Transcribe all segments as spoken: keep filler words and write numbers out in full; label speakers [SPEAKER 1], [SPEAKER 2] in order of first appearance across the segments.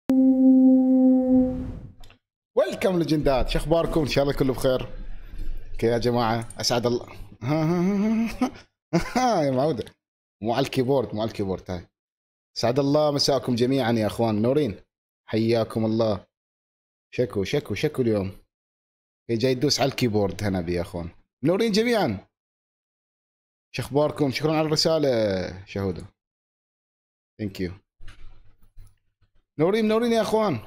[SPEAKER 1] ويلكم لجندات، شو اخباركم؟ ان شاء الله كله بخير. اوكي يا جماعه، اسعد الله. يا معوده، مو على الكيبورد، مو على الكيبورد هاي. اسعد الله مساءكم جميعا يا اخوان نورين، حياكم الله. شكو شكو شكو اليوم. هي جاي تدوس على الكيبورد هنا بي يا اخوان. نورين جميعا، شو اخباركم؟ شكرا على الرساله شهوده. ثانك يو. نورين نورين يا اخوان.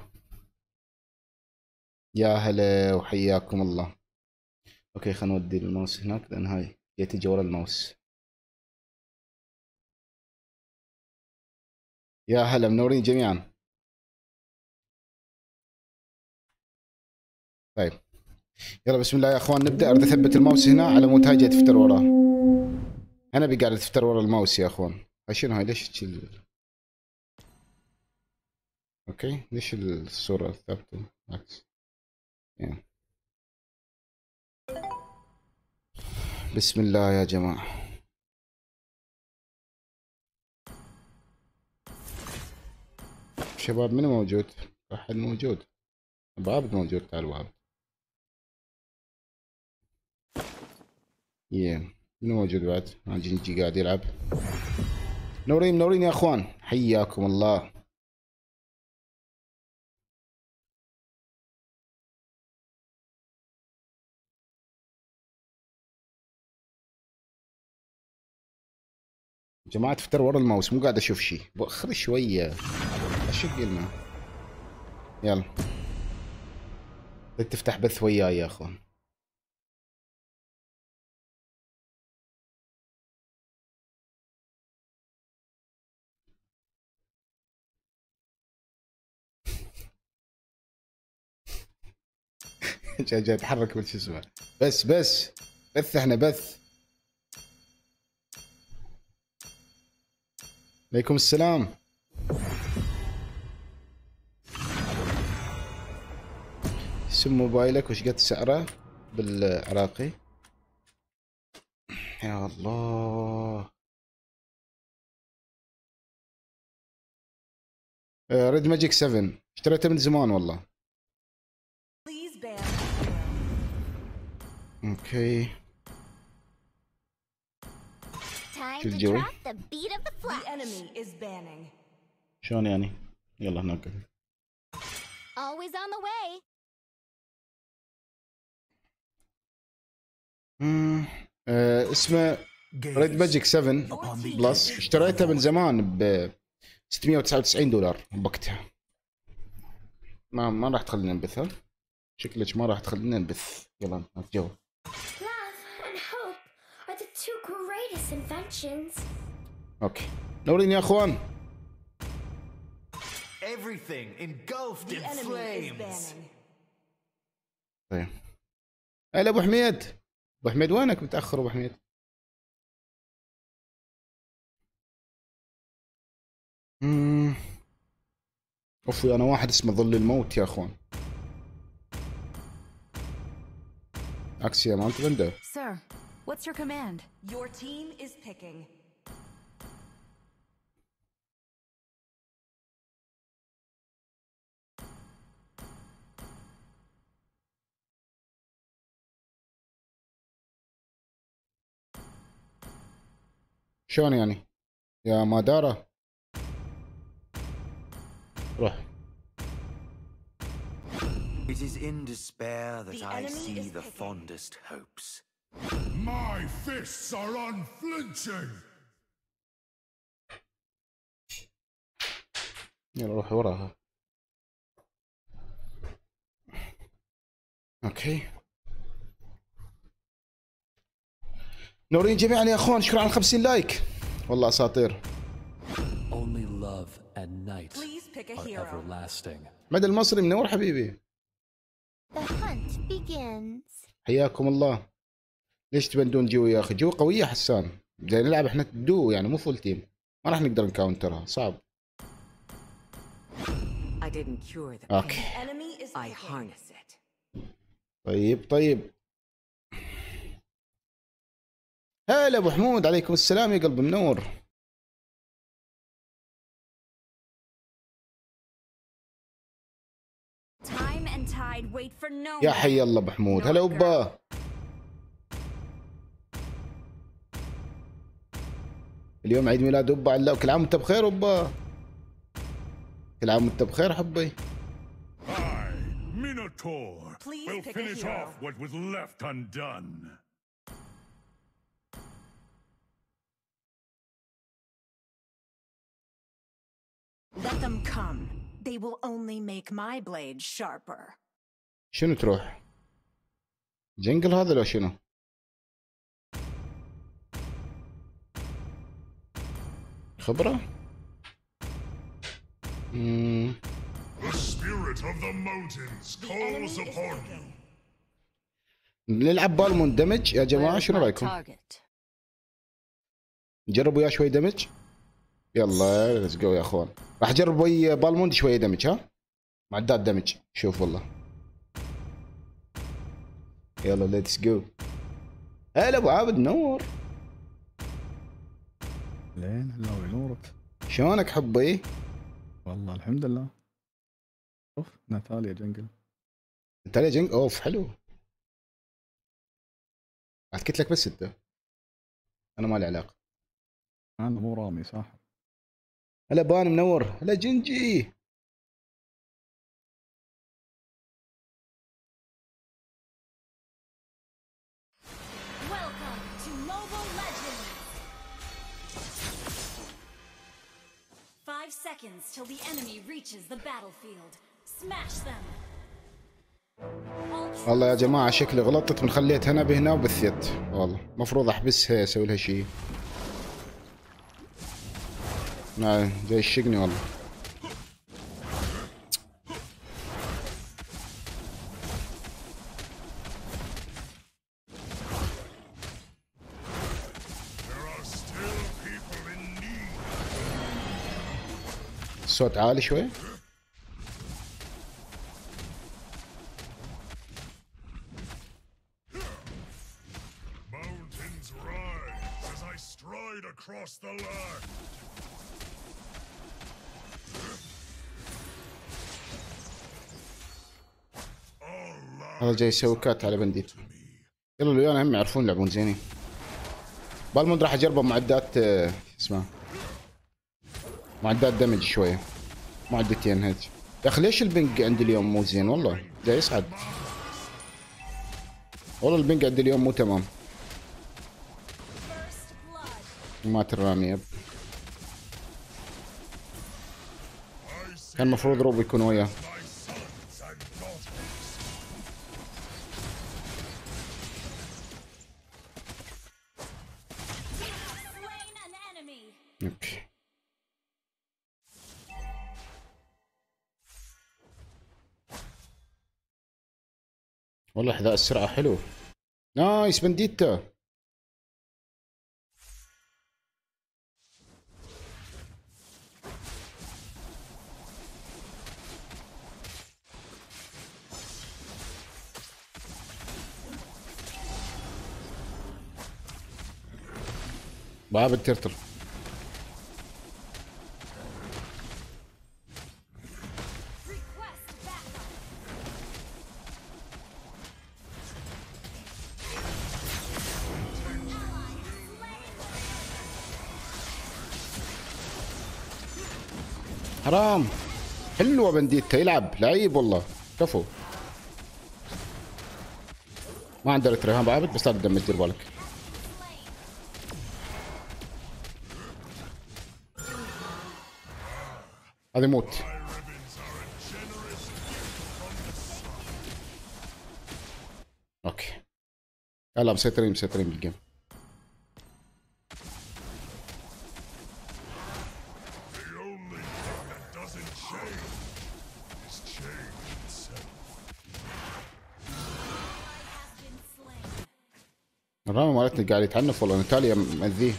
[SPEAKER 1] يا هلا وحياكم الله. اوكي خلينا نودي الماوس هناك لان هاي جاي تجي ورا الماوس. يا هلا منورين جميعا. طيب يلا بسم الله يا اخوان نبدا. اريد اثبت الماوس هنا على مود هاي جاي تفتر وراه. انا بقاعد تفتر ورا الماوس يا اخوان. هاي شنو هاي؟ ليش تشيل؟ اوكي ليش الصوره ثابته عكس يعني. بسم الله يا جماعه. شباب منو موجود؟ احد موجود؟ ابو عابد موجود. تعال ابو عابد. ياه منو موجود بعد؟ ها جنجي قاعد يلعب. نورين منورين يا اخوان، حياكم الله. جماعة تفتر ورا الماوس، مو قاعد اشوف شيء. بأخر شوية اشق لنا. يلا بدك تفتح بث وياي يا اخوان. جاي جاي اتحرك من شو اسمه. بس بس بث احنا بث. عليكم السلام. اسم موبايلك وش قد سعره بالعراقي؟ يا الله. ريد ماجيك سبعة اشتريته من زمان والله. اوكي شو الجوي؟ شلون يعني؟ يلا هناك.
[SPEAKER 2] Always on the way.
[SPEAKER 1] امم آه اسمه ريد ماجيك سبعة بلس. اشتريته من زمان ب ستمية وتسعة وتسعين دولار بوقتها. ما ما راح تخلينا نبثها. شكلك ما راح تخلينا نبث. يلا نتجاوب.
[SPEAKER 2] Love and hope are the two greatest inventions.
[SPEAKER 1] اوكي نورين يا اخوان.
[SPEAKER 3] Everything engulfed in flames.
[SPEAKER 1] طيب هلا ابو حميد. ابو حميد وينك متاخر ابو حميد؟ امم اوف انا واحد اسمه ظل الموت يا اخوان. اكسيا ما انت عنده.
[SPEAKER 4] Sir, what's your command?
[SPEAKER 5] Your team is picking.
[SPEAKER 1] شلون يعني؟ يا مادارا روح.
[SPEAKER 3] It is in despair that
[SPEAKER 5] The
[SPEAKER 3] I
[SPEAKER 5] enemy
[SPEAKER 3] see
[SPEAKER 5] is
[SPEAKER 3] the
[SPEAKER 5] picking.
[SPEAKER 3] fondest hopes.
[SPEAKER 6] My fists are unflinching.
[SPEAKER 1] يلا روح وراها. اوكي نورين جميعا يا اخوان، شكرا على خمسين لايك والله اساطير.
[SPEAKER 7] Only love and night
[SPEAKER 5] Please pick a
[SPEAKER 7] are
[SPEAKER 5] hero.
[SPEAKER 7] everlasting.
[SPEAKER 1] مدى المصري منور حبيبي.
[SPEAKER 2] The hunt begins.
[SPEAKER 1] حياكم الله. ليش تبندون جو يا اخي؟ جو قويه حسان. بدنا نلعب احنا دو يعني مو فول تيم. ما راح نقدر نكاونترها صعب.
[SPEAKER 4] I didn't cure the
[SPEAKER 1] اوكي
[SPEAKER 5] The enemy is
[SPEAKER 4] I
[SPEAKER 5] picking.
[SPEAKER 4] harness it.
[SPEAKER 1] طيب طيب. هلا ابو حمود، عليكم السلام يا قلب النور.
[SPEAKER 5] I'd wait for no
[SPEAKER 1] يا
[SPEAKER 5] man.
[SPEAKER 1] حي الله بحمود. هلا وبا. اليوم عيد ميلاد أبا علاء، وكل عام وأنت بخير أبا. كل عام وأنت بخير حبي.
[SPEAKER 6] I, Minotaur,
[SPEAKER 5] Please
[SPEAKER 6] will
[SPEAKER 5] pick a
[SPEAKER 6] finish
[SPEAKER 5] hero.
[SPEAKER 6] off what was left undone.
[SPEAKER 5] Let them come. They will only make my blade sharper.
[SPEAKER 1] شنو تروح؟ جنجل هذا لو شنو؟ خبرة؟ مم.
[SPEAKER 6] The spirit of the mountains calls upon you.
[SPEAKER 1] نلعب بالمون دمج يا جماعة، شنو رايكم؟ نجرب وياه شوي دمج؟ يلا ليتس جو يا اخوان. راح اجرب ويا بالموند شويه دمج. ها معدات دمج. شوف والله. يلا ليتس جو. هلا ابو عابد نور.
[SPEAKER 8] لين الله ينورك.
[SPEAKER 1] شلونك حبي؟
[SPEAKER 8] والله الحمد لله. اوف ناتاليا جنجل.
[SPEAKER 1] ناتاليا جنجل اوف حلو. حكيت لك بس انت. انا ما لي علاقه.
[SPEAKER 8] انا مو رامي صح.
[SPEAKER 1] هلا بان منور. هلا جنجي.
[SPEAKER 2] Welcome to Mobile Legends!
[SPEAKER 5] Five seconds till the enemy reaches the battlefield. Smash them.
[SPEAKER 1] والله يا جماعه شكلي غلطت من خليت هنا بهنا وبثيت. والله المفروض احبسها اسوي لها شيء. نعم جاي يشقني والله. الصوت عالي شوي.
[SPEAKER 6] Mountains rise as I stride across the land.
[SPEAKER 1] هذا جاي يسوي كات على بنديت. يلا اليوم هم يعرفون يلعبون زينين. بالمود راح اجربه معدات اسمها معدات دمج شويه. معدتين هيك. يا اخي ليش البنج عندي اليوم مو زين والله؟ جاي يصعد. والله البنج عندي اليوم مو تمام. مات الرامي يب. كان المفروض روبو يكون وياه. اوكي. والله حذاء السرعة حلو. نايس بنديتا. باب الترتر. حرام. حلوة بنديتا يلعب لعيب والله كفو. ما عنده ريتري. ها بعبد بس لا تدمج دير بالك. هذا يموت. اوكي يلا مسيطرين مسيطرين بالجيم. الرامي مالتنا قاعد يتعنف والله. ناتاليا مأذيه.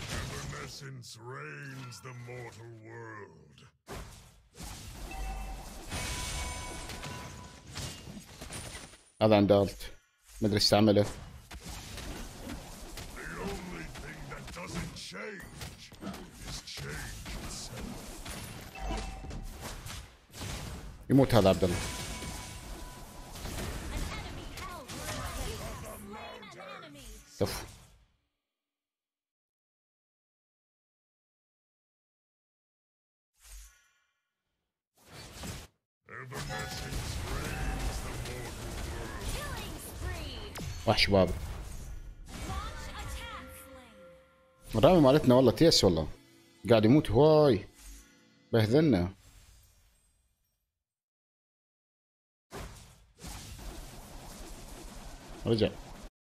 [SPEAKER 1] هذا عنده الت ما ادري استعمله. يموت هذا عبد الله. كفو. وحش بابا. الرامي مالتنا والله تيس والله قاعد يموت هواي بهذلنا. رجع.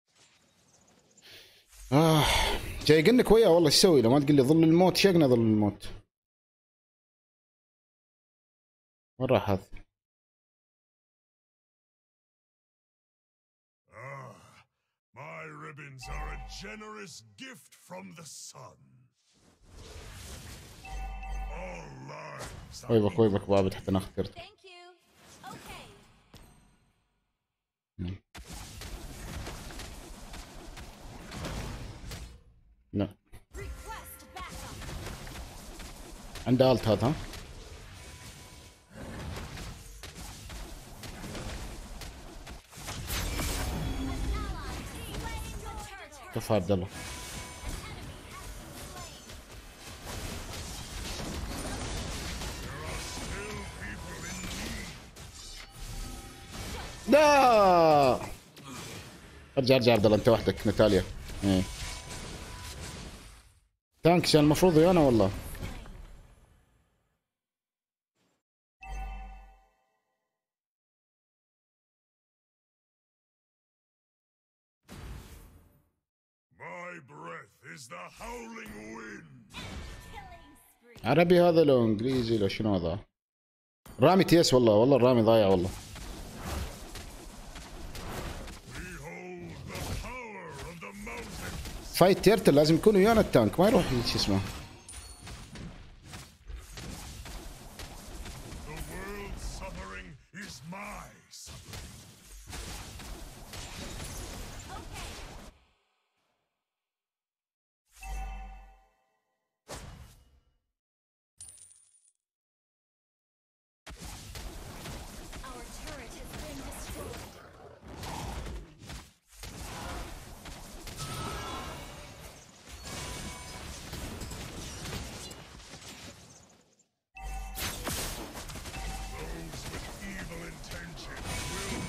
[SPEAKER 1] آه جاي قلنك وياه والله ايش اسوي له؟ ما تقول لي ظل الموت. شقنا ظل الموت. وين راح هذا؟
[SPEAKER 6] My ribbons are a generous gift from the sun. All lives are
[SPEAKER 1] ويبك ويبك بابا حتى ناخذ كرت.
[SPEAKER 5] Thank you. Okay.
[SPEAKER 1] لا
[SPEAKER 5] Request backup.
[SPEAKER 1] عنده الت هذا. ها كفى عبد الله. لا ارجع ارجع عبد الله انت وحدك. ناتاليا ايه تانك كان المفروض ويانا والله.
[SPEAKER 6] My breath is the howling wind.
[SPEAKER 1] عربي هذا لو انجليزي لو شنو هذا؟ رامي تيس والله والله الرامي ضايع والله.
[SPEAKER 6] Behold the power of the mountain.
[SPEAKER 1] فايت تيرتل لازم يكون ويانا التانك ما يروح شو اسمه.
[SPEAKER 6] The world's suffering is my suffering.
[SPEAKER 5] Our turret has been destroyed.
[SPEAKER 6] Those with evil intention will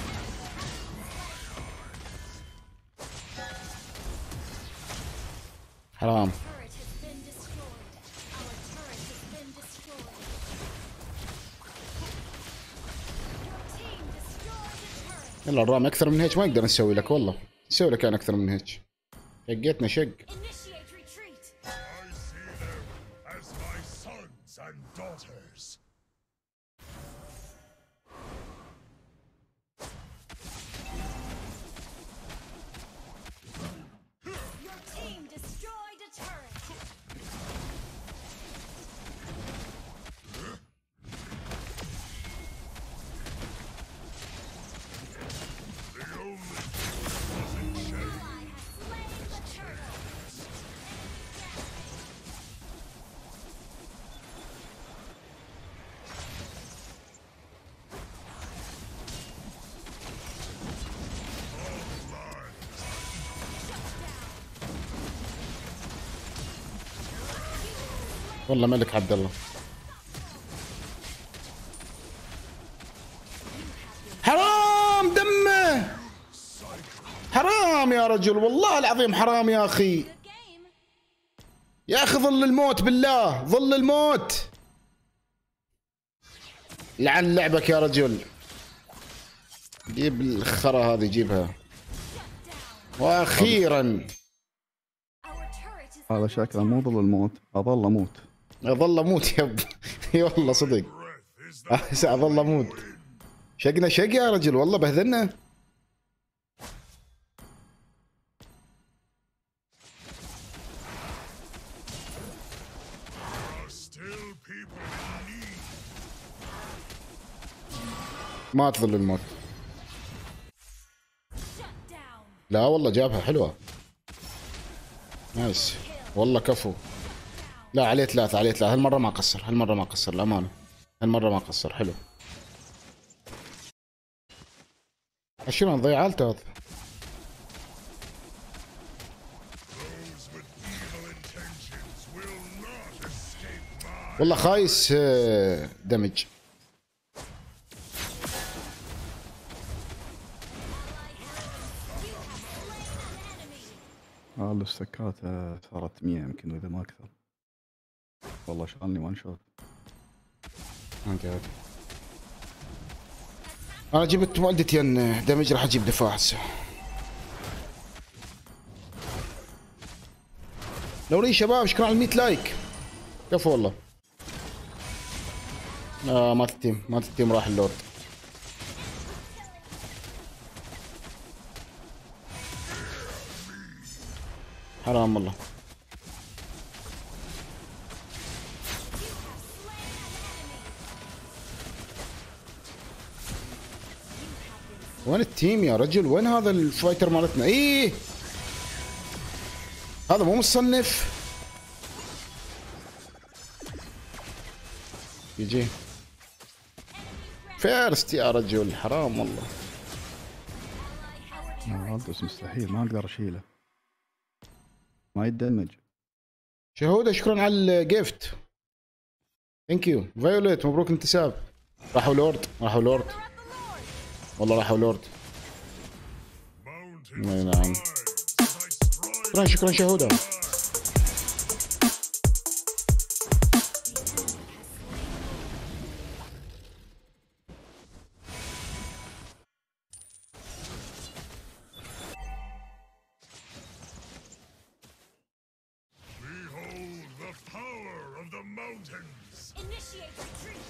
[SPEAKER 1] حرام.
[SPEAKER 5] Turret has been destroyed. Our turret has been destroyed. Your team destroyed a turret.
[SPEAKER 1] يلا الرامي اكثر من هيك ما نقدر نسوي لك والله. نسوي لك انا اكثر من هيك. شقيتنا شق.
[SPEAKER 5] Initiate retreat.
[SPEAKER 6] I see them as my sons and daughters.
[SPEAKER 5] Your team destroyed a turret.
[SPEAKER 6] The only doesn't change.
[SPEAKER 5] Ally has slain the turret.
[SPEAKER 1] والله ملك عبد الله. حرام دمه. حرام يا رجل والله العظيم حرام يا اخي.
[SPEAKER 5] Good game.
[SPEAKER 1] يا اخي ظل الموت بالله ظل الموت. لعن لعبك يا رجل. جيب الخرا هذه جيبها. واخيرا
[SPEAKER 5] Our turret is
[SPEAKER 8] هذا شكله مو ظل الموت، اظل اموت.
[SPEAKER 1] اظل اموت يب. اي والله صدق.
[SPEAKER 6] Breath is the
[SPEAKER 1] اظل اموت. شقنا شق يا رجل والله بهذلنا.
[SPEAKER 6] are still people in need.
[SPEAKER 1] ما تظل الموت.
[SPEAKER 5] shut down.
[SPEAKER 1] لا والله جابها حلوه. نايس والله كفو. لا عليه ثلاثة عليه ثلاثة. هالمرة ما قصر هالمرة ما قصر الأمانة. هالمرة ما قصر حلو. شنو نضيع عالته هذا. والله خايس آه، دمج.
[SPEAKER 8] اه الاستكات آه، صارت مية يمكن واذا ما اكثر. والله شغلني وان شوت.
[SPEAKER 1] ما قاعد. انا جبت والدتين دمج، راح اجيب دفاع هسه. نورين شباب، شكرا على المية لايك. كفو والله. آه مات التيم، مات التيم، راح اللورد. حرام والله. وين التيم يا رجل؟ وين هذا الفايتر مالتنا؟ ايه هذا مو مصنف. يجي فيرست يا رجل، حرام والله.
[SPEAKER 8] بس مستحيل ما اقدر اشيله، ما يتدمج.
[SPEAKER 1] شهوده شكرا على الجيفت. ثانك يو. فايوليت مبروك انتساب. راحوا لورد، راحوا لورد والله، راحوا لورد. اي نعم. شكرا شكرا شهوده.
[SPEAKER 6] Behold the power of the mountains.
[SPEAKER 5] Initiate retreat.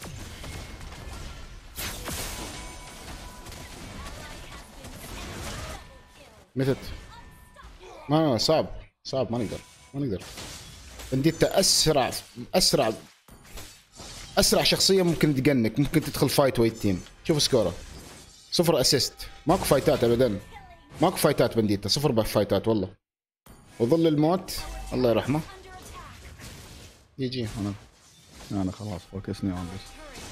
[SPEAKER 1] متت. ما صعب صعب، ما نقدر ما نقدر. بنديتا اسرع اسرع اسرع شخصيه ممكن تقنك، ممكن تدخل فايت ويا التيم. شوف سكوره صفر اسيست، ماكو فايتات ابدا، ماكو فايتات بنديتا، صفر بفايتات والله. وظل الموت الله يرحمه. يجي
[SPEAKER 8] انا انا خلاص فوكسني على بس.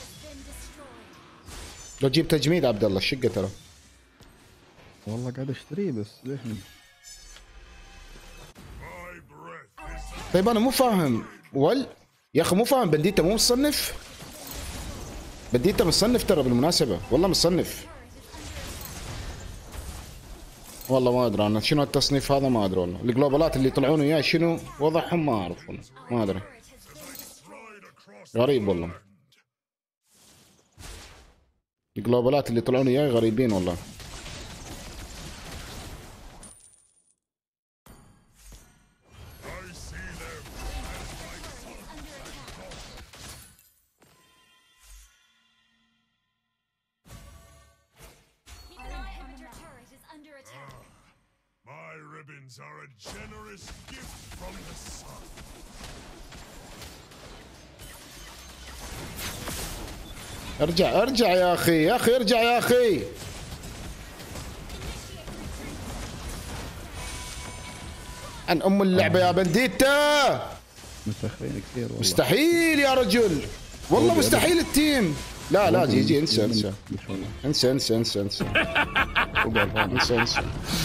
[SPEAKER 1] لو تجيب تجميد عبد الله الشقه ترى.
[SPEAKER 8] والله قاعد اشتريه بس للحين.
[SPEAKER 1] طيب انا مو فاهم ول يا اخي، مو فاهم. بنديتا مو مصنف؟ بنديتا مصنف ترى بالمناسبه، والله مصنف. والله ما ادري انا شنو التصنيف هذا، ما ادري والله. الجلوبالات اللي يطلعون وياه شنو وضعهم ما اعرف والله، ما ادري. غريب والله. الجلوبالات اللي يطلعون وياه غريبين والله.
[SPEAKER 6] My ribbons are a generous gift from the sun.
[SPEAKER 1] ارجع ارجع يا اخي، يا اخي ارجع يا اخي. عن ام اللعبه يا بنديتا.
[SPEAKER 8] متاخرين كثير والله.
[SPEAKER 1] مستحيل يا رجل والله، مستحيل التيم. لا لا جي جي انسى انسى انسى انسى انسى انسى انسى انسى.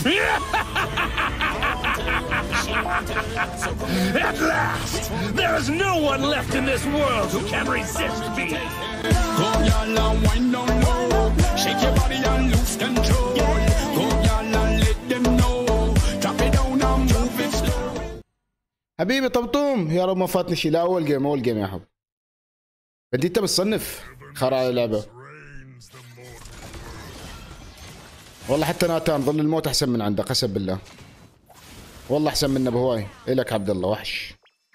[SPEAKER 9] At last, there is no one left in this world who can resist me.
[SPEAKER 10] Go y'all and wind down low, shake your body and lose control. Go y'all and let them know, drop it down and move it slow.
[SPEAKER 1] حبيبي طمطوم، يا رب ما فاتني شيء. لا اول جيم اول جيم يا حب. بديت بتصنف خرا على اللعبه والله. حتى ناتان ظل الموت احسن من عنده، قسم بالله والله احسن منه بهواي. الك عبد الله وحش.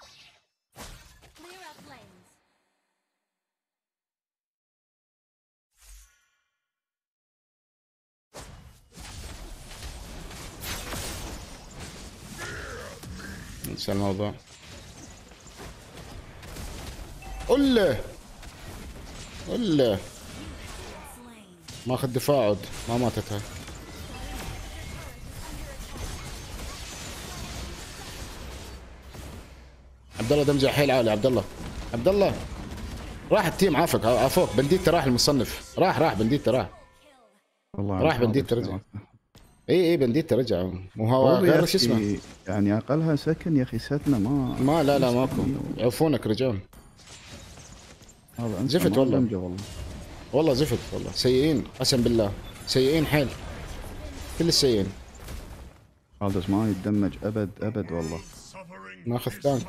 [SPEAKER 1] انسى الموضوع. قل له قل له ماخذ دفاع عود، ما ماتت هاي. عبد الله دمجه حيل عالي. عبد الله عبد الله راح التيم، عافك عافوك. بنديتا راح المصنف، راح راح بنديتا راح
[SPEAKER 8] والله
[SPEAKER 1] راح بنديتا رجع. اي اي بنديتا رجع. وهو غير شو اسمه
[SPEAKER 8] يعني اقلها سكن يا اخي. ستنا ما
[SPEAKER 1] ما لا لا ماكو، يعوفونك رجال. زفت والله.
[SPEAKER 8] والله
[SPEAKER 1] والله زفت والله، سيئين قسم بالله، سيئين حيل، كل السيئين.
[SPEAKER 8] خالد ما يتدمج ابد ابد والله.
[SPEAKER 1] ماخذ تانك.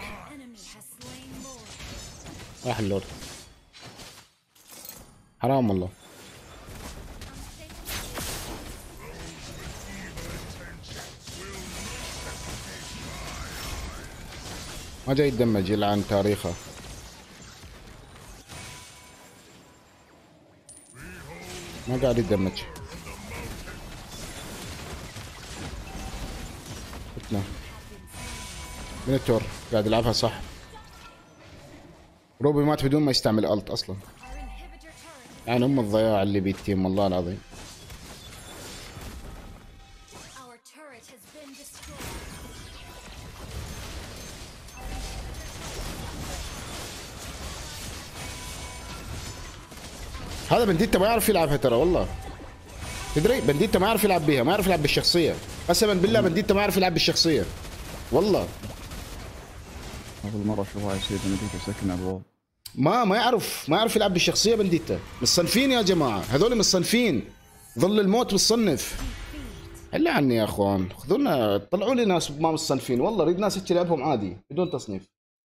[SPEAKER 1] راح اللورد، حرام والله. ما جاي يتدمج يلعن تاريخه. ما قاعد يتدمج. فتنا من التور قاعد يلعبها صح. روبي مات بدون ما يستعمل الت اصلا. يعني ام الضياع اللي بالتيم والله العظيم. هذا بنديتا ما يعرف يلعبها ترى والله. تدري بنديتا ما يعرف يلعب بيها، ما يعرف يلعب بالشخصية. قسما بالله بنديتا ما يعرف يلعب بالشخصية. والله.
[SPEAKER 8] أول مرة أشوفها يصير بنديتا سكن على الوول.
[SPEAKER 1] ما ما يعرف ما يعرف يلعب بالشخصية بنديتا. مصنفين يا جماعة، هذول مصنفين. ظل الموت مصنف. هلا عني يا اخوان، خذونا طلعوا لي ناس ما مصنفين، والله اريد ناس تلعبهم عادي بدون تصنيف.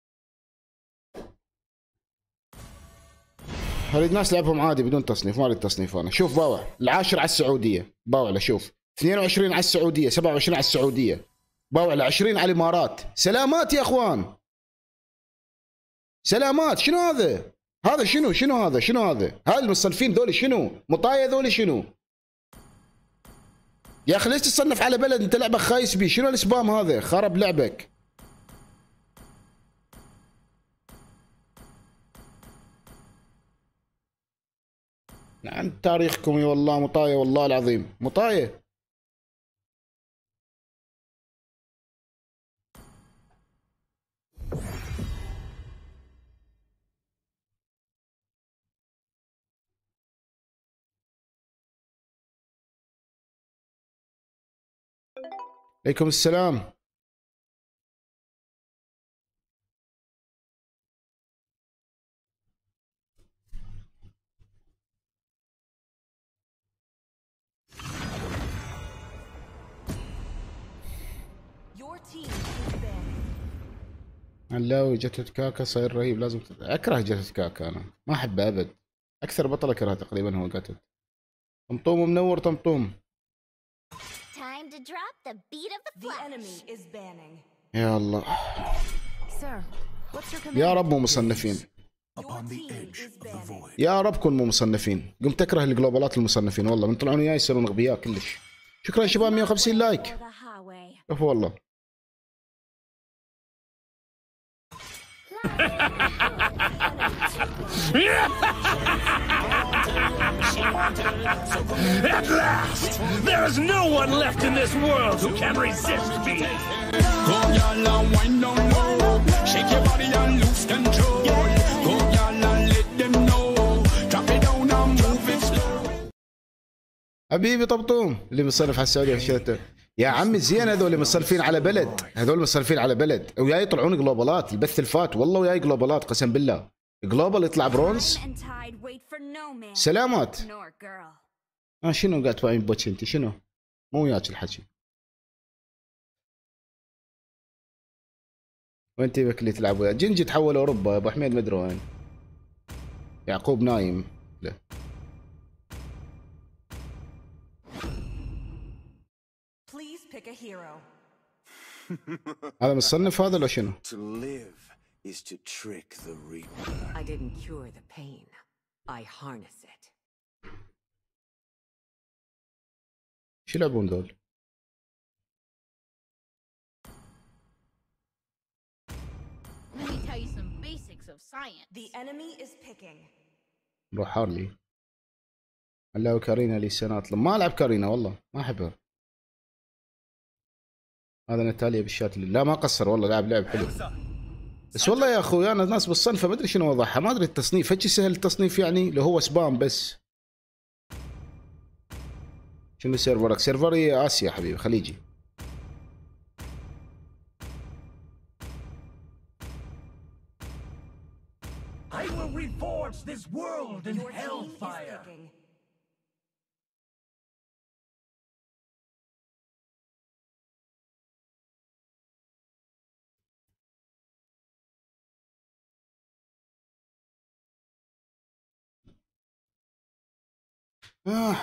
[SPEAKER 1] اريد ناس لعبهم عادي بدون تصنيف، ما اريد تصنيف انا. شوف باوع العاشر على السعوديه، باوع شوف اثنين وعشرين على السعوديه، سبعة وعشرين على السعوديه، باوع عشرين على الامارات. سلامات يا اخوان، سلامات. شنو هذا؟ هذا شنو شنو هذا شنو هذا؟ هاي المصنفين ذولي شنو؟ مطايا ذولي شنو؟ يا اخي ليش تصنف على بلد انت لعبك خايس بيه؟ شنو الاسبام هذا؟ خرب لعبك. عن تاريخكم والله مطاية، والله العظيم مطاية. عليكم السلام. علاوي جتت كاكا صاير رهيب، لازم تت... اكره جتت كاكا، انا ما احبه ابد. اكثر بطل اكرهه تقريبا هو جتت. طمطوم منور طمطوم.
[SPEAKER 2] Time to drop the beat of the flash.
[SPEAKER 1] يا الله
[SPEAKER 4] Sir, what's your command?
[SPEAKER 1] يا رب مو مصنفين، يا رب كن مو مصنفين. قمت اكره الجلوبالات المصنفين والله، من طلعون وياي يصيرون اغبياء كلش. شكرا شباب مية وخمسين لايك. شوف والله
[SPEAKER 9] At last! There is no one left in this world who can resist me!
[SPEAKER 10] Go y'all and wind down low. Shake your body and lose control. Go y'all and let them know. Drop it down and move it slow.
[SPEAKER 1] حبيبي طبطوم اللي مصنف على السعودية في شرته. يا عمي زين هذول مصنفين على بلد، هذول مصنفين على بلد وياي يطلعون جلوبالات. البث الفات والله وياي جلوبالات قسم بالله. جلوبال يطلع برونز. سلامات. اه شنو قاعد تباين بوتش انت؟ شنو؟ مو وياك الحكي. وين تبيك اللي تلعب وياه؟ جنجي تحول اوروبا يا ابو حميد مدري وين. يعقوب نايم. لا
[SPEAKER 5] Pick a hero.
[SPEAKER 1] هذا مصنف هذا لو شنو؟
[SPEAKER 3] To live is to trick the reaper.
[SPEAKER 4] I didn't cure the pain. I harness it.
[SPEAKER 1] شو يلعبون ذول؟
[SPEAKER 2] Let me tell you some basics of science.
[SPEAKER 5] The enemy is picking.
[SPEAKER 1] روح هارلي. هلا كارينا لي سنة ما العب كارينا والله ما احبها. هذا نتاليا بالشات اللي... لا ما قصر والله، لاعب لعب حلو. بس والله يا اخوي انا ناس بالصنفه ما ادري شنو وضعها، ما ادري التصنيف هيك سهل التصنيف يعني لو هو سبام بس. شنو سيرفرك؟ سيرفري اسيا حبيبي خليجي.
[SPEAKER 9] I will reforge this world in
[SPEAKER 4] Your team is
[SPEAKER 9] hellfire.
[SPEAKER 4] picking.
[SPEAKER 1] آه.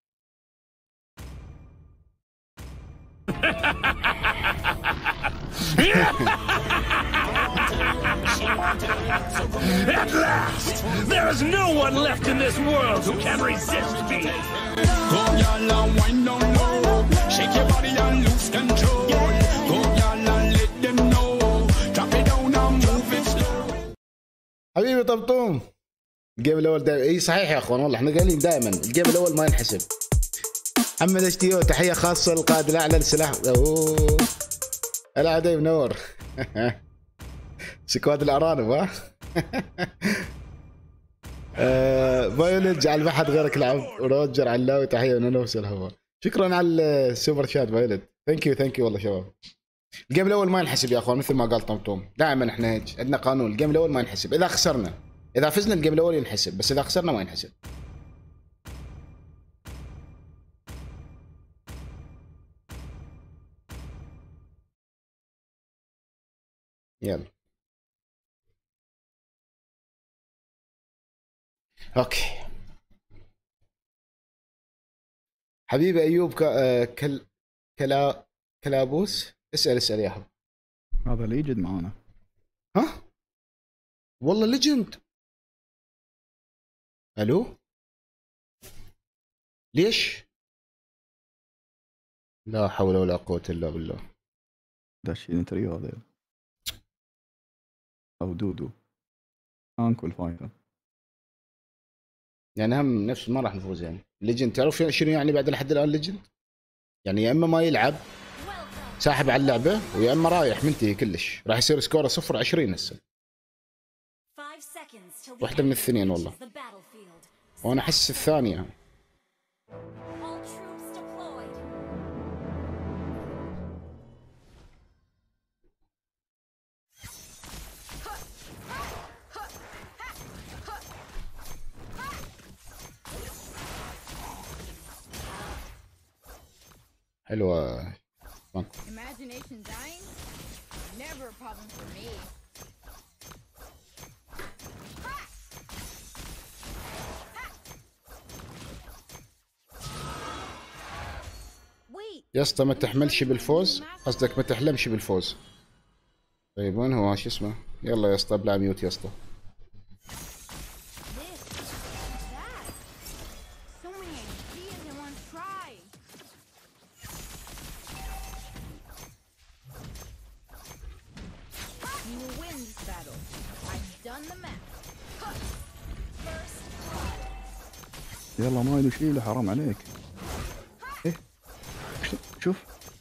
[SPEAKER 9] At last! There is no one left in this world who can resist me!
[SPEAKER 10] Go y'all and wind down low. Shake your body and lose control. Go y'all and let them know. Drop it down and move it slow.
[SPEAKER 1] حبيبي طمطوم الجيم الاول دائما اي صحيح يا اخوان والله احنا قايلين دائما الجيم الاول ما ينحسب. محمد اتش تي او تحيه خاصه للقائد الاعلى للسلاح. اوه العدي منور. سكواد الارانب ها. فايولج على ما حد غيرك لعب. روجر علاوي تحيه وننوس الهواء. شكرا على السوبر شات فايولج. ثانك يو ثانك يو والله شباب. الجيم الاول ما ينحسب يا اخوان مثل ما قال طمطوم دائما احنا هيك عندنا قانون الجيم الاول ما ينحسب. اذا خسرنا اذا فزنا الجيم الاول ينحسب بس اذا خسرنا ما ينحسب. يلا اوكي حبيبي ايوب ك... آه، كل... كلا كلابوس اسال اسال يا حب.
[SPEAKER 8] هذا ليجد معانا.
[SPEAKER 1] ها والله ليجند. الو ليش؟ لا حول ولا قوة الا بالله.
[SPEAKER 8] داشين تريو هذا او دودو انكل فايتر
[SPEAKER 1] يعني هم نفس ما راح نفوز يعني. ليجند تعرف شنو يعني بعد لحد الان ليجند؟ يعني يا اما ما يلعب ساحب على اللعبة ويا اما رايح منتهي كلش. راح يصير سكوره صفر عشرين هسه. واحدة من الاثنين والله. وانا احس الثانية. حلوة.
[SPEAKER 11] Imagination dying? Never a problem for me.
[SPEAKER 1] يا اسطى ما تحملش بالفوز قصدك ما تحلمش بالفوز. طيب وين هو شو اسمه؟ يلا يا اسطى بلا ميوت يا اسطى.
[SPEAKER 8] يلا ما يشيله حرام عليك. ايه شوف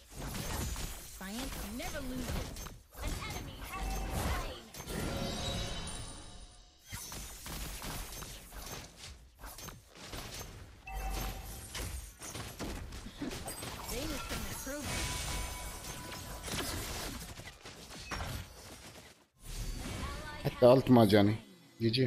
[SPEAKER 1] حتى الت ما جاني. يجي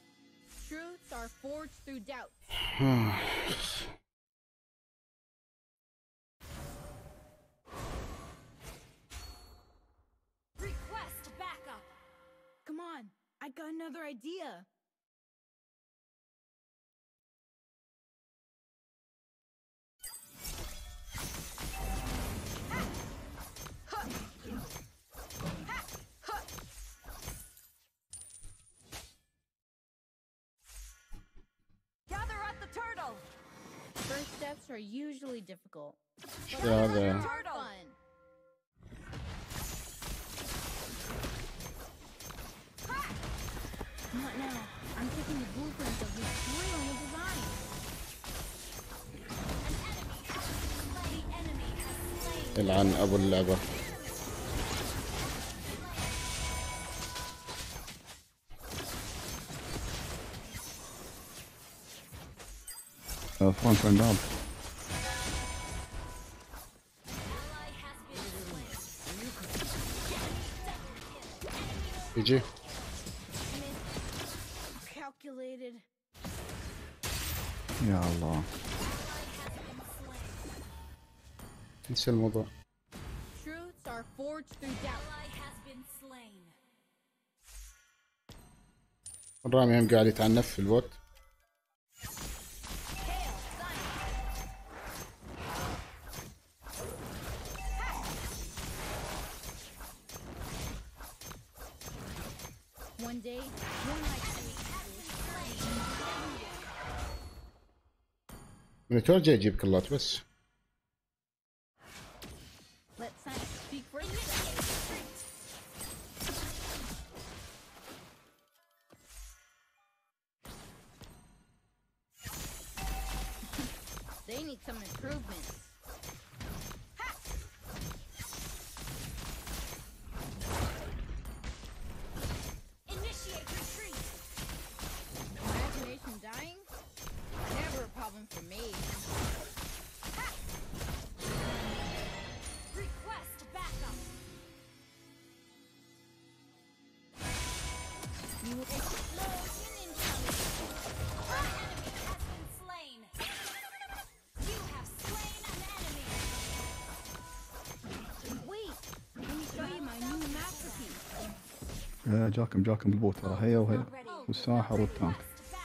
[SPEAKER 5] Request backup.
[SPEAKER 11] Come on, I got another idea.
[SPEAKER 5] Gather at the turtle.
[SPEAKER 11] First steps are usually difficult.
[SPEAKER 1] Yeah, the-
[SPEAKER 11] Fun. Not now. I'm taking the blueprints of this brilliant design.
[SPEAKER 1] يلعن ابو اللعبة.
[SPEAKER 8] فرانك راندال
[SPEAKER 1] يجي
[SPEAKER 8] يا الله
[SPEAKER 1] انسى الموضوع.
[SPEAKER 11] Truths are forged through doubt.
[SPEAKER 1] الرامي هم قاعد يتعنف في البوت.
[SPEAKER 11] One day, one might
[SPEAKER 1] من ترجع يجيب كلات بس.
[SPEAKER 11] let science speak for itself. They need some improvements.
[SPEAKER 5] Initiate retreat.
[SPEAKER 11] Imagination dying? Never a problem for me.
[SPEAKER 5] Request backup.
[SPEAKER 11] You will
[SPEAKER 5] Explosion incoming. Our enemy has been slain. You have slain an enemy.
[SPEAKER 11] wait. Let me show you my new masterpiece.
[SPEAKER 8] آه، جاكم جاكم البوت ترى هي وهي والساحر والتانك.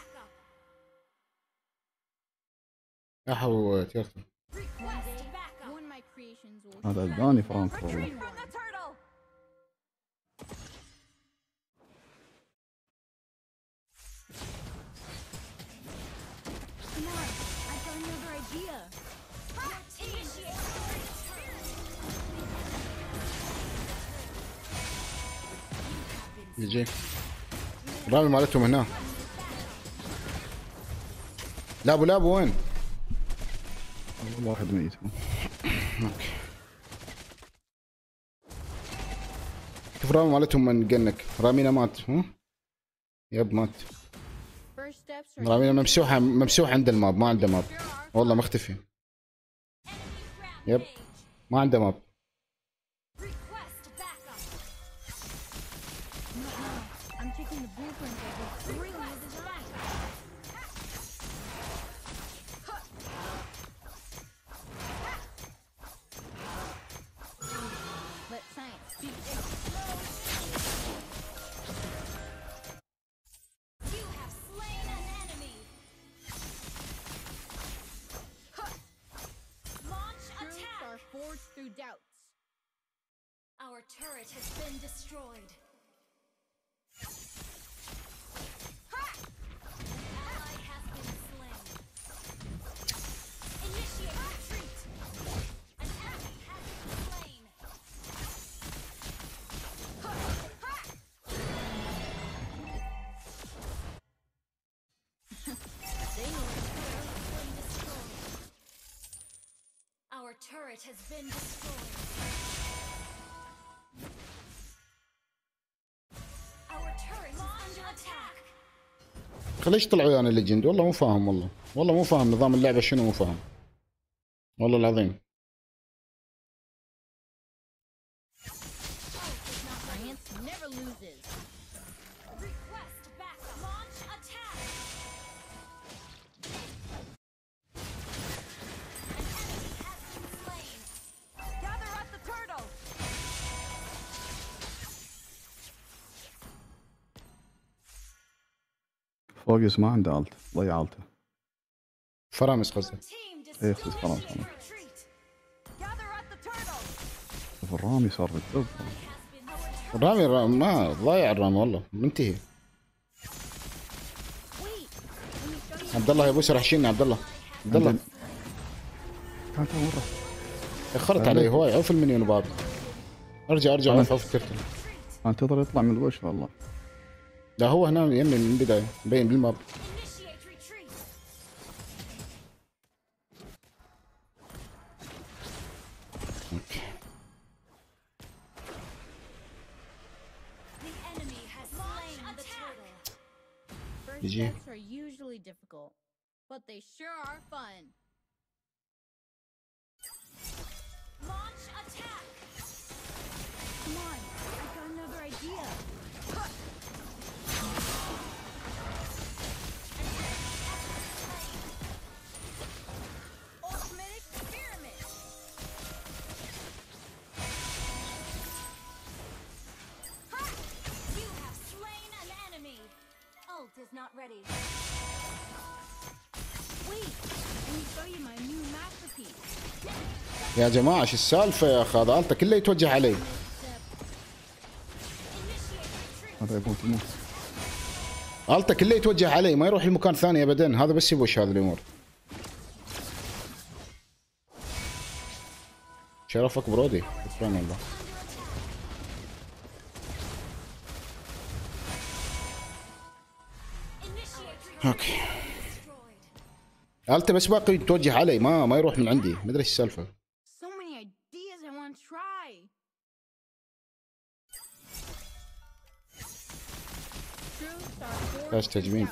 [SPEAKER 1] احو تيرتل.
[SPEAKER 11] One day, one of my creations will
[SPEAKER 8] هذا الثاني فرانكو والله.
[SPEAKER 5] From the turtle.
[SPEAKER 11] Come on, I've got another idea.
[SPEAKER 5] Initiate
[SPEAKER 1] يجي الرامي مالتهم هنا. لابو لابو وين؟
[SPEAKER 8] والله واحد ميت.
[SPEAKER 1] شوف رامي مالتهم من قنك. رامينا مات. ها؟ يب مات.
[SPEAKER 11] First steps are
[SPEAKER 1] رامينا ممسوحة ممسوح عند الماب ما عنده ماب. والله مختفي. يب ما عنده ماب.
[SPEAKER 5] request backup.
[SPEAKER 11] I'm taking the blueprint that will bring you design. Let science speak.
[SPEAKER 5] You have slain an enemy. Launch
[SPEAKER 11] Truths
[SPEAKER 5] attack.
[SPEAKER 11] are forged through doubts.
[SPEAKER 5] Our turret has been destroyed. Ally has been slain. Initiate retreat. An enemy has been slain.
[SPEAKER 11] They know
[SPEAKER 5] Our turret has been destroyed. Our turret is under attack.
[SPEAKER 1] ليش طلعوا انا ليجند؟ والله مو فاهم والله. والله مو فاهم نظام اللعبة شنو مو فاهم. والله العظيم.
[SPEAKER 11] science never loses.
[SPEAKER 5] Request backup. Launch attack. An enemy has been slain. Gather up the turtle.
[SPEAKER 8] فوقس ما عنده الت ضيع الته.
[SPEAKER 1] فرامس قصدي.
[SPEAKER 5] Team
[SPEAKER 8] ايه خذ فرامس.
[SPEAKER 5] retreat. Gather up the turtle.
[SPEAKER 8] شوف الرامي صار بالدب.
[SPEAKER 1] الرامي الرامي ما ضايع الرامي والله منتهي. عبد الله يا ابوي راح يشيلني عبد الله. عبد الله
[SPEAKER 8] تعال تعال مرة.
[SPEAKER 1] اخرت علي هواي. عوف المنيون باب. ارجع ارجع عوف عوف الترتل.
[SPEAKER 8] انتظر يطلع من الوش والله.
[SPEAKER 1] لا هو هنا يمي من البداية مبين بالماب.
[SPEAKER 5] Initiate retreat. The enemy has slain the turtle.
[SPEAKER 11] First
[SPEAKER 1] Did you-
[SPEAKER 11] steps are usually difficult, but they sure are fun.
[SPEAKER 5] Launch attack.
[SPEAKER 11] Come on, I've got another idea.
[SPEAKER 5] is not ready.
[SPEAKER 11] Wait, let me show you my new masterpiece.
[SPEAKER 1] يا جماعه شو السالفه يا اخي؟ هذا الته كله يتوجه علي.
[SPEAKER 8] هذا يموت يموت.
[SPEAKER 1] الته كله يتوجه علي ما يروح لمكان ثاني ابدا. هذا بس يبوش هذه الامور. شرفك برودي. شكرا والله. اوكي. الته بس باقي يتوجه علي ما ما يروح من عندي. ما ادري ايش السالفه.
[SPEAKER 11] So many ideas I want to try. True Star
[SPEAKER 1] ايش تجميد.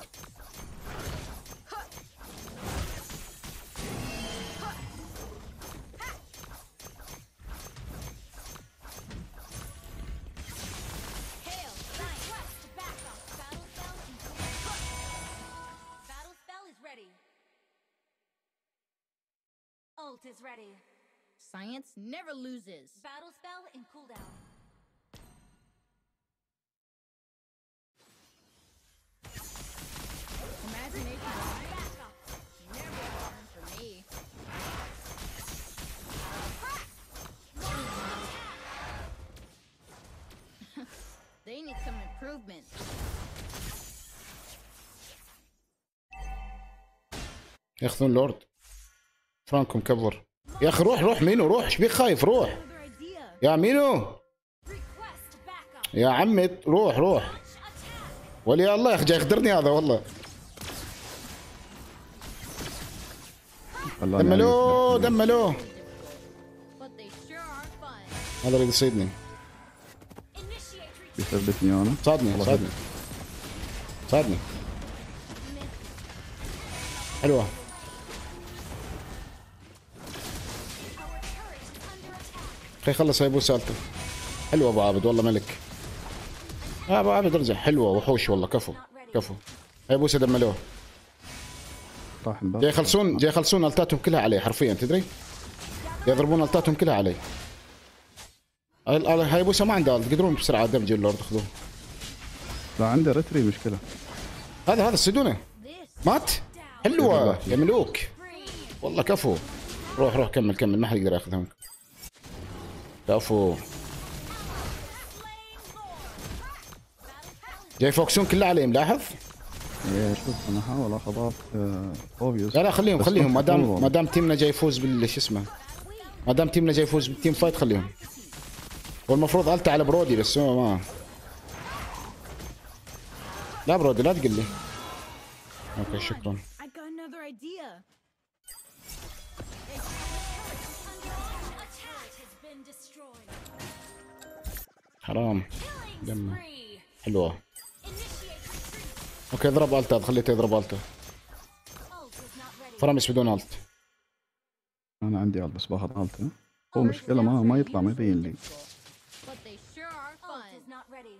[SPEAKER 5] Hail, request backup. Battle spell incoming. Battle spell is ready. Ult is ready.
[SPEAKER 11] Science never loses.
[SPEAKER 5] Battle spell in cooldown.
[SPEAKER 11] Imagination
[SPEAKER 5] Backup.
[SPEAKER 11] never learns for me. They need some improvement.
[SPEAKER 1] ياخذون لورد. فرانكو مكبر. يا اخي روح روح مينو روح. ايش بيك خايف؟ روح
[SPEAKER 11] Another idea.
[SPEAKER 1] يا مينو.
[SPEAKER 5] Request backup.
[SPEAKER 1] يا عمي روح روح. ولي الله يا اخي جاي يخدرني هذا والله. دملوه دملوه.
[SPEAKER 11] But they sure are fun.
[SPEAKER 1] هذا يريد يصيدني.
[SPEAKER 8] بيثبتني انا.
[SPEAKER 1] صادني صادني صادني. حلوه. خي خلص هاي ابو سالته. حلوه ابو عابد والله ملك. آه ابو عابد ارجع. حلوه وحوش والله. كفو كفو. هاي بوسه دملوه.
[SPEAKER 8] راح الباب.
[SPEAKER 1] جاي يخلصون جاي يخلصون التاتهم كلها علي حرفيا تدري؟ يضربون التاتهم كلها علي. هاي بوسه ما عنده الت. تقدرون بسرعه دمج اللورد خذوه.
[SPEAKER 8] لا عنده رتري مشكله.
[SPEAKER 1] هذا هذا صيدونه. مات. حلوه يا ملوك. والله كفو. روح روح كمل كمل. ما حد يقدر ياخذها منكم. كفو. جاي يفوكسون كلها علي ملاحظ؟
[SPEAKER 8] ايه شوف انا احاول اخذ اوبيوس.
[SPEAKER 1] لا لا خليهم خليهم ما دام ما دام تيمنا جاي يفوز بال شو اسمه. ما دام تيمنا جاي يفوز بالتيم فايت خليهم. والمفروض الت على برودي بس هو ما. لا برودي لا تقول لي. اوكي شكرا.
[SPEAKER 11] I got another idea.
[SPEAKER 1] حرام. دم. حلوه. اوكي اضرب الت. خليته يضرب الت. فرامس بدون الت.
[SPEAKER 8] انا عندي الت بس باخذ الت. هو مشكله ما ما يطلع ما يبين لي.
[SPEAKER 11] But they sure are fun.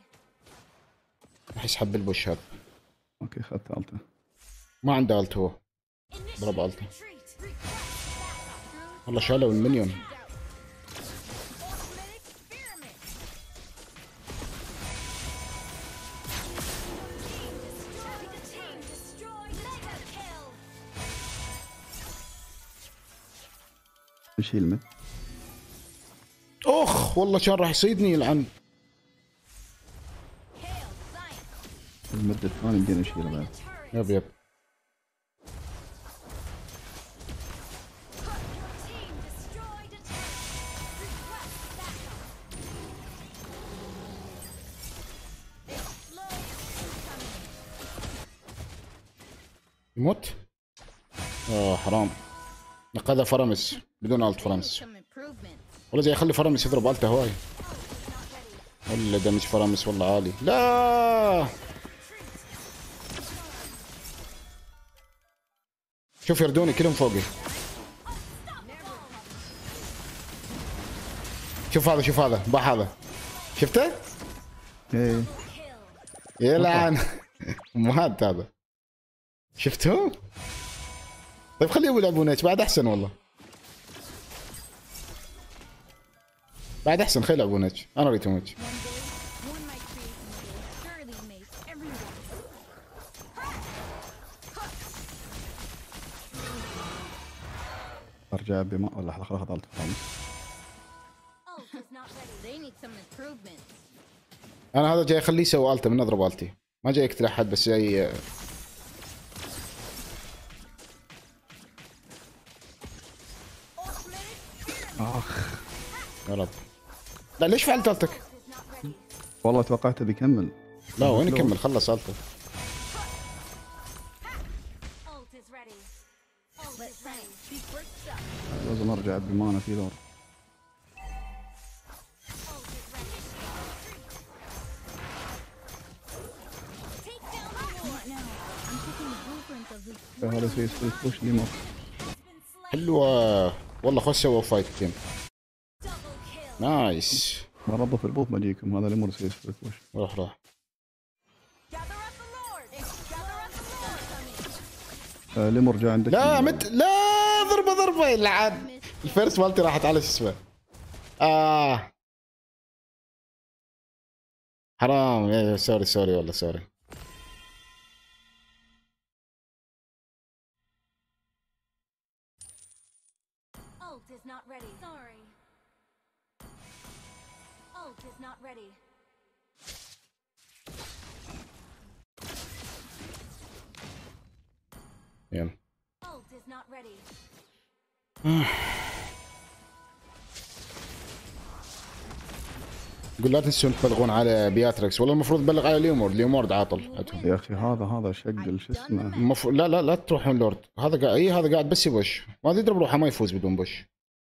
[SPEAKER 1] راح يسحب بالبوش هذا.
[SPEAKER 8] اوكي اخذت الت.
[SPEAKER 1] ما عنده الت هو. ضرب الت. والله شالوا المليون.
[SPEAKER 8] يشيل المد.
[SPEAKER 1] اخ والله كان راح يصيدني يلعن.
[SPEAKER 8] المد الثاني يمدينا نشيله بعد.
[SPEAKER 1] يب يب. يموت. اه حرام. نقذ فرامس بدون الت. فرامس والله جاي يخلي فرامس يضرب الته هواي. ولا دمج فرامس والله عالي. لا شوف يردوني كلهم فوقي. شوف هذا شوف هذا باح هذا شفته؟
[SPEAKER 8] ايه
[SPEAKER 1] يلعن. مهات هذا شفتهم؟ طيب خليهم يلعبون هيك بعد احسن والله. بعد احسن خلي يلعبون هيك. انا اريدهم هيك.
[SPEAKER 8] ارجع بما ولا خلاص خلاص خذلت خلاص.
[SPEAKER 5] Ult is not ready.
[SPEAKER 11] They need some improvements.
[SPEAKER 1] انا هذا جاي اخليه يسوي الته من اضرب التي، ما جاي يقتل احد بس جاي.
[SPEAKER 8] اخ
[SPEAKER 1] يا رب. لا ليش فعلت التك؟
[SPEAKER 8] والله توقعته بيكمل.
[SPEAKER 1] لا وين يكمل؟ خلص الته.
[SPEAKER 5] Ult is ready. Ult is ready.
[SPEAKER 11] Be first up.
[SPEAKER 8] لازم ارجع بمانا في دور.
[SPEAKER 5] Ult is ready. Take down the wall.
[SPEAKER 11] Not now. I'm taking the blueprint of this.
[SPEAKER 8] هذا يسوي سويت بوش ليمور.
[SPEAKER 5] Has been slain.
[SPEAKER 1] حلوه والله، خوش سووا فايت تيم.
[SPEAKER 5] Double kill.
[SPEAKER 1] نايس.
[SPEAKER 8] برضه في البوت بجيكم. هذا ليمور يسوي سويت بوش.
[SPEAKER 1] روح روح.
[SPEAKER 5] Gather up the lord. Gather up the lord.
[SPEAKER 8] آه ليمور جاء عندك.
[SPEAKER 1] لا مت لا ضربه ضربه يلعن. الفيرست مالتي راحت على شو اسمه. اه حرام. إيه، سوري سوري والله سوري.
[SPEAKER 5] Ult is not ready. Sorry. Ult is not ready.
[SPEAKER 1] يلا.
[SPEAKER 5] Ult is not ready.
[SPEAKER 1] قول لا تنسون تبلغون على بياتريكس، والله المفروض تبلغ على ليومورد. ليومورد عاطل عندهم.
[SPEAKER 8] يا اخي هذا هذا شقل شو اسمه.
[SPEAKER 1] المفروض لا لا لا تروحون لورد. هذا قاعد اي هذا قاعد بس يبوش، ما تدري بروحه ما يفوز بدون بوش.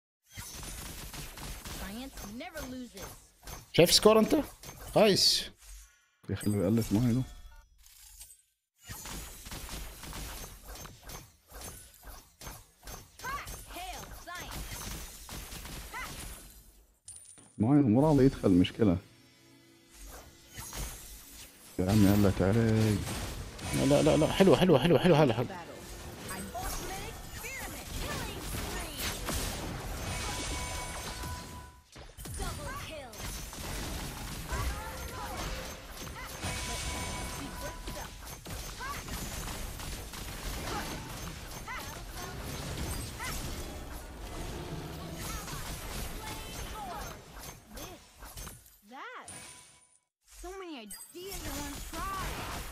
[SPEAKER 11] Science never loses.
[SPEAKER 1] شايف سكور انت؟ هايس.
[SPEAKER 8] يخليه يألف ما يلو.
[SPEAKER 11] Hail science.
[SPEAKER 8] ما يلو مو راضي يدخل مشكلة. يا عمي علت عليك.
[SPEAKER 1] لا لا لا حلوه حلوه حلوه حلوه هلا حلو.
[SPEAKER 5] Double kill.
[SPEAKER 11] This. That. So many ideas in one try.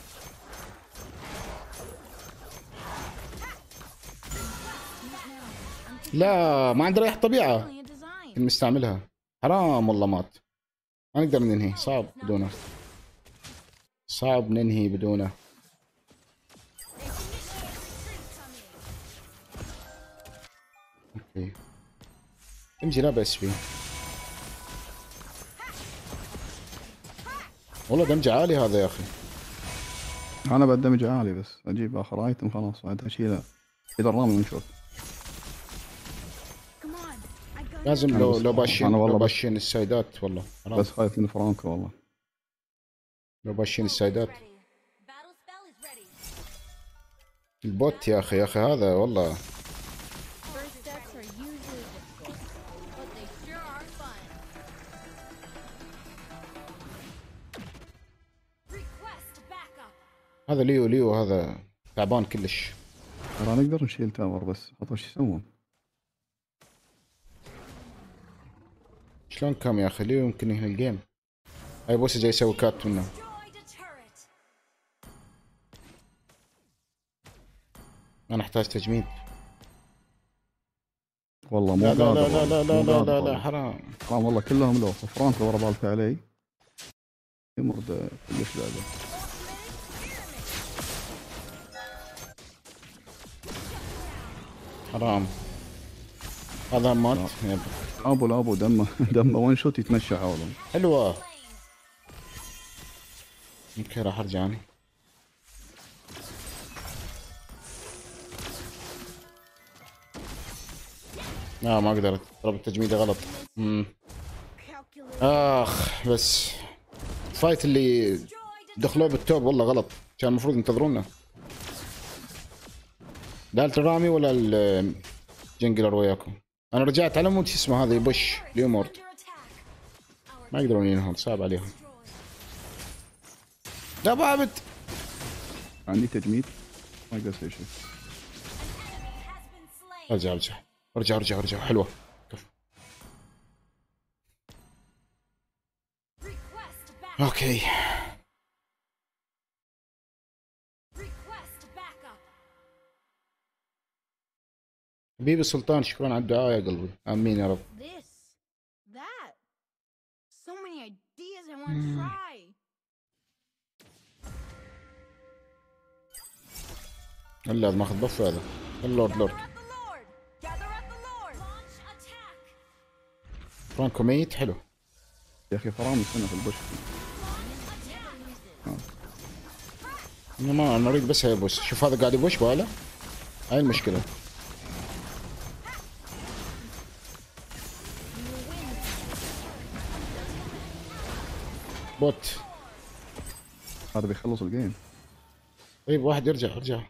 [SPEAKER 1] لا ما عنده ريح طبيعه
[SPEAKER 11] Only a design.
[SPEAKER 1] مستعملها. حرام والله مات. ما نقدر ننهي، صعب بدونه. صعب ننهي بدونه. اوكي امشي لا بأس فيه. والله دمجه عالي هذا يا اخي.
[SPEAKER 8] انا بعد دمج عالي بس اجيب اخر ايتم خلاص بعد اشيله اذا الرامي ونشوف.
[SPEAKER 11] Come on. I got
[SPEAKER 1] لازم
[SPEAKER 8] أنا
[SPEAKER 1] لو
[SPEAKER 8] بس-
[SPEAKER 1] لو باشين
[SPEAKER 8] أنا والله
[SPEAKER 1] لو
[SPEAKER 8] بس-
[SPEAKER 1] باشين السايدات والله حرام.
[SPEAKER 8] بس خايف من فرانكو والله.
[SPEAKER 1] لو باشين السايدات.
[SPEAKER 5] Ready. Battle spell is ready.
[SPEAKER 1] البوت يا اخي يا اخي هذا والله.
[SPEAKER 11] First steps are usually difficult, but they sure are fun.
[SPEAKER 5] Request backup.
[SPEAKER 1] هذا ليو ليو هذا تعبان كلش.
[SPEAKER 8] ترى نقدر نشيل تاور بس خطوه شو يسوون؟
[SPEAKER 1] شلون كم يا اخي ليو يمكن ينهي الجيم. هاي بوسه جاي يسوي كات منه.
[SPEAKER 5] Destroyed a turret.
[SPEAKER 1] انا احتاج تجميد.
[SPEAKER 8] والله مو
[SPEAKER 1] لا لا
[SPEAKER 8] قادر
[SPEAKER 1] لا لا لا
[SPEAKER 8] مو
[SPEAKER 1] لا
[SPEAKER 8] قادر
[SPEAKER 1] لا, لا
[SPEAKER 8] والله.
[SPEAKER 1] حرام.
[SPEAKER 8] حرام والله كلهم لو فرانكو ورا بالته علي يمرض كلش لعبه.
[SPEAKER 1] حرام هذا مات. يلا.
[SPEAKER 8] ابو لابو دمه دمه وين شوت يتمشى حولهم.
[SPEAKER 1] حلوه. اوكي راح ارجع انا. لا ما قدرت ضربت تجميده غلط. امم
[SPEAKER 11] Calculate.
[SPEAKER 1] اخ بس الفايت اللي دخلوه بالتوب والله غلط. كان المفروض ينتظرونا. لا الترامي ولا الجنجلر وياكم. انا رجعت على مود شو اسمه هذا يبش ليومورد.
[SPEAKER 5] Under attack.
[SPEAKER 1] ما يقدرون ينهون صعب عليهم. لا بعبد.
[SPEAKER 8] عندي تجميد ما يقدر يسوي شيء.
[SPEAKER 5] Has been slain.
[SPEAKER 1] ارجع ارجع. ارجع ارجع ارجع حلوه. كف. اوكي حبيبي سلطان، شكرا على الدعاء يا قلبي، امين يا رب.
[SPEAKER 11] This, that. So many ideas I want to try.
[SPEAKER 1] هلا ماخذ بف هذا اللورد لورد. فرانكو ميت حلو
[SPEAKER 8] يا اخي فرامي سنة في البش.
[SPEAKER 1] انا ما انا اريد بس يبوس. شوف هذا قاعد يبوش باله، هاي المشكلة. بوت
[SPEAKER 8] هذا بيخلص الجيم.
[SPEAKER 1] طيب واحد يرجع ارجع.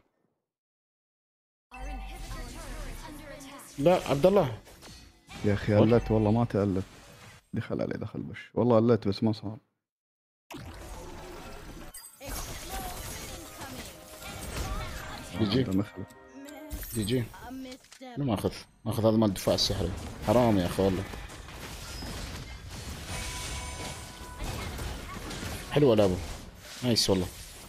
[SPEAKER 1] لا عبد الله
[SPEAKER 8] يا اخي قلت والله ما تألت. دخل علي دخل بش والله قلت بس ما صار.
[SPEAKER 1] جي جي
[SPEAKER 8] مخلف.
[SPEAKER 1] جي جي ما ماخذ ماخذ هذا مال الدفاع السحري. حرام يا اخي والله. حلوه لعبه نايس والله.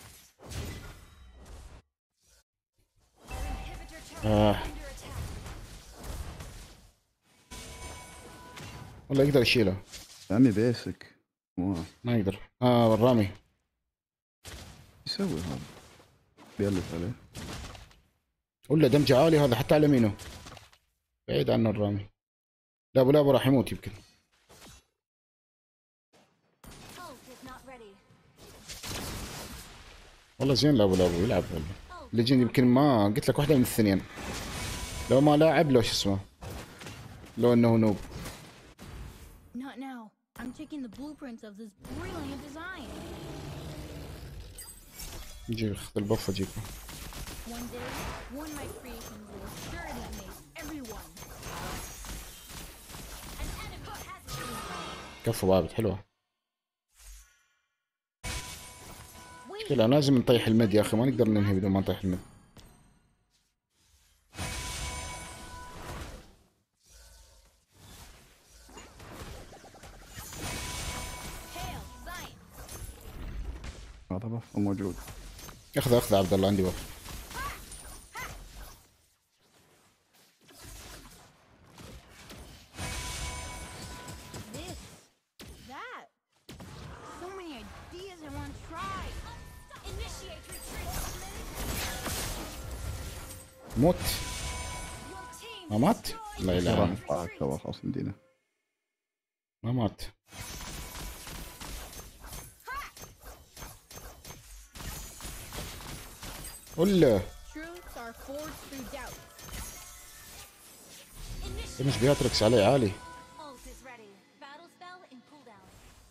[SPEAKER 1] آه. والله يقدر يشيله.
[SPEAKER 8] عمي بيسك
[SPEAKER 1] ما يقدر. اه الرامي
[SPEAKER 8] يسوي هذا بيلف عليه
[SPEAKER 1] ولا دمجه عالي هذا حتى على يمينه. بعيد عنه الرامي. لا ابو لابو راح يموت يمكن. والله زين لا ابو لابو يلعب والله. ليجند يمكن ما قلت لك واحده من الاثنين. لو ما لاعب لو شو اسمه لو انه نوب.
[SPEAKER 11] Not now. I'm checking the blueprints of this brilliant design.
[SPEAKER 1] نجي خذ البف اجيكم.
[SPEAKER 11] One day, one of my creations will assuredly amaze everyone.
[SPEAKER 1] كفو بابت حلوه. مشكلة لازم نطيح المد يا اخي، ما نقدر ننهي بدون ما نطيح المد.
[SPEAKER 8] هذا بف موجود.
[SPEAKER 1] اخذ اخذ عبد الله عندي بف.
[SPEAKER 11] This, that. So many ideas I want to try. Initiate retreat.
[SPEAKER 1] موت. ما مات؟ لا اله الا
[SPEAKER 8] الله. تو خلاص مدينة.
[SPEAKER 1] ما مات. ولا
[SPEAKER 11] Truths are forged through doubt.
[SPEAKER 1] مش بياتركس عليه عالي.
[SPEAKER 5] Ult is ready. Battle spell in cooldown.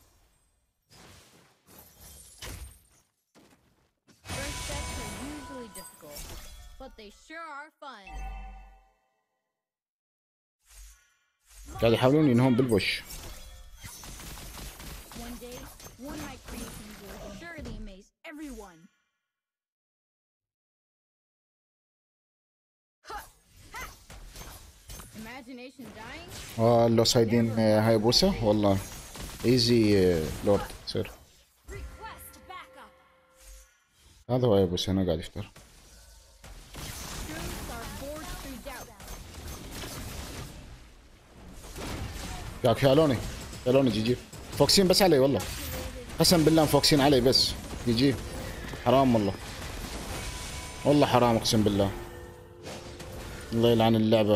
[SPEAKER 11] First sets are usually difficult, but they sure are fun.
[SPEAKER 1] قاعد يحاولون ينهون بالبوش.
[SPEAKER 11] One day, one of my creations will surely amaze everyone. Imagination dying?
[SPEAKER 1] اه لو صايدين هاي بوسه والله ايزي لورد سير. هذا هو بوسه انا قاعد يفتر. ياك شالوني شالوني جي جي. فوكسين بس علي والله قسم بالله فوكسين علي بس. جي جي حرام والله والله حرام اقسم بالله. الله يلعن اللعبه.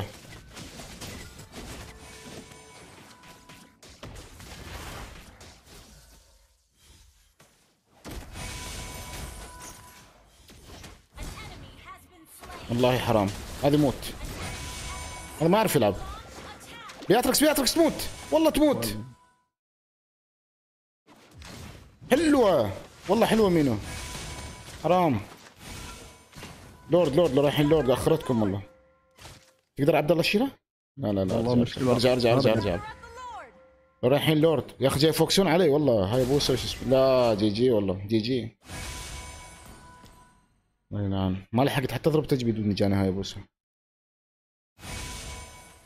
[SPEAKER 1] والله حرام هذا موت. هذا ما اعرف يلعب. بياتركس بياتركس تموت والله تموت. حلوه والله حلوه مينو. حرام. لورد لورد لو رايحين لورد اخرتكم والله. تقدر عبد الله تشيله؟ لا لا لا ارجع ارجع ارجع ارجع. لو رايحين لورد يا اخي جاي فوكسون علي والله. هاي بوسه وش اسمه. لا جي جي والله جي جي. اي نعم ما لحقت حتى اضرب تجبيد بدون جاني هاي بوسه.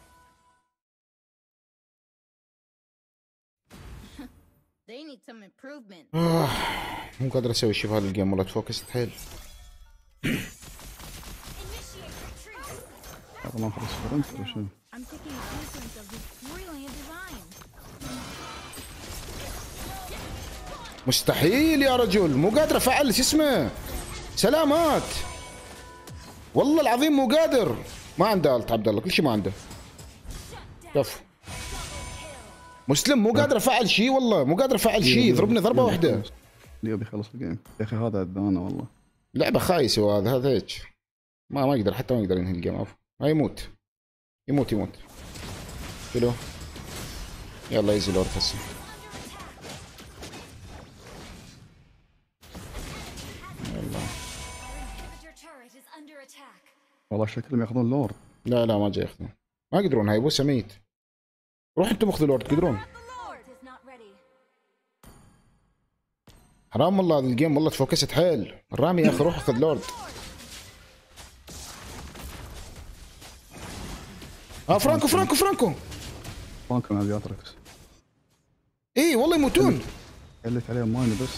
[SPEAKER 11] some improvement.
[SPEAKER 1] آه. مو قادر اسوي شيء بهذا الجيم والله تفوكست حيل.
[SPEAKER 8] هذا ما خلص فرنت ولا شنو؟
[SPEAKER 11] I'm taking a glimpse of this brilliant design.
[SPEAKER 1] مستحيل يا رجل، مو قادر افعل شو اسمه. سلامات والله العظيم مو قادر. ما عنده الت عبد الله، كل شيء ما عنده. كفو مسلم، مو قادر افعل شيء والله، مو قادر افعل شيء، ضربني ضربه واحده.
[SPEAKER 8] ليو بيخلص الجيم يا اخي، هذا اذانا والله.
[SPEAKER 1] لعبه خايسه وهذا هذا هيك ما ما يقدر، حتى ما يقدر ينهي الجيم. عفوا ما يموت يموت يموت. شنو يلا يزي لورد هسه. يلا
[SPEAKER 8] والله شكلهم ياخذون لورد.
[SPEAKER 1] لا لا ما جاي ياخذون، ما يقدرون، هاي بوسه ميت. روح انتم اخذوا لورد تقدرون. حرام والله هذا الجيم والله تفوكست حيل. الرامي يا اخي روح اخذ لورد. اه فرانكو فرانكو فرانكو
[SPEAKER 8] فرانكو مع بياتريكس.
[SPEAKER 1] اي والله يموتون.
[SPEAKER 8] قلت عليهم ماينه بس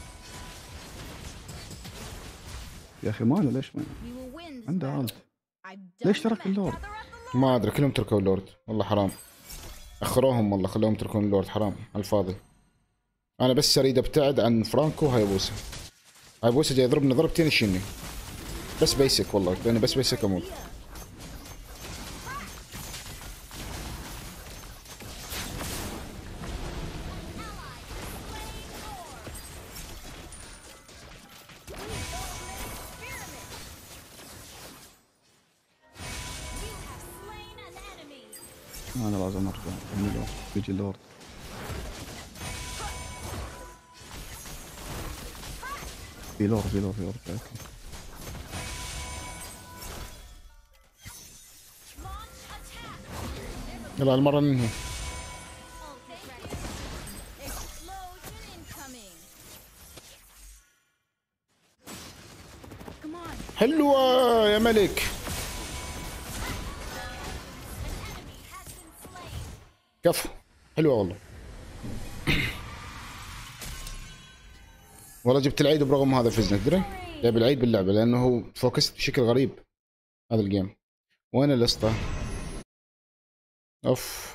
[SPEAKER 8] يا اخي. ماينه ليش ما عنده عالت؟ ليش ترك اللورد؟
[SPEAKER 1] ما ادري، كلهم تركوا اللورد والله حرام. اخروهم والله، خلوهم يتركون اللورد حرام على الفاضي. انا بس اريد ابتعد عن فرانكو. هاي بوسه هاي بوسه جاي يضربني ضربتين يشيلني. بس بيسك والله، لاني بس بيسك اموت.
[SPEAKER 8] انا لازم ارجع اللورد. بيجي اللورد. في لورد في لورد في لورد. اوكي
[SPEAKER 1] يلا هالمره ننهي. حلوه يا ملك. كفو حلوه والله. والله جبت العيد برغم هذا فزنا. تدري جايب العيد باللعبه لانه هو فوكست بشكل غريب هذا الجيم. وين الاسطى؟ اوف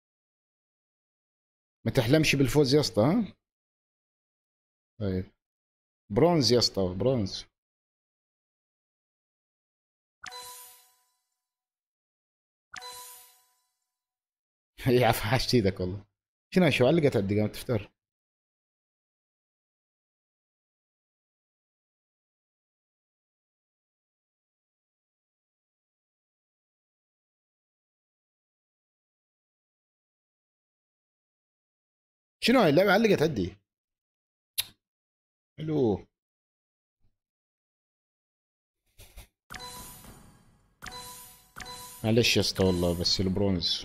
[SPEAKER 1] ما تحلمش بالفوز يا اسطى. ها طيب برونز يا اسطى، برونز. يعرف حاجة ايدك والله. شنو شو علقت عندي قامت تفتر. شنو هاي اللعبة علقت عندي. حلو معلش يا اسطى والله، بس البرونز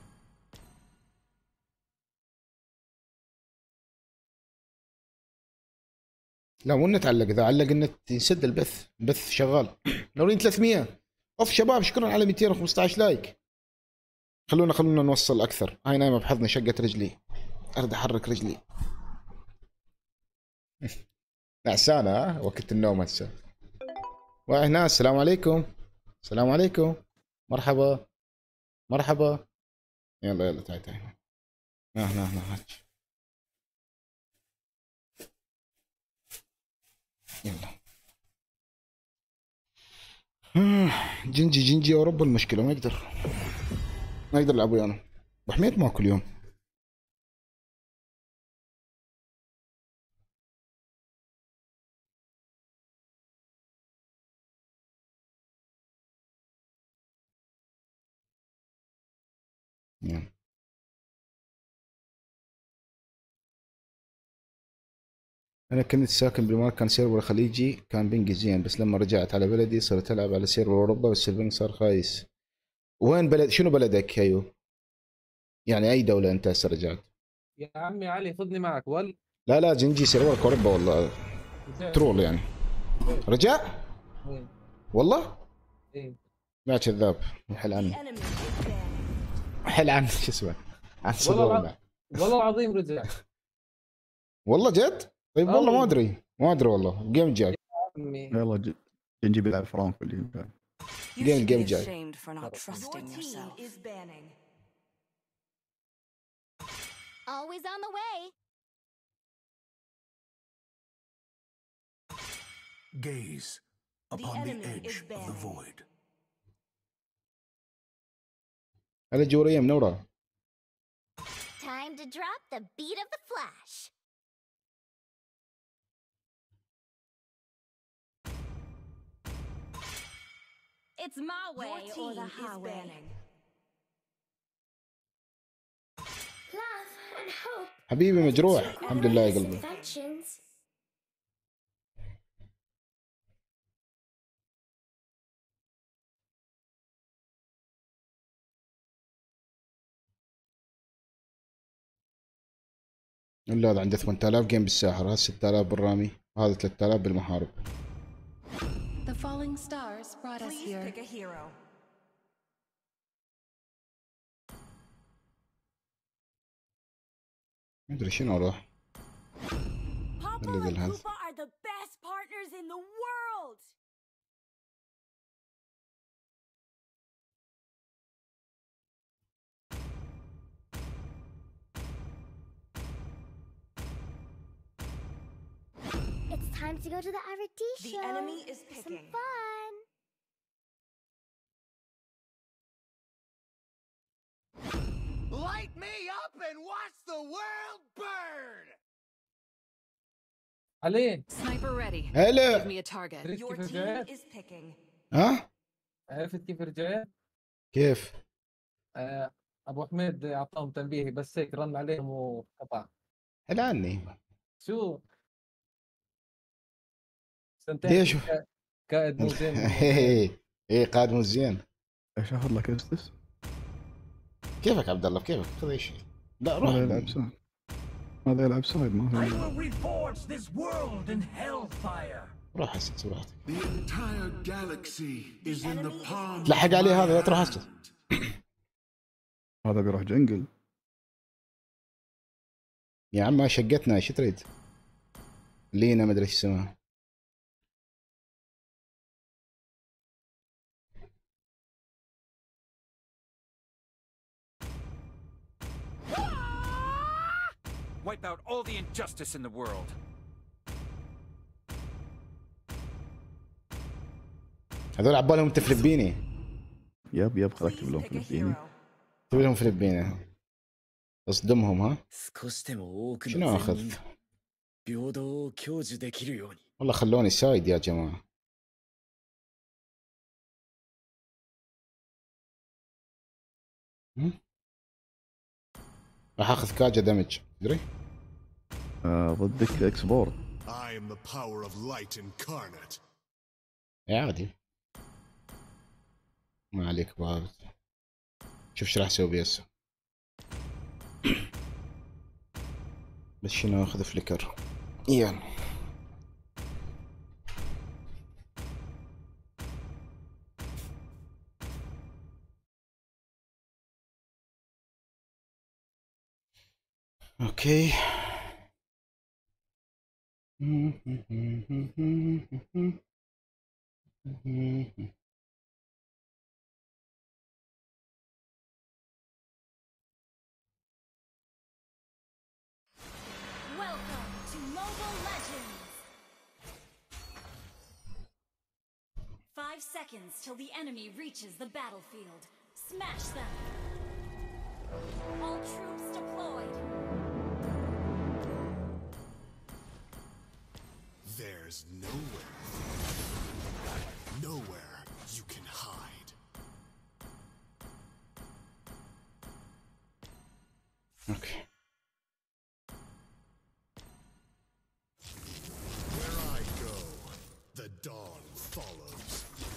[SPEAKER 1] لا مو النت علق، اذا علق النت ينسد البث. البث شغال. نورين ثلاثمية. اوف شباب شكرا على مئتين وخمسطعش لايك. خلونا خلونا نوصل اكثر. هاي نايمه بحضني شقت رجلي، ارد احرك رجلي. نعسانه ها وقت النوم هسه. وهنا السلام عليكم. السلام عليكم. مرحبا مرحبا. يلا يلا تعال تعال. هنا هنا هنا يلا. جنجي جنجي اوروبا المشكله ما يقدر ما يقدر يلعب ويانا. وحميد ما كل يوم. يلا. أنا كنت ساكن بالإمارات، كان سيرفر خليجي كان بنجي زين، بس لما رجعت على بلدي صرت ألعب على سيرفر أوروبا بس البنج صار خايس. وين بلد؟ شنو بلدك أيوه؟ يعني أي دولة أنت هسه رجعت؟
[SPEAKER 12] يا عمي علي خذني معك ول.
[SPEAKER 1] لا لا جنجي سيرفر أوروبا والله ترول يعني. رجع؟ والله؟
[SPEAKER 12] إيه
[SPEAKER 1] لا كذاب. حل عني حل عني شو اسمه عن
[SPEAKER 12] والله والله العظيم رجع.
[SPEAKER 1] والله جد؟ طيب والله ما ادري ما ادري والله جيم جاي.
[SPEAKER 8] يلا ج- نجيب يلعب فرانكو اللي جاي.
[SPEAKER 4] You
[SPEAKER 1] جيم
[SPEAKER 4] should be
[SPEAKER 1] جيم جاي.
[SPEAKER 4] ashamed for not trusting
[SPEAKER 5] Your team
[SPEAKER 4] yourself.
[SPEAKER 5] is banning.
[SPEAKER 2] Always on the way.
[SPEAKER 3] Gaze upon the,
[SPEAKER 5] enemy
[SPEAKER 3] edge
[SPEAKER 5] is
[SPEAKER 3] of the
[SPEAKER 5] banning.
[SPEAKER 3] void.
[SPEAKER 1] هلا جورية منورة.
[SPEAKER 2] Time to drop the beat of the flash.
[SPEAKER 5] It's my way Your or team the is highway. banning.
[SPEAKER 2] Love and hope
[SPEAKER 1] حبيبي مجروح
[SPEAKER 2] are the two
[SPEAKER 1] الحمد لله يا
[SPEAKER 2] greatest
[SPEAKER 1] قلبي.
[SPEAKER 2] inventions.
[SPEAKER 1] الا هذا عنده ثمانية آلاف جيم بالساحر، هذا ستة آلاف بالرامي، هذا ثلاثة آلاف بالمحارب.
[SPEAKER 4] The falling stars brought us
[SPEAKER 5] Please
[SPEAKER 4] here.
[SPEAKER 5] pick a hero.
[SPEAKER 1] ما ادري شنو اروح.
[SPEAKER 5] Papa
[SPEAKER 1] اللي ذي
[SPEAKER 5] and
[SPEAKER 1] الهذا.
[SPEAKER 5] Koopa are the best partners in the world.
[SPEAKER 2] It's time to go to the R and D
[SPEAKER 5] The
[SPEAKER 2] show.
[SPEAKER 5] enemy is
[SPEAKER 2] for some
[SPEAKER 5] picking.
[SPEAKER 2] fun.
[SPEAKER 9] Light me up and watch the world burn!
[SPEAKER 12] علي
[SPEAKER 4] Sniper ready.
[SPEAKER 1] هلا.
[SPEAKER 4] Give me a target.
[SPEAKER 12] عرفت
[SPEAKER 5] Your
[SPEAKER 12] كيف
[SPEAKER 5] team
[SPEAKER 12] رجعت؟
[SPEAKER 5] is picking.
[SPEAKER 1] ها؟
[SPEAKER 12] عرفت كيف رجعت؟
[SPEAKER 1] كيف؟
[SPEAKER 12] آه، ابو حميد اعطاهم تنبيه بس هيك رن عليهم وقطع.
[SPEAKER 1] هلا عني.
[SPEAKER 12] شو؟ سنتين
[SPEAKER 1] ليش؟
[SPEAKER 12] كا- كائد مو زين.
[SPEAKER 1] ايه ايه قائد مو زين.
[SPEAKER 8] ايش اخذ لك استس؟
[SPEAKER 1] كيفك عبد الله كيفك؟ خذ اي شيء. لا روح.
[SPEAKER 8] هذا يلعب سايد. هذا يلعب سايد ما
[SPEAKER 9] I
[SPEAKER 8] في.
[SPEAKER 9] will reforge this world in hellfire.
[SPEAKER 1] روح اسس براحتك.
[SPEAKER 3] The entire galaxy is in the palm.
[SPEAKER 1] تلحق عليه هذا لا تروح اسس.
[SPEAKER 8] هذا بيروح جنجل.
[SPEAKER 1] يا عم ما شقتنا ايش تريد؟ لينا ما ادري ايش اسمها.
[SPEAKER 9] Wipe out all the injustice in the world.
[SPEAKER 1] هذول عبالهم تفلبيني.
[SPEAKER 8] يب يب خليك تبلون
[SPEAKER 5] Pick a
[SPEAKER 8] فلبيني.
[SPEAKER 5] hero.
[SPEAKER 1] تبي لهم فلبيني. اصدمهم ها؟
[SPEAKER 13] 少しでも多く
[SPEAKER 1] شنو
[SPEAKER 13] の
[SPEAKER 1] اخذ؟
[SPEAKER 13] 善人が平等を享受できるように
[SPEAKER 1] والله خلوني سايد يا جماعة. هم؟ راح اخذ كاجا دمج تدري؟
[SPEAKER 8] آه ضدك اكسبورت.
[SPEAKER 6] I am the power of light incarnate.
[SPEAKER 1] يا عادي. ما عليك بارد. شوف ايش راح اسوي بيه هسه. بس شنو اخذ فليكر. يلا. اوكي.
[SPEAKER 5] Welcome to Mobile Legends. Five seconds till the enemy reaches the battlefield. Smash them. All troops deployed.
[SPEAKER 6] There's nowhere, nowhere you can hide.
[SPEAKER 1] اوكي.
[SPEAKER 6] Where I go, the dawn follows.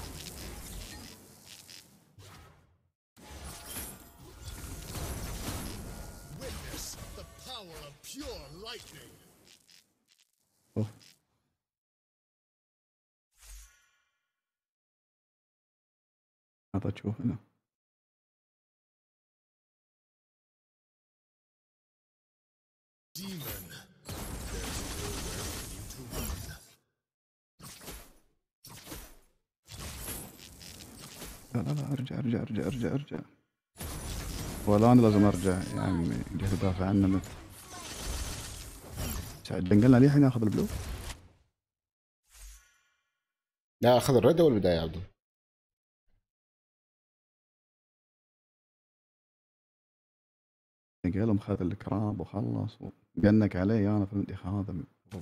[SPEAKER 6] Witness the power of pure lightning.
[SPEAKER 8] أوه. هذا تشوف هنا.
[SPEAKER 6] Demon, there
[SPEAKER 8] لا لا لا ارجع ارجع ارجع ارجع ارجع. ولا انا لازم ارجع يا عمي، جيت ادافع عنه مثل سعد دنقلنا ليه الحين ناخذ البلو.
[SPEAKER 1] لا اخذ الرد اول بدايه يا عبد.
[SPEAKER 8] قالهم خذ الكراب وخلص وقنك علي انا فهمت هذا.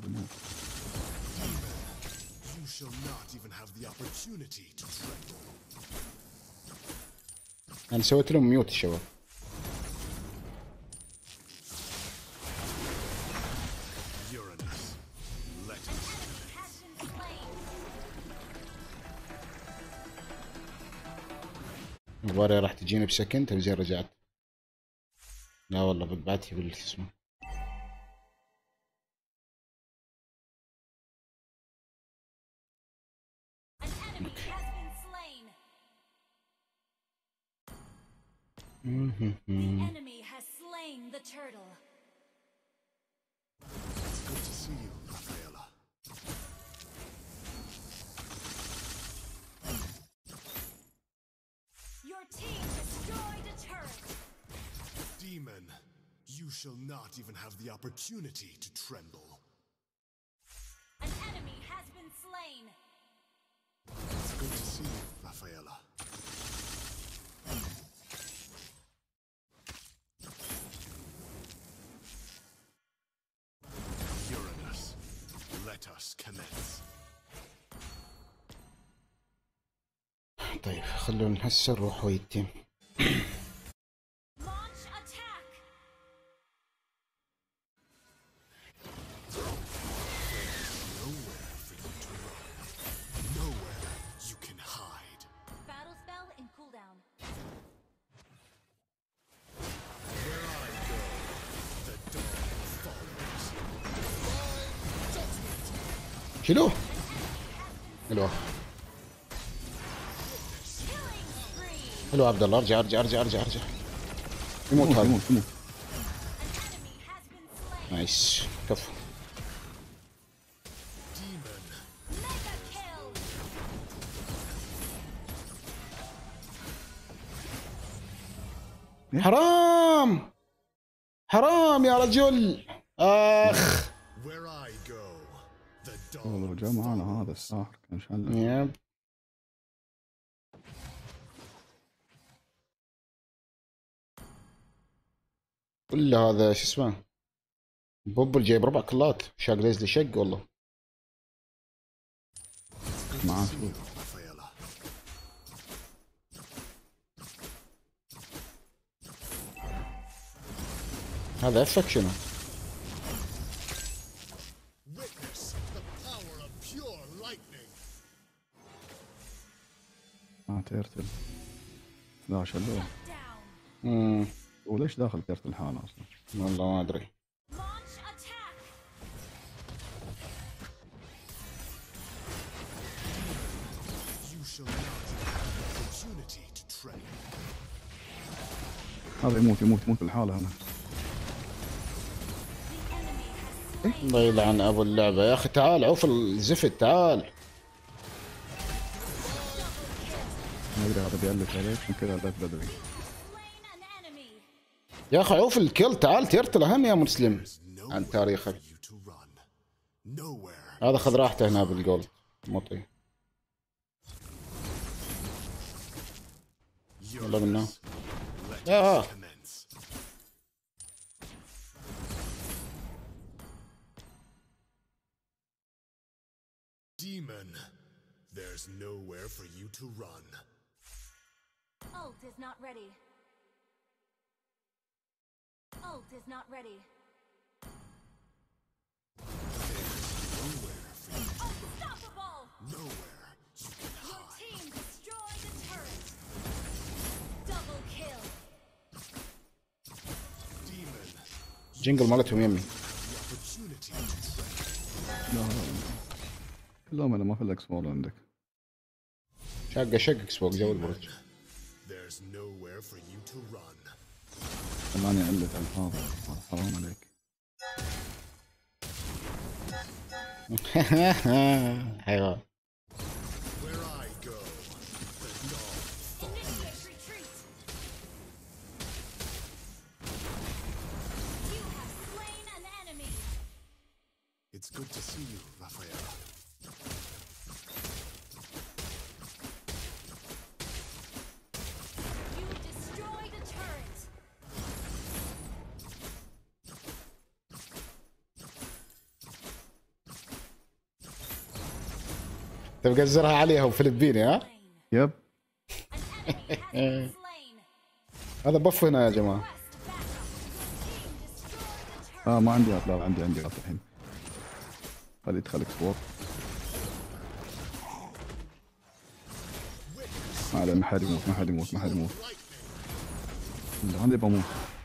[SPEAKER 6] You shall not even have the opportunity to tremble.
[SPEAKER 1] انا سويت لهم ميوت الشباب.
[SPEAKER 6] Uranus, let us.
[SPEAKER 1] المباراة راح تجيني بسكند تلزين رجعت. لا والله بعتي بال اسمه.
[SPEAKER 5] The enemy has slain the turtle.
[SPEAKER 6] It's good to see you, Rafaela.
[SPEAKER 5] Your team destroyed a turret.
[SPEAKER 6] Demon, you shall not even have the opportunity to tremble.
[SPEAKER 5] An enemy has been slain.
[SPEAKER 6] It's good to see you, Rafaela. Uranus, let us commence.
[SPEAKER 1] طيب خلونا هسه نروح ويا التيم.
[SPEAKER 5] Launch attack.
[SPEAKER 6] Nowhere for you to run. Nowhere you can hide.
[SPEAKER 5] Battle spell in cooldown.
[SPEAKER 6] Where I go, the dawn follows.
[SPEAKER 1] شيلوه. حلوه. حلو عبد الله. ارجع ارجع ارجع ارجع ارجع. يموت هذا.
[SPEAKER 8] يموت يموت.
[SPEAKER 1] نايس كفو. حرام حرام يا رجل. اخ
[SPEAKER 8] والله جاء معانا هذا الساحر كان شاله.
[SPEAKER 1] يب. كل هذا شو اسمه بوبل جايب ربع كلات. شاق ليزلي شق والله.
[SPEAKER 8] معاه شوف.
[SPEAKER 1] هذا افك شنو؟
[SPEAKER 8] ما تيرتل. لا شلوه.
[SPEAKER 1] امم
[SPEAKER 8] وليش داخل تيرتل حاله اصلا؟
[SPEAKER 1] والله ما ادري.
[SPEAKER 8] هذا يموت يموت يموت بالحاله هنا.
[SPEAKER 1] الله يلعن ابو اللعبه يا اخي. تعال عوف الزفت تعال.
[SPEAKER 8] ما ادري هذا بيألف عليك من كذا بدأت بدري.
[SPEAKER 1] يا اخي عوف الكل. تعال تيرتل اهم يا مسلم عن تاريخك. هذا خذ راحته هنا بالجولد مطي. والله منه. يا
[SPEAKER 6] Demon, there's nowhere for you to run.
[SPEAKER 5] Ult is not ready. Ult is not ready.
[SPEAKER 6] Nowhere for you.
[SPEAKER 5] Unstoppable!
[SPEAKER 6] Nowhere you can hide.
[SPEAKER 5] Your team destroyed the turret. Double kill.
[SPEAKER 6] Demon,
[SPEAKER 1] جنجل مالتهم يمي.
[SPEAKER 8] لا كلهم انا ما في الاكس بول عندك.
[SPEAKER 1] شقه شق اكس بوكس جو البرج.
[SPEAKER 6] there's nowhere for you to run.
[SPEAKER 8] خلاني ألف على الفاضي. حرام عليك.
[SPEAKER 1] حيوان.
[SPEAKER 6] Where I go, the dawn
[SPEAKER 3] see you, Raphael.
[SPEAKER 5] You destroyed a turret.
[SPEAKER 1] تبقى الزرها عليها وفلبيني ها؟
[SPEAKER 8] يب.
[SPEAKER 1] هذا بف هنا يا جماعه.
[SPEAKER 8] اه ما عندي لا عندي عندي الحين. خلي يدخل اكسبورت. ما عليه، ما حد يموت ما حد يموت ما حد يموت. عندي بموت.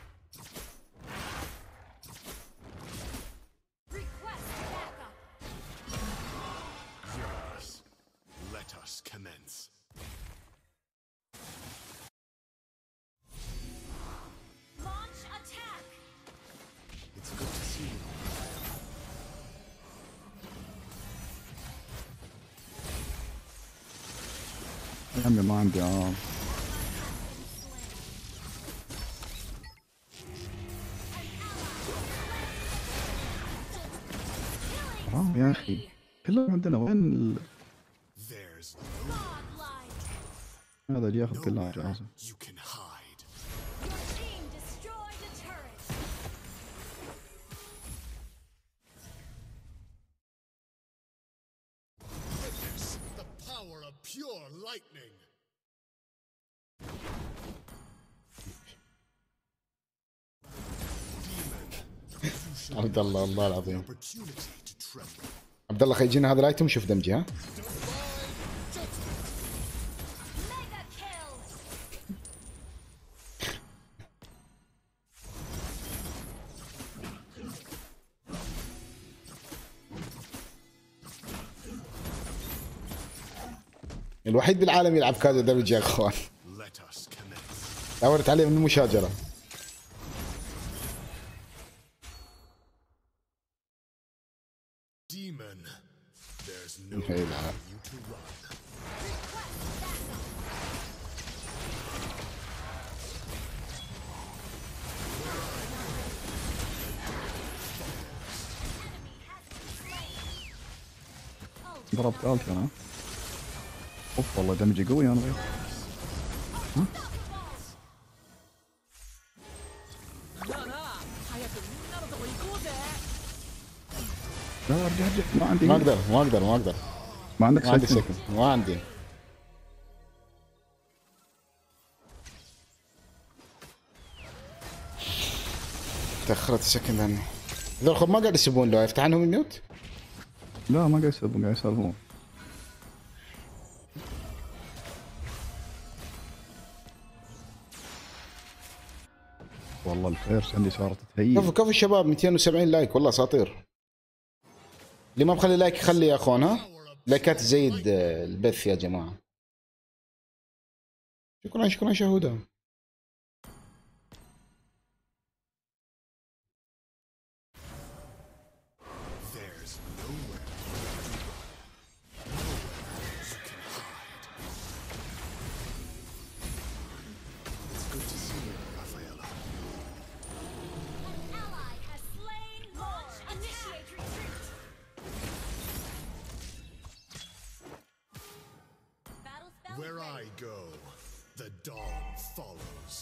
[SPEAKER 3] Yes. Let us commence.
[SPEAKER 5] Launch attack.
[SPEAKER 3] It's good to see you.
[SPEAKER 8] يا عمي ما عندي اه. حرام يا اخي كلهم عندنا وين ال...
[SPEAKER 3] There's
[SPEAKER 8] هذا اللي ياخذ كلها جاهزة.
[SPEAKER 3] you can hide.
[SPEAKER 5] Your team destroyed a turret.
[SPEAKER 3] Witness the power of pure lightning.
[SPEAKER 1] عبد الله والله العظيم.
[SPEAKER 3] Opportunity to tremble.
[SPEAKER 1] عبد الله خلي يجينا هذا الايتم شوف دمجي ها.
[SPEAKER 5] Mega kill.
[SPEAKER 1] الوحيد بالعالم يلعب كذا دمج يا اخوان.
[SPEAKER 3] Let us commence.
[SPEAKER 1] دورت عليه من المشاجره.
[SPEAKER 3] Demon. There's no
[SPEAKER 1] هي
[SPEAKER 3] way
[SPEAKER 1] لا.
[SPEAKER 3] for you to run.
[SPEAKER 8] ضربت الت انا. اوف والله دمجي قوي انا غير. ها؟ لا ارجع ارجع ما عندي.
[SPEAKER 1] ما اقدر ما اقدر ما اقدر.
[SPEAKER 8] ما عندك
[SPEAKER 1] ما عندي
[SPEAKER 8] سكن.
[SPEAKER 1] سكن ما عندي. تاخرت سكن عني. ذول خب ما قاعد يسبون له يفتح عنهم الميوت.
[SPEAKER 8] لا ما قاعد يسبون قاعد يسولفون. والله الفيرس عندي صارت تهيج.
[SPEAKER 1] كفو كفو الشباب مئتين وسبعين لايك والله اساطير. اللي ما مخلي لايك خلي يا اخوان ها. لايكات تزيد البث يا جماعه. شكرا شكرا شهوده.
[SPEAKER 3] There's nowhere. Nowhere you can hide. It's good to see you, Rafaela.
[SPEAKER 5] Ally has slain. Launch initiate retreat. Battle spell.
[SPEAKER 3] Where I go, the dawn follows.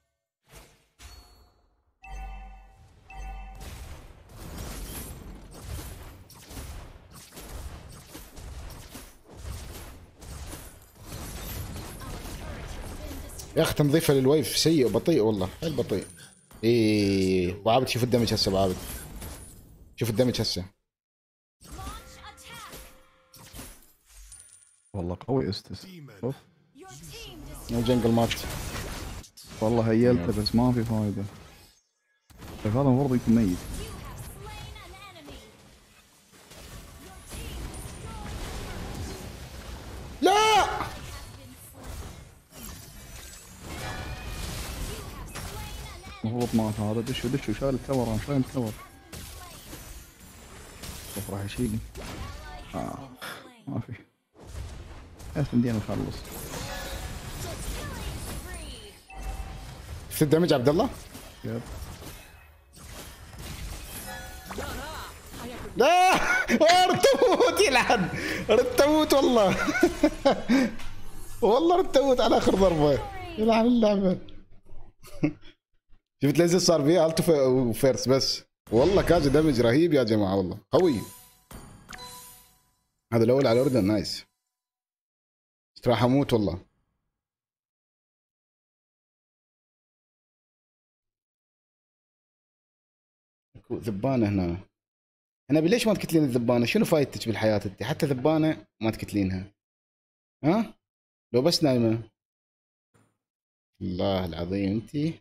[SPEAKER 1] يا اخي تنظيفه للويف سيء وبطيء والله حيل بطيء. ايه ابو عابد شوف الدمج هسه ابو عابد. شوف الدمج هسه.
[SPEAKER 8] والله قوي استس. اوف
[SPEAKER 1] الجنجل مات.
[SPEAKER 8] والله هيلته بس ما في فايده. طيب هذا المفروض يكون ميت.
[SPEAKER 1] لا
[SPEAKER 8] المفروض مات هذا. دشوا دشوا شايل التور انا شايل التور. شوف راح يشيلني. آه. ما في. بس ندينا نخلص.
[SPEAKER 1] شفت الدمج عبد الله؟
[SPEAKER 8] يب.
[SPEAKER 1] لا ردت اموت يلعن، ردت اموت والله. والله ردت اموت على اخر ضربه، يلعن اللعبه. شفت ليزر صار فيها الت وفيرس بس، والله كاجا دمج رهيب يا جماعه، والله قوي. هذا الاول على الاردن نايس. راح اموت والله. ذبانه هنا. انا ليش ما تقتلين الذبانه؟ شنو فايدتك بالحياه انت؟ حتى ذبانه ما تقتلينها. ها؟ لو بس نايمه. الله العظيم انت.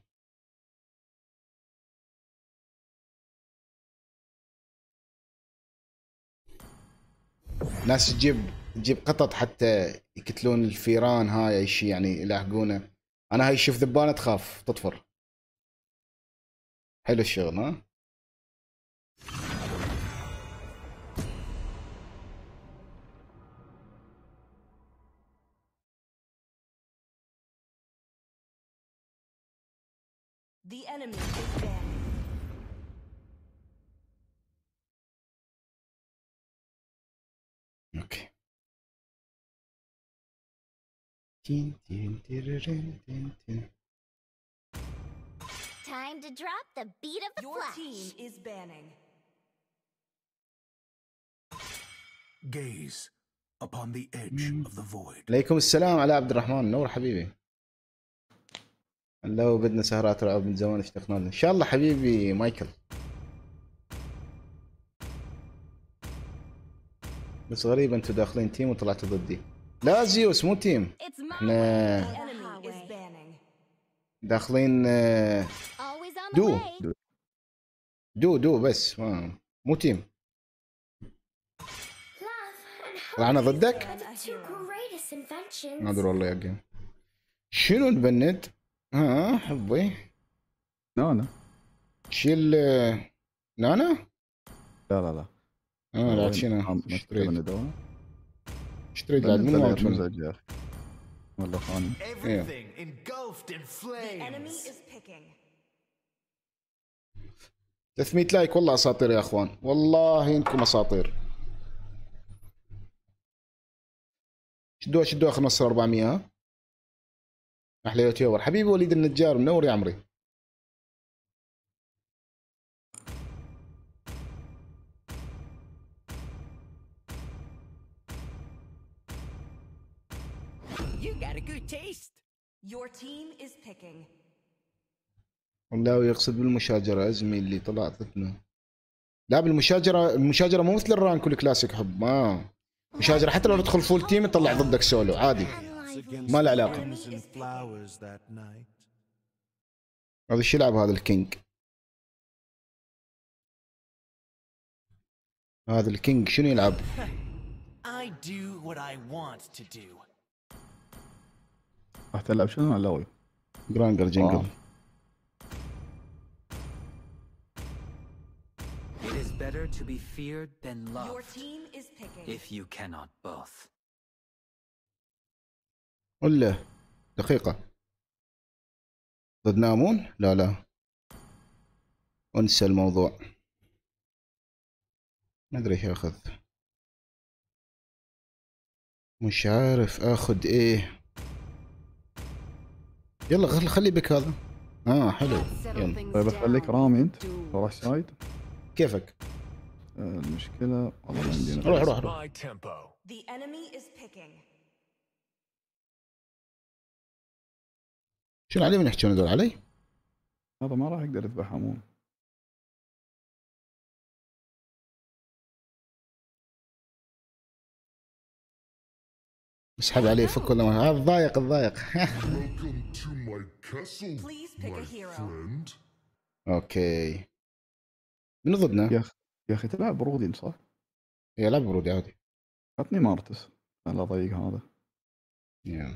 [SPEAKER 1] ناس تجيب تجيب قطط حتى يقتلون الفيران، هاي اي شيء يعني يلاحقونه. انا هاي شوف ذبانه تخاف تطفر. حلو الشغل ها.
[SPEAKER 14] The enemy is banned.
[SPEAKER 1] اوكي. تين تين تيرين تين تين.
[SPEAKER 2] Time to drop the beat of the
[SPEAKER 14] Your
[SPEAKER 2] flash.
[SPEAKER 14] team is banning.
[SPEAKER 3] Gaze upon the edge of the void.
[SPEAKER 1] عليكم السلام على عبد الرحمن، نور حبيبي. لو بدنا سهرات رعب من زمان اشتقنا لها. ان شاء الله حبيبي مايكل. بس غريب انتم داخلين تيم وطلعتوا ضدي. لا زيوس مو تيم، احنا
[SPEAKER 14] The enemy is banning.
[SPEAKER 1] داخلين آه،
[SPEAKER 2] Always on the
[SPEAKER 1] دو
[SPEAKER 2] way.
[SPEAKER 1] دو دو بس ما مو تيم. انا ضدك؟
[SPEAKER 2] Are the two greatest inventions.
[SPEAKER 1] ما ادري والله يا جيم. شنو نبند؟ ها حبي
[SPEAKER 8] نانا.
[SPEAKER 1] شيل آه، نانا؟
[SPEAKER 8] لا لا لا.
[SPEAKER 1] اه لا شنو؟
[SPEAKER 8] ايش
[SPEAKER 1] تريد؟ ايش تريد بعد من
[SPEAKER 8] ما
[SPEAKER 1] ما
[SPEAKER 8] مزاج يا اخي. والله ثاني.
[SPEAKER 3] Everything engulfed in
[SPEAKER 14] The enemy
[SPEAKER 3] flames.
[SPEAKER 14] is picking.
[SPEAKER 1] ثلاثمية لايك والله اساطير يا اخوان، والله انكم اساطير. شدوها شدوها خلينا نوصل أربعمية. ها احلى يوتيوبر حبيبي وليد النجار، منور يا عمري.
[SPEAKER 4] You got a good taste.
[SPEAKER 14] Your team is picking.
[SPEAKER 1] والله يقصد بالمشاجرة ازمي اللي طلعت ضدنا. لا بالمشاجرة، المشاجرة مو مثل الرانك والكلاسيك حب، ما مشاجرة حتى لو تدخل فول تيم يطلع ضدك سولو عادي، ما له علاقة. هذا ايش يلعب هذا الكينج؟ هذا الكينج شنو يلعب؟
[SPEAKER 9] I do what I want to do.
[SPEAKER 8] راح تلعب شنو علاوي؟
[SPEAKER 1] جرانجر جنجل.
[SPEAKER 7] It is better to be feared than
[SPEAKER 14] Your
[SPEAKER 7] loved
[SPEAKER 14] team is picking.
[SPEAKER 7] if you cannot both.
[SPEAKER 1] ولا دقيقة ضد نامون؟ لا لا انسى الموضوع، ما ادري ايش اخذ، مش عارف اخذ ايه. يلا خل خلي بك هذا. اه حلو يلا.
[SPEAKER 8] طيب اخليك رامي انت روح سايد.
[SPEAKER 1] كيفك؟
[SPEAKER 8] آه، المشكلة والله ما عندنا.
[SPEAKER 1] روح روح روح.
[SPEAKER 6] My tempo.
[SPEAKER 14] The enemy is picking.
[SPEAKER 1] شنو علي من يحكون هذول علي؟
[SPEAKER 8] هذا ما راح يقدر يذبح عمون.
[SPEAKER 1] اسحب عليه فك كل ما هذا ضايق الضايق.
[SPEAKER 6] Welcome to my castle,
[SPEAKER 14] Please pick
[SPEAKER 6] my
[SPEAKER 14] a hero.
[SPEAKER 6] friend.
[SPEAKER 1] اوكي من ضدنا؟
[SPEAKER 8] يا اخي يا اخي تلعب برودين صح؟
[SPEAKER 1] يلعب برودي عادي.
[SPEAKER 8] عطني مارتس. لا ضيق هذا.
[SPEAKER 1] يلا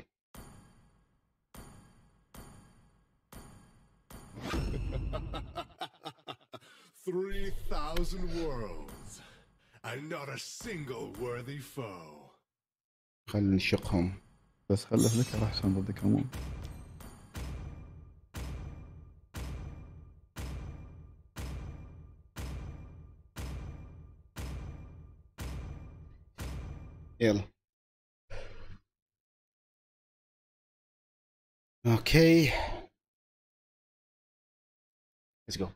[SPEAKER 6] Three thousand worlds, and not a single worthy foe.
[SPEAKER 1] خلينا نشقهم.
[SPEAKER 8] بس خله فليكر احسن ضدك عمون.
[SPEAKER 1] يلا اوكي let's go.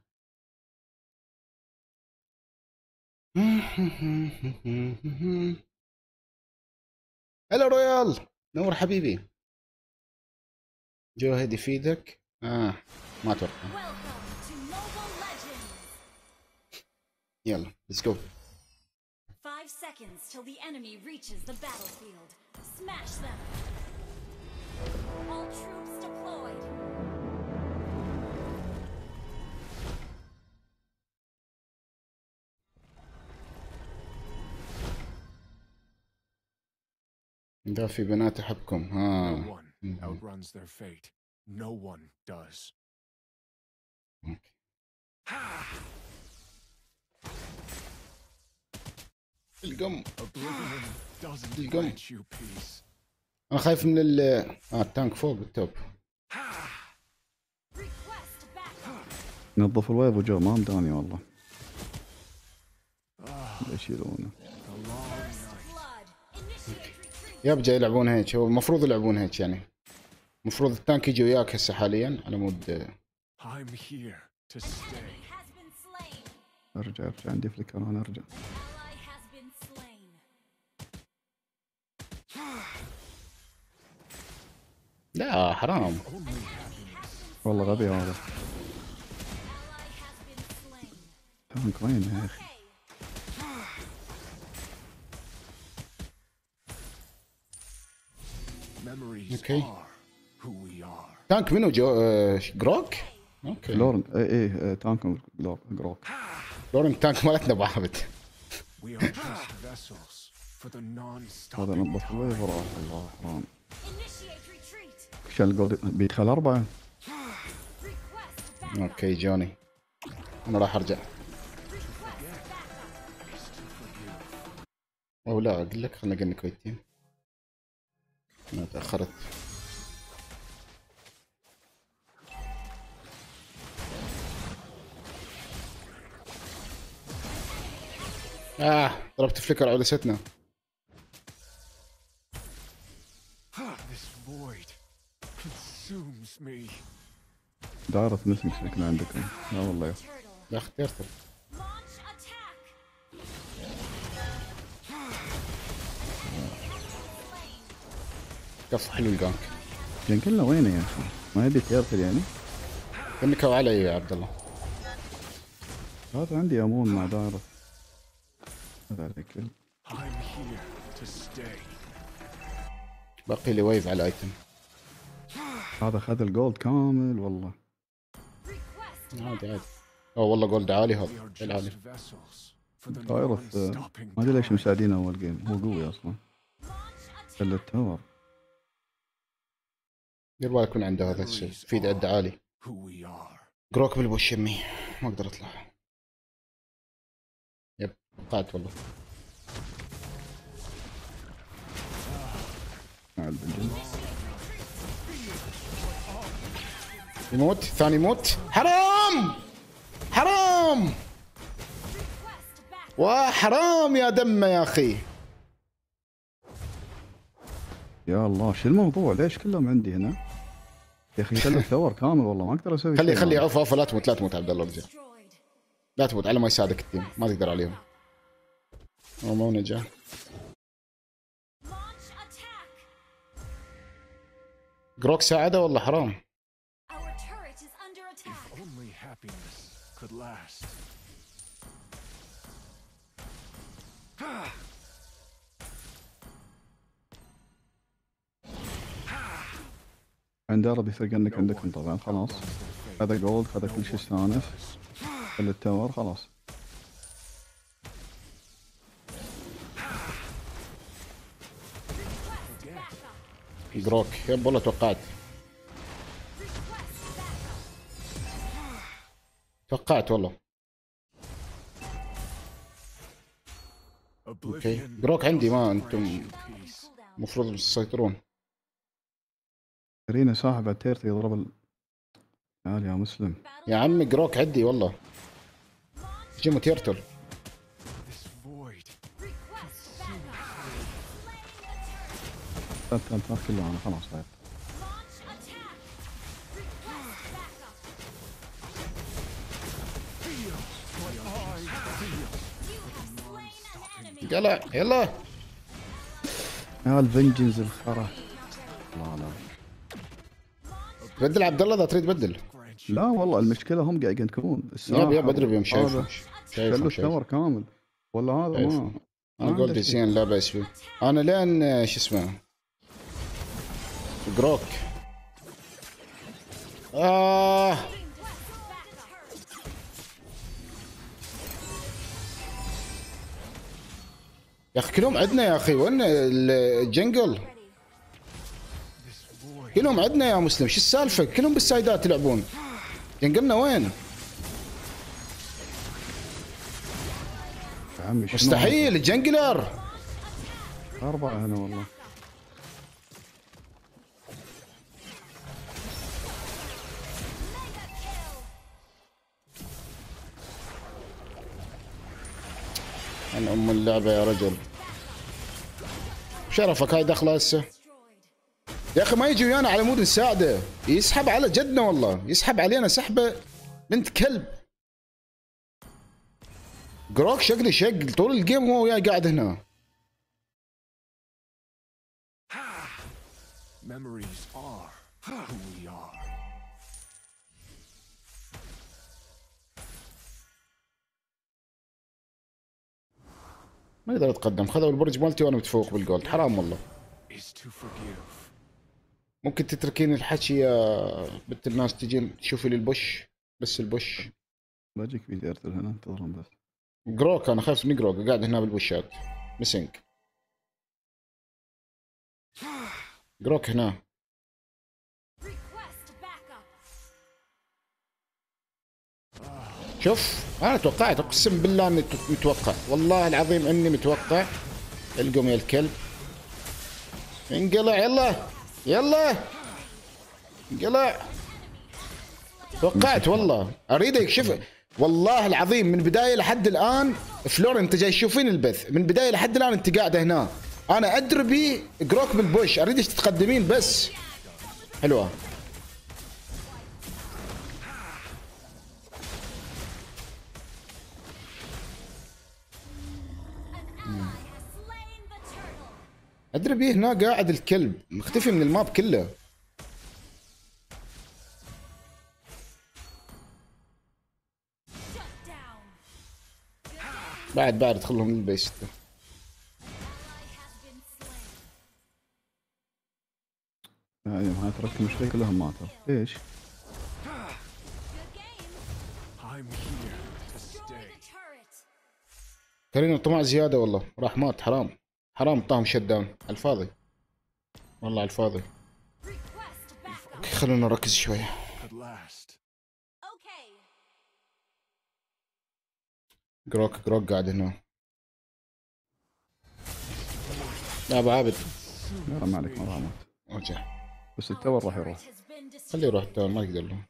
[SPEAKER 1] هلا رويال، نور حبيبي. جوهد يفيدك؟ اه ما اتوقع. يلا let's go.
[SPEAKER 5] Five seconds till the enemy reaches the battlefield. Smash them. All troops deployed.
[SPEAKER 1] ده في بنات احبكم. ها.
[SPEAKER 15] No one outruns their fate. No one does.
[SPEAKER 1] القم
[SPEAKER 15] Doesn't
[SPEAKER 1] القم.
[SPEAKER 15] grant you peace.
[SPEAKER 1] انا خايف من ال اه التانك فوق التوب.
[SPEAKER 8] نظف الويض وجو ما مداني والله. يشيلونه.
[SPEAKER 1] يبجى يلعبون هيك، هو المفروض يلعبون هيك يعني. المفروض التانك يجي وياك هسه حاليا على مود.
[SPEAKER 15] I'm here to stay.
[SPEAKER 8] ارجع ارجع عندي فليكر انا ارجع.
[SPEAKER 1] لا حرام
[SPEAKER 8] والله غبي هذا. تانك وين يا اخي؟
[SPEAKER 1] اوكي تانك منو جو آه... جروك؟
[SPEAKER 8] اوكي لورن اي اي تانك جروك.
[SPEAKER 1] لورن تانك مالتنا ابو عابد.
[SPEAKER 8] هذا نظف الويض وراح. الله حرام. شال جولد بيدخل أربعة.
[SPEAKER 1] اوكي جوني انا راح ارجع. او لا اقول لك خلنا نقول كويتين. انا تاخرت. اه ضربت فليكر على ستنا.
[SPEAKER 8] دائرة مسك شكله عندكم. لا والله
[SPEAKER 1] لا اخترت. كف حلو الجانك.
[SPEAKER 8] جنكلنا وينه يا اخي؟ ما يدي تيرتل يعني؟
[SPEAKER 1] كنكوا علي يا عبد الله.
[SPEAKER 8] هذا عندي امون مع دائرة. هذا عليك.
[SPEAKER 1] باقي لي ويف على الايتم.
[SPEAKER 8] هذا خذ الجولد كامل والله.
[SPEAKER 1] عادي عادي. اوه والله جولد عالي هذا. العالي.
[SPEAKER 8] دائرة ما ادري ليش مساعدين اول جيم، هو قوي اصلا. خلى التاور.
[SPEAKER 1] دير بالك من عنده هذا الشيء، في عد عالي. جروك بالبوش يمي، ما اقدر اطلع. يب قاعد والله. يموت، ثاني يموت. حرام حرام وحرام يا دمه يا اخي.
[SPEAKER 8] يا الله شو الموضوع؟ ليش كلهم عندي هنا؟ يا اخي خلي الثور كامل والله ما اقدر اسوي
[SPEAKER 1] خلي خلي عوف عوف لا تموت لا تموت عبد الله ارجع. لا تموت على ما يساعدك التيم، ما تقدر عليهم. هو مو نجا. جروك ساعده والله حرام.
[SPEAKER 8] عند عربي يفرق عنك عندكم طبعا خلاص. هذا جولد هذا كل شيء استانس. خلي التاور خلاص.
[SPEAKER 1] جروك يب والله توقعت. توقعت والله. اوكي جروك عندي ما انتم المفروض تسيطرون.
[SPEAKER 8] رينا صاحب التيرتي يضرب ال... تعال يا مسلم.
[SPEAKER 1] يا عمي جروك عندي والله. جيمو تيرتل.
[SPEAKER 8] ثلاث ثلاث كله انا خلاص طيب.
[SPEAKER 1] قلع يلا
[SPEAKER 8] يا الفنجنز الخرا. لا لا
[SPEAKER 1] بدل عبد الله اذا تريد بدل.
[SPEAKER 8] لا والله المشكله هم قاعد ينكرون
[SPEAKER 1] يب يب بدري بيوم شايفهم
[SPEAKER 8] شايفهم شايفهم كامل ولا هذا
[SPEAKER 1] شايف.
[SPEAKER 8] ما
[SPEAKER 1] انا قلت زين لا باس فيه. انا لين شو اسمه جروك آه يا اخي كلهم عندنا يا اخي وين الجنجل كلهم عندنا يا مسلم شو السالفه كلهم بالسايدات يلعبون جنجلنا وين مستحيل الجنجلر
[SPEAKER 8] أربعة هنا والله
[SPEAKER 1] عن ام اللعبه يا رجل شرفك هاي داخله هسه يا اخي ما يجي ويانا على مود نساعده يسحب على جدنا والله يسحب علينا سحبه بنت كلب جروك شكلي شق طول الجيم هو وياي قاعد هنا
[SPEAKER 15] Memories are who we are.
[SPEAKER 1] ما يقدر يتقدم خذوا البرج مالتي وانا متفوق بالجولد حرام والله ممكن تتركين الحكي يا بنت الناس تجين تشوفي لي البش بس البش
[SPEAKER 8] باجيك في ديرتل هنا انتظرهم بس
[SPEAKER 1] جروك انا خايف من جروك قاعد هنا بالبشات مسنج جروك هنا شوف انا توقعت اقسم بالله اني متوقع والله العظيم اني متوقع القم يا الكلب انقلع يلا يلا انقلع توقعت والله اريده يكشف والله العظيم من بدايه لحد الان فلور انت جاي تشوفين البث من بدايه لحد الان انت قاعده هنا انا ادري بي جروك بالبوش اريدك تتقدمين بس حلوه ادري بيه هنا قاعد الكلب مختفي من الماب كله بعد بعد ادخلهم للبيست
[SPEAKER 8] هاي هاي تركت مشكلة كلهم ماتوا ليش؟
[SPEAKER 1] كريم طمع زيادة والله راح مات حرام حرام طاهم شت داون على الفاضي والله على الفاضي خلونا نركز شوي جروك جروك قاعد هنا لا ابو عابد
[SPEAKER 8] لا ما عليك ما راح اموت
[SPEAKER 1] ارجع
[SPEAKER 8] بس التور راح يروح
[SPEAKER 1] خليه يروح التور ما يقدر له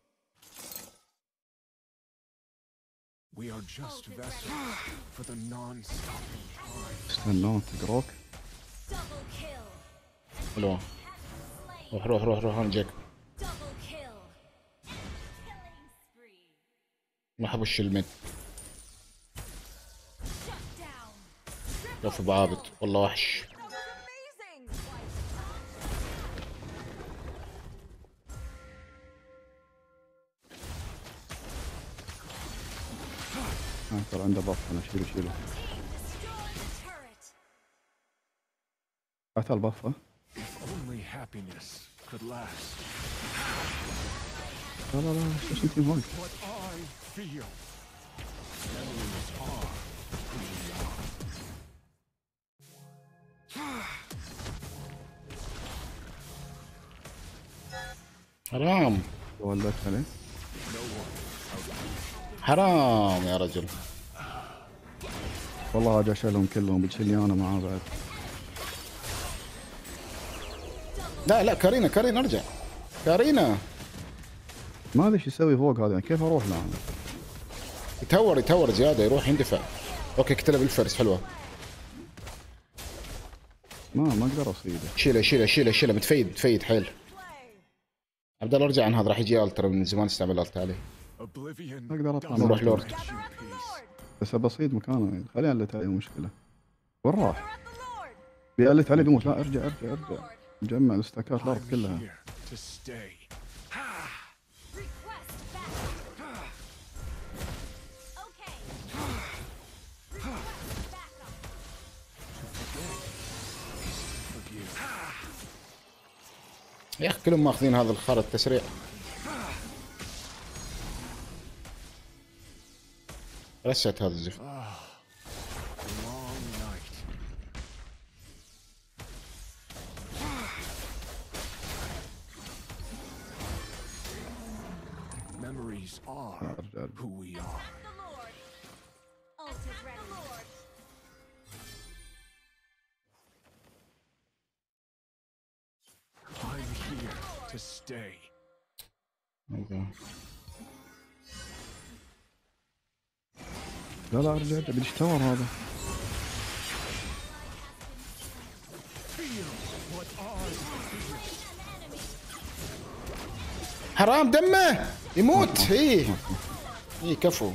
[SPEAKER 15] We are just vessels for the non-stopping time.
[SPEAKER 8] استنى جروك
[SPEAKER 1] حلوة روح روح روح روح انا جاك ما احب وش المد شوف ابو عابد والله وحش
[SPEAKER 8] ها ترى عنده بف انا شيله شيله هات البفه لا لا لا ايش انت هون
[SPEAKER 1] حرام
[SPEAKER 8] ولت عليه
[SPEAKER 1] حرام يا رجل
[SPEAKER 8] والله راجع شالهم كلهم بتشيلني انا معاه بعد
[SPEAKER 1] لا لا كارينا كارينا ارجع كارينا
[SPEAKER 8] ما ادري ايش يسوي فوق هذا كيف اروح له انا
[SPEAKER 1] يتهور يتهور زياده يروح يندفع اوكي كتله بالفرس حلوه
[SPEAKER 8] ما ما اقدر اصيده.
[SPEAKER 1] شيله شيله شيله شيله متفيد متفيد حيل. عبد الله ارجع عن هذا راح يجي الترا من زمان استعمل الت عليه.
[SPEAKER 8] ما اقدر اطلع.
[SPEAKER 1] نروح لورد.
[SPEAKER 8] بس بصيد مكانه خليني الت عليه مشكله. وين راح؟ بيقلت عليه بيموت. لا ارجع ارجع ارجع. مجمع الاستاكات الارض كلها.
[SPEAKER 1] يا اخي كلهم ماخذين هذا الخرط تسريع. رست هذا الزفت.
[SPEAKER 15] Memories are who we are. I'm here to stay.
[SPEAKER 8] لا لا ارجع ارجع بدي اشتور هذا.
[SPEAKER 1] حرام دمه يموت. ايه ايه كفو.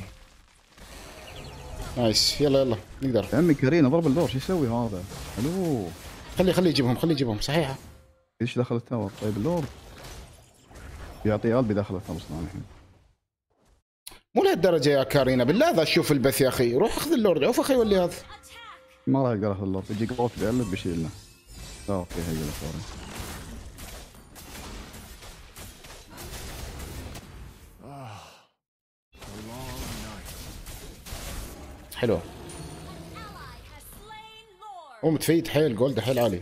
[SPEAKER 1] نايس يلا يلا نقدر.
[SPEAKER 8] يا عمي كارينا ضرب الدور شو يسوي هذا؟ الو
[SPEAKER 1] خلي خلي يجيبهم خلي يجيبهم صحيحه.
[SPEAKER 8] ايش دخل التاور؟ طيب اللورد يعطي قلبي داخل التاور اصلا الحين.
[SPEAKER 1] مو لهالدرجه يا كارينا بالله. ذا شوف البث يا اخي. روح اخذ اللورد. عوف اخي ولي هذا.
[SPEAKER 8] ما راح يقدر ياخذ اللورد. يجي قوت بيقلب بيشيلنا. لا اوكي هي سوري.
[SPEAKER 1] حلو. هو متفيد حيل. جولد حيل عالي.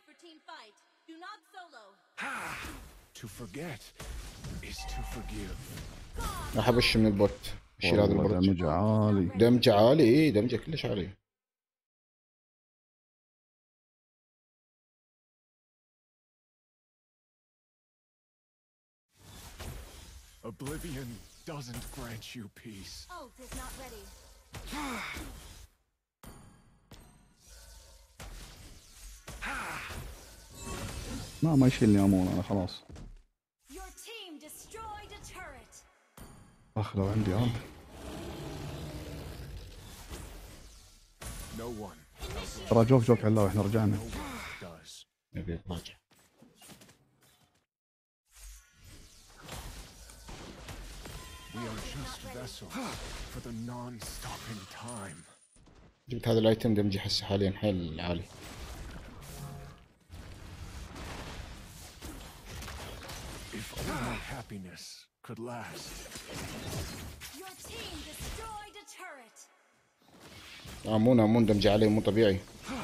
[SPEAKER 1] راح ابش من البوت. اشيل هذا البوت.
[SPEAKER 8] دمجه عالي.
[SPEAKER 1] دمجه عالي. اي دمجه كلش عالي.
[SPEAKER 15] Oblivion doesn't grant you peace.
[SPEAKER 5] Ult is not ready.
[SPEAKER 8] ما ما يشيلني امون انا خلاص.
[SPEAKER 5] Your team destroyed a turret.
[SPEAKER 8] اخ لو عندي ارض.
[SPEAKER 15] No one.
[SPEAKER 8] ترى جوك جوك علاوي احنا رجعنا.
[SPEAKER 1] نبي نراجع.
[SPEAKER 15] We are just vessels for the non-stopping time.
[SPEAKER 1] جبت هذا الايتم دمجي حسه حاليا حيل عالي.
[SPEAKER 15] If only happiness could last.
[SPEAKER 5] Your team destroyed a turret.
[SPEAKER 1] امون امون دمجي عليه مو طبيعي.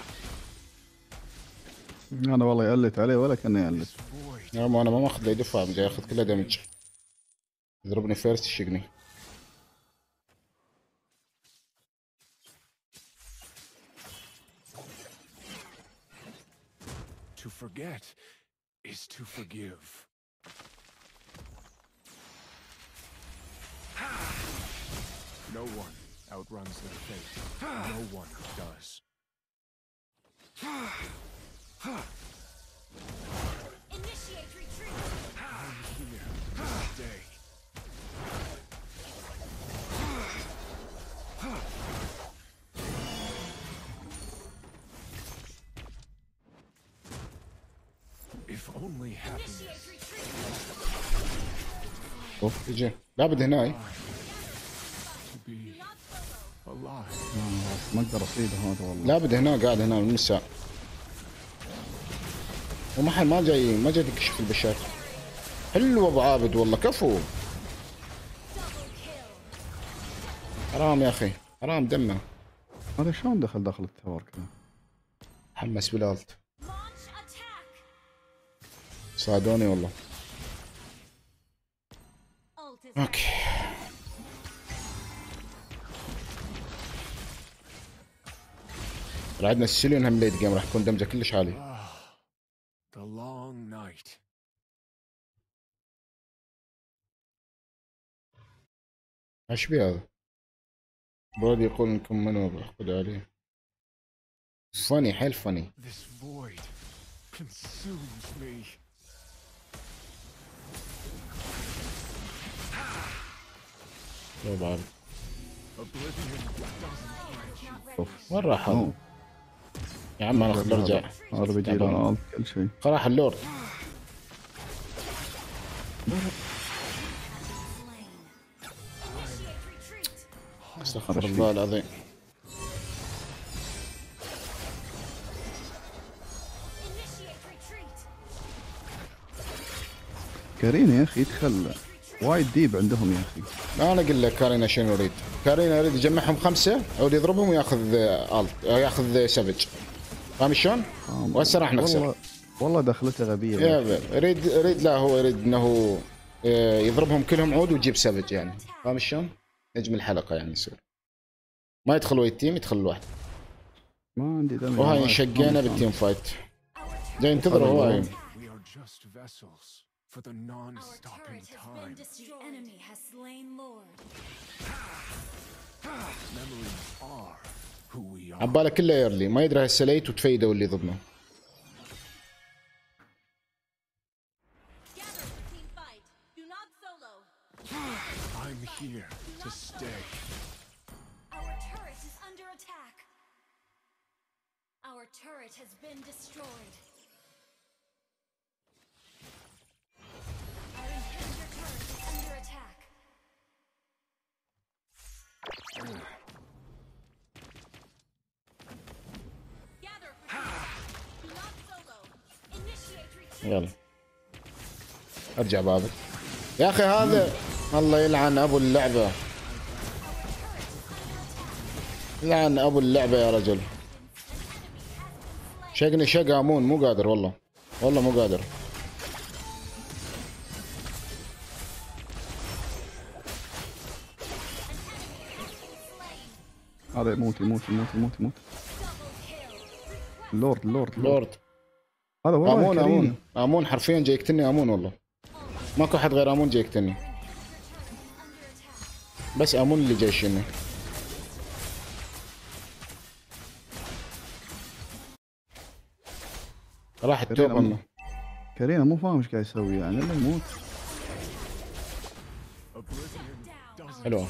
[SPEAKER 8] انا والله يقلت عليه ولا كاني يقلت.
[SPEAKER 1] يا ما انا ما ماخذ لي دفاع جاي اخذ كله دمج. يضربني فيرست يشقني.
[SPEAKER 15] To forget is to forgive. No one outruns their fate. No one does.
[SPEAKER 5] Initiate retreat.
[SPEAKER 15] I'm here to stay. If only happiness.
[SPEAKER 1] اوف يجي لابد هناي.
[SPEAKER 15] To be alive.
[SPEAKER 8] ما اقدر اصيده هذا والله.
[SPEAKER 1] لابد هنا قاعد هنا من الساعة. وما حد ما جاي ما جاي يكشف البشات. حلو ابو عابد والله كفو. حرام يا اخي حرام دمه.
[SPEAKER 8] هذا شلون دخل داخل التاور كذا؟
[SPEAKER 1] حمس بالالت. صادوني والله. اوكي عندنا السيليون هم ليت جيم راح يكون دمجه كلش عالي.
[SPEAKER 15] The long night.
[SPEAKER 1] ايش بيه هذا؟ برودي يقول انكم منو باخذ عليه. فني حيل فني.
[SPEAKER 15] This void consumes me.
[SPEAKER 1] يا بعد
[SPEAKER 15] Oblivion doesn't
[SPEAKER 1] وين راح هذا؟ يا عم انا برجع.
[SPEAKER 8] هذا بيجي له كل شيء.
[SPEAKER 1] راح اللورد. استغفر الله العظيم.
[SPEAKER 8] كارينا يا اخي يدخل وايد ديب عندهم يا اخي.
[SPEAKER 1] انا اقول لك كارينا شنو يريد؟ كارينا يريد يجمعهم خمسه او يضربهم وياخذ الت ياخذ سافج. فاهم شلون؟ وهسه راح نخسر.
[SPEAKER 8] والله والله دخلته غبيه.
[SPEAKER 1] يريد يريد لا هو يريد انه يضربهم كلهم عود ويجيب سافج يعني. فاهم شلون؟ نجم الحلقه يعني يصير. ما يدخل ويا التيم يدخل لوحده.
[SPEAKER 8] ما عندي دم.
[SPEAKER 1] وهاي انشقينا بالتيم فايت. جاي ينتظر هواي.
[SPEAKER 15] We are just vessels for the non-stopping time.
[SPEAKER 5] The enemy has slain Lord.
[SPEAKER 15] Memories are who we are.
[SPEAKER 1] عباله كله يرلي ما يدري هالسليت وتفيدوا اللي ضدنا.
[SPEAKER 15] I'm here to stay.
[SPEAKER 5] Our turret is under attack. Our turret has been destroyed. Our inhibitor turret is under attack. Gather for do not solo. Initiate retreat.
[SPEAKER 1] يلا ارجع بابك يا اخي. هذا الله يلعن ابو اللعبه. يلعن ابو اللعبه يا رجل. شقني شق امون مو قادر والله. والله مو قادر.
[SPEAKER 8] هذا يموت يموت يموت يموت يموت. اللورد اللورد
[SPEAKER 1] لورد.
[SPEAKER 8] هذا والله
[SPEAKER 1] امون امون امون حرفيا جاي يقتلني امون والله. ماكو حد غير امون جاي يقتلني. بس امون اللي جاي يشيلني. راح التوب منه.
[SPEAKER 8] كارينا مو فاهم ايش قاعد يسوي يعني الا يموت.
[SPEAKER 1] حلوه.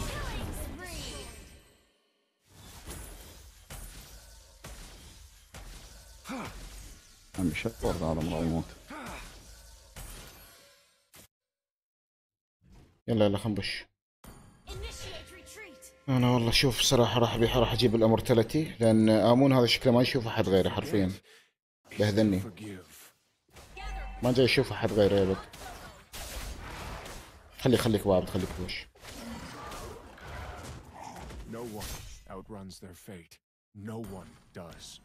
[SPEAKER 8] عم يشطر هذا مرة يموت.
[SPEAKER 1] يلا يلا خنبش. انا والله شوف صراحه راح ابي راح اجيب الامورتاليتي لان امون هذا شكله ما يشوف احد غيره حرفيا. بهذني ما جاي يشوف احد غيره يا بك. خلي خليك بابد خليك بوش.
[SPEAKER 15] No one outruns their fate. No one does.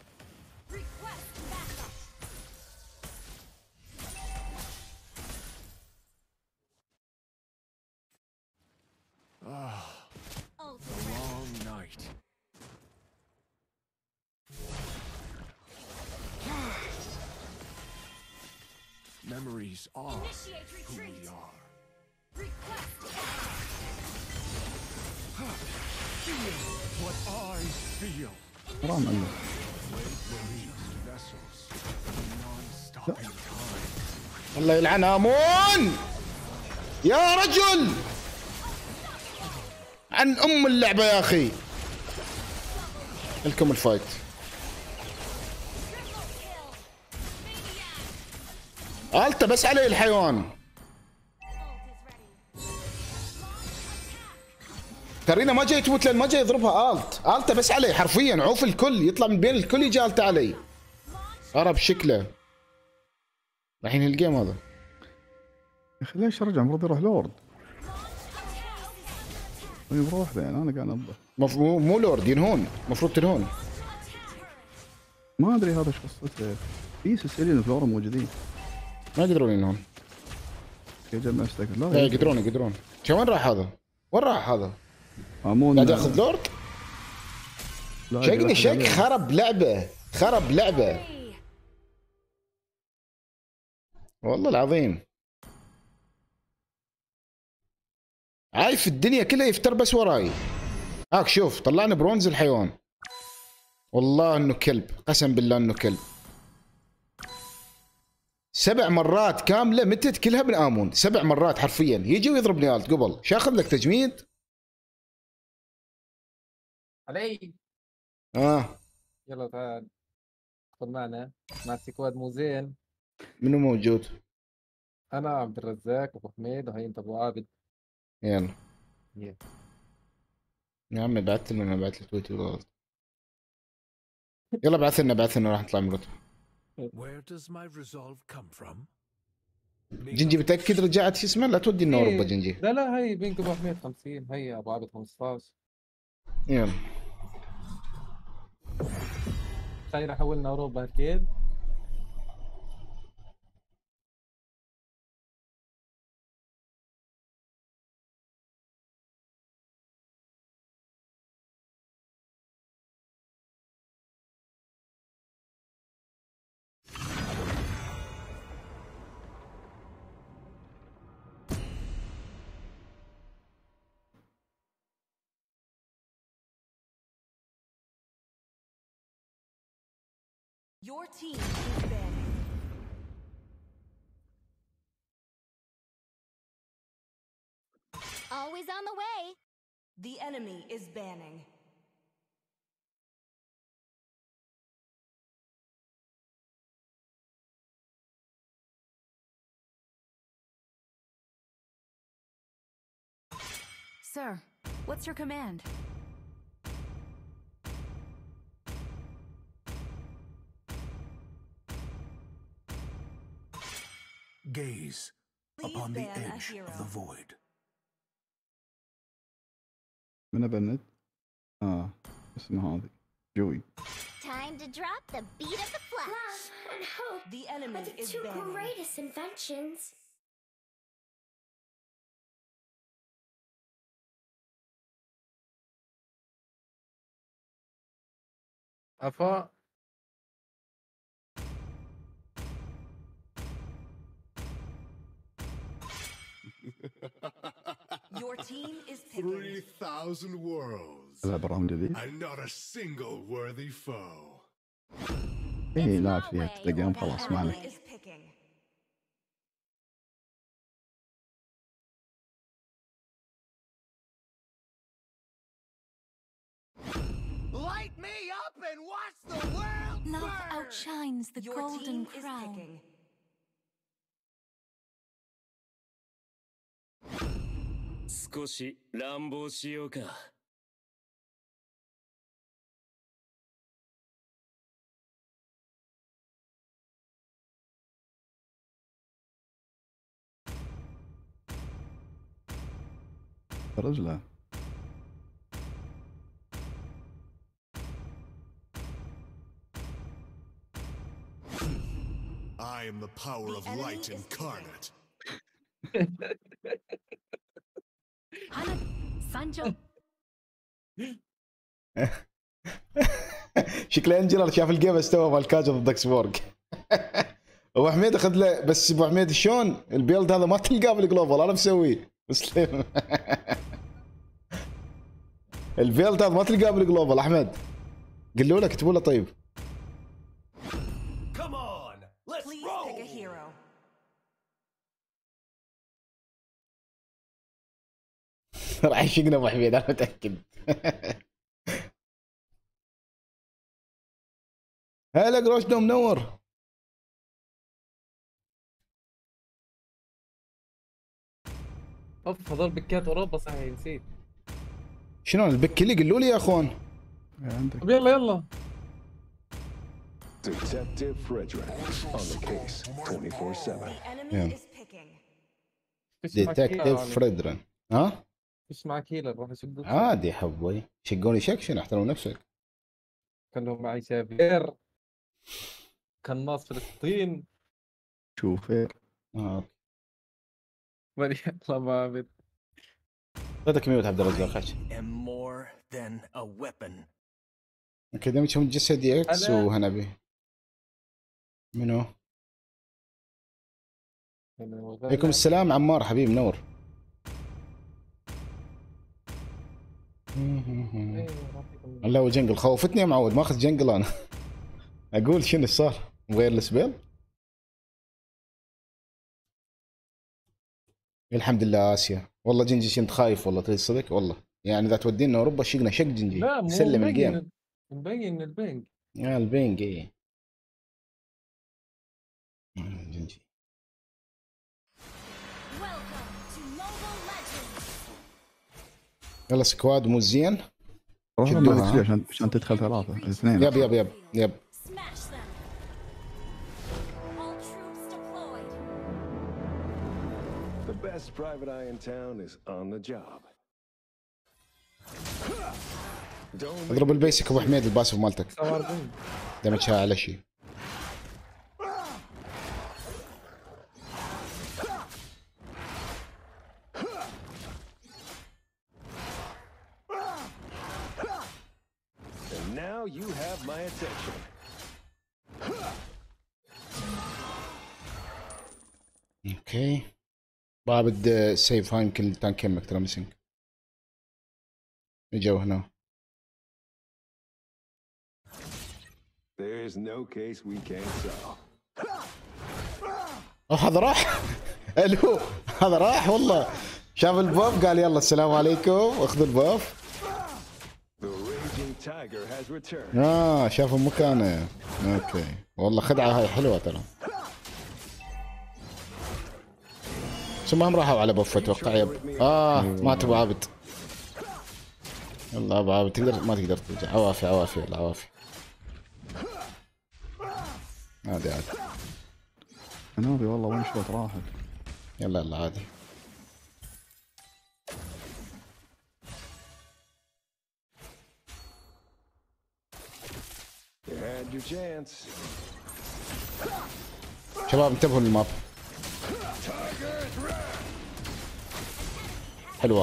[SPEAKER 15] Ah, the long night. Memories are who we are. Feel what I feel.
[SPEAKER 8] حرام عليك.
[SPEAKER 15] Vessels for the non-stopping time.
[SPEAKER 1] الله يلعن امون يا رجل. عن ام اللعبه يا اخي. لكم الفايت. الته بس علي الحيوان. كارينا ما جاي تموت لان ما جاي يضربها الت. الته بس علي حرفيا عوف الكل يطلع من بين الكل يجي الته علي. قرب شكله. الحين الجيم هذا.
[SPEAKER 8] يا اخي ليش رجع المفروض يروح لورد؟ طيب روح بعدين انا قاعد انبه.
[SPEAKER 1] مف... مو مو لورد ينهون المفروض تنهون.
[SPEAKER 8] ما ادري هذا ايش قصته. في سيسيليون فلورا موجودين.
[SPEAKER 1] ما يقدرون ينهون.
[SPEAKER 8] يجمع استكر لا
[SPEAKER 1] لا يقدرون يقدرون. شو وين راح هذا؟ وين راح هذا؟
[SPEAKER 8] امون
[SPEAKER 1] قاعد ياخذ لورد؟ شقني شق خرب لعبه خرب لعبه والله العظيم. عايف الدنيا كلها يفتر بس وراي. هاك شوف طلعنا برونز الحيوان. والله انه كلب، قسم بالله انه كلب. سبع مرات كامله متت كلها من امون، سبع مرات حرفيا يجي ويضربني الت قبل. شو اخذ لك تجميد؟
[SPEAKER 12] علي
[SPEAKER 1] اه
[SPEAKER 12] يلا تعال خذ معنا مع سكواد مو زين.
[SPEAKER 1] منو موجود؟
[SPEAKER 12] انا عبد الرزاق ابو حميد وهي انت ابو عابد.
[SPEAKER 1] يلا
[SPEAKER 12] يلا
[SPEAKER 1] يا عمي بعثت لنا، بعث لي تويتر غلط. يلا بعث لنا بعث لنا راح نطلع من رتبه.
[SPEAKER 9] Where does my resolve come from?
[SPEAKER 1] جنجي متاكد رجعت شو اسمه؟ لا تودينا
[SPEAKER 12] إيه.
[SPEAKER 1] اوروبا جنجي.
[SPEAKER 12] لا لا هي بينك ابو حميد خمسين، هي ابو عابد خمسطعش.
[SPEAKER 1] يلا
[SPEAKER 12] خلينا حولنا اوروبا اكيد.
[SPEAKER 14] Your team is banning.
[SPEAKER 2] Always on the way.
[SPEAKER 14] The enemy is banning.
[SPEAKER 5] Sir, what's your command?
[SPEAKER 9] Gaze
[SPEAKER 14] Please
[SPEAKER 9] upon the
[SPEAKER 14] ban a
[SPEAKER 9] edge
[SPEAKER 14] hero.
[SPEAKER 9] of the void.
[SPEAKER 8] من أبند؟ آه اسمها هذه جوي.
[SPEAKER 2] Time to drop the beat of the flash. Love and hope
[SPEAKER 14] The enemy
[SPEAKER 2] are the
[SPEAKER 14] is
[SPEAKER 2] two
[SPEAKER 14] banning.
[SPEAKER 2] greatest inventions.
[SPEAKER 12] عفا
[SPEAKER 14] Your team is picking.
[SPEAKER 3] Three thousand worlds.
[SPEAKER 8] ألعب راوند جديد.
[SPEAKER 3] And not a single worthy foe.
[SPEAKER 8] إيه لاعب فيها تلاقيهم
[SPEAKER 14] The
[SPEAKER 8] خلاص ما
[SPEAKER 14] enemy
[SPEAKER 8] عليك.
[SPEAKER 14] is picking.
[SPEAKER 9] Light me up and watch the world
[SPEAKER 5] Love
[SPEAKER 9] burn!
[SPEAKER 5] outshines the
[SPEAKER 14] Your
[SPEAKER 5] golden
[SPEAKER 14] team is
[SPEAKER 5] crown.
[SPEAKER 14] picking.
[SPEAKER 8] رجله.
[SPEAKER 3] I am the power of
[SPEAKER 14] enemy
[SPEAKER 3] light
[SPEAKER 14] is
[SPEAKER 3] incarnate.
[SPEAKER 5] Hana, Sanjo.
[SPEAKER 1] شكل انجلر شاف الجيم استوى مال كاجو ضد اكسبورج. ابو حميد اخذ له، بس ابو حميد شلون البيلد هذا ما تلقاه بالجلوبال، انا مسويه مسلم. البيلد هذا ما تلقاه بالجلوبال احمد، قلوا له كتبوا له طيب.
[SPEAKER 9] Come on, let's
[SPEAKER 14] Please
[SPEAKER 9] roll!
[SPEAKER 14] pick a hero.
[SPEAKER 1] راح يشقنا ابو حميد انا متاكد. هلا قروش دوم منور.
[SPEAKER 12] اوف هذول بكات اوروبا صحيح نسيت.
[SPEAKER 1] شنو البك اللي قولوا لي يا اخوان؟
[SPEAKER 8] عندك.
[SPEAKER 12] طب يلا يلا.
[SPEAKER 15] Detective Frederick on the case twenty-four seven.
[SPEAKER 14] The enemy
[SPEAKER 1] Yeah.
[SPEAKER 14] is picking.
[SPEAKER 1] ديتكتيف فريدرن. ها؟
[SPEAKER 12] ايش معك هيلر راح يشقوك.
[SPEAKER 1] عادي يا حبوي، شقوني شكشن، احترم نفسك.
[SPEAKER 12] كان له معي شافير قناص فلسطين.
[SPEAKER 8] شوف إيه.
[SPEAKER 1] اه
[SPEAKER 12] ماني الله ما عبد.
[SPEAKER 1] اعطيتك ميوت عبد الرزاق خش.
[SPEAKER 9] Am more than a weapon.
[SPEAKER 1] اكاديمية جسدي اكس
[SPEAKER 12] أنا-
[SPEAKER 1] وهنبي. منو؟ عليكم السلام عمار حبيب منور.
[SPEAKER 12] ايوه يعطيكم
[SPEAKER 1] لا هو جنجل خوفتني يا معود، ما اخذ جنجل انا. اقول شنو صار مغير السبيل. الحمد لله اسيا. والله جنجي كنت خايف والله تريد صدق والله، يعني اذا تودينا اوروبا شقنا شق جنجي.
[SPEAKER 12] لا مو
[SPEAKER 1] سلم الجيم.
[SPEAKER 12] مبين، مبين البينج.
[SPEAKER 1] يا البينج ايه جنجي. يلا سكواد مو زين.
[SPEAKER 8] شدوها عشان عشان تدخل ثلاثة اثنين.
[SPEAKER 1] يب يب يب يب.
[SPEAKER 15] The best private eye in town is on the job.
[SPEAKER 1] اضرب البيسك ابو حميد الباسف مالتك. دمجها على شيء.
[SPEAKER 15] And now you have my attention.
[SPEAKER 1] اوكي بابد السيف هاي يمكن التانك يمك ترى مسنج. اجوا هنا.
[SPEAKER 15] There's no case we can't solve.
[SPEAKER 1] اوه هذا راح. الو هذا راح والله. شاف الباف قال يلا السلام عليكم واخذوا الباف.
[SPEAKER 15] The raging tiger has returned.
[SPEAKER 1] اه شافوا مكانه. اوكي والله خدعه هاي حلوه ترى. بس المهم راحوا على بوفه اتوقع. يب اه مات ابو عابد. يلا ابو عابد تقدر ما تقدر ترجع. عوافي عوافي يلا عوافي. عادي عادي.
[SPEAKER 8] نوبي والله وين شوط راحت.
[SPEAKER 1] يلا يلا عادي.
[SPEAKER 15] You had your chance.
[SPEAKER 1] شباب انتبهوا للماب. حلوة.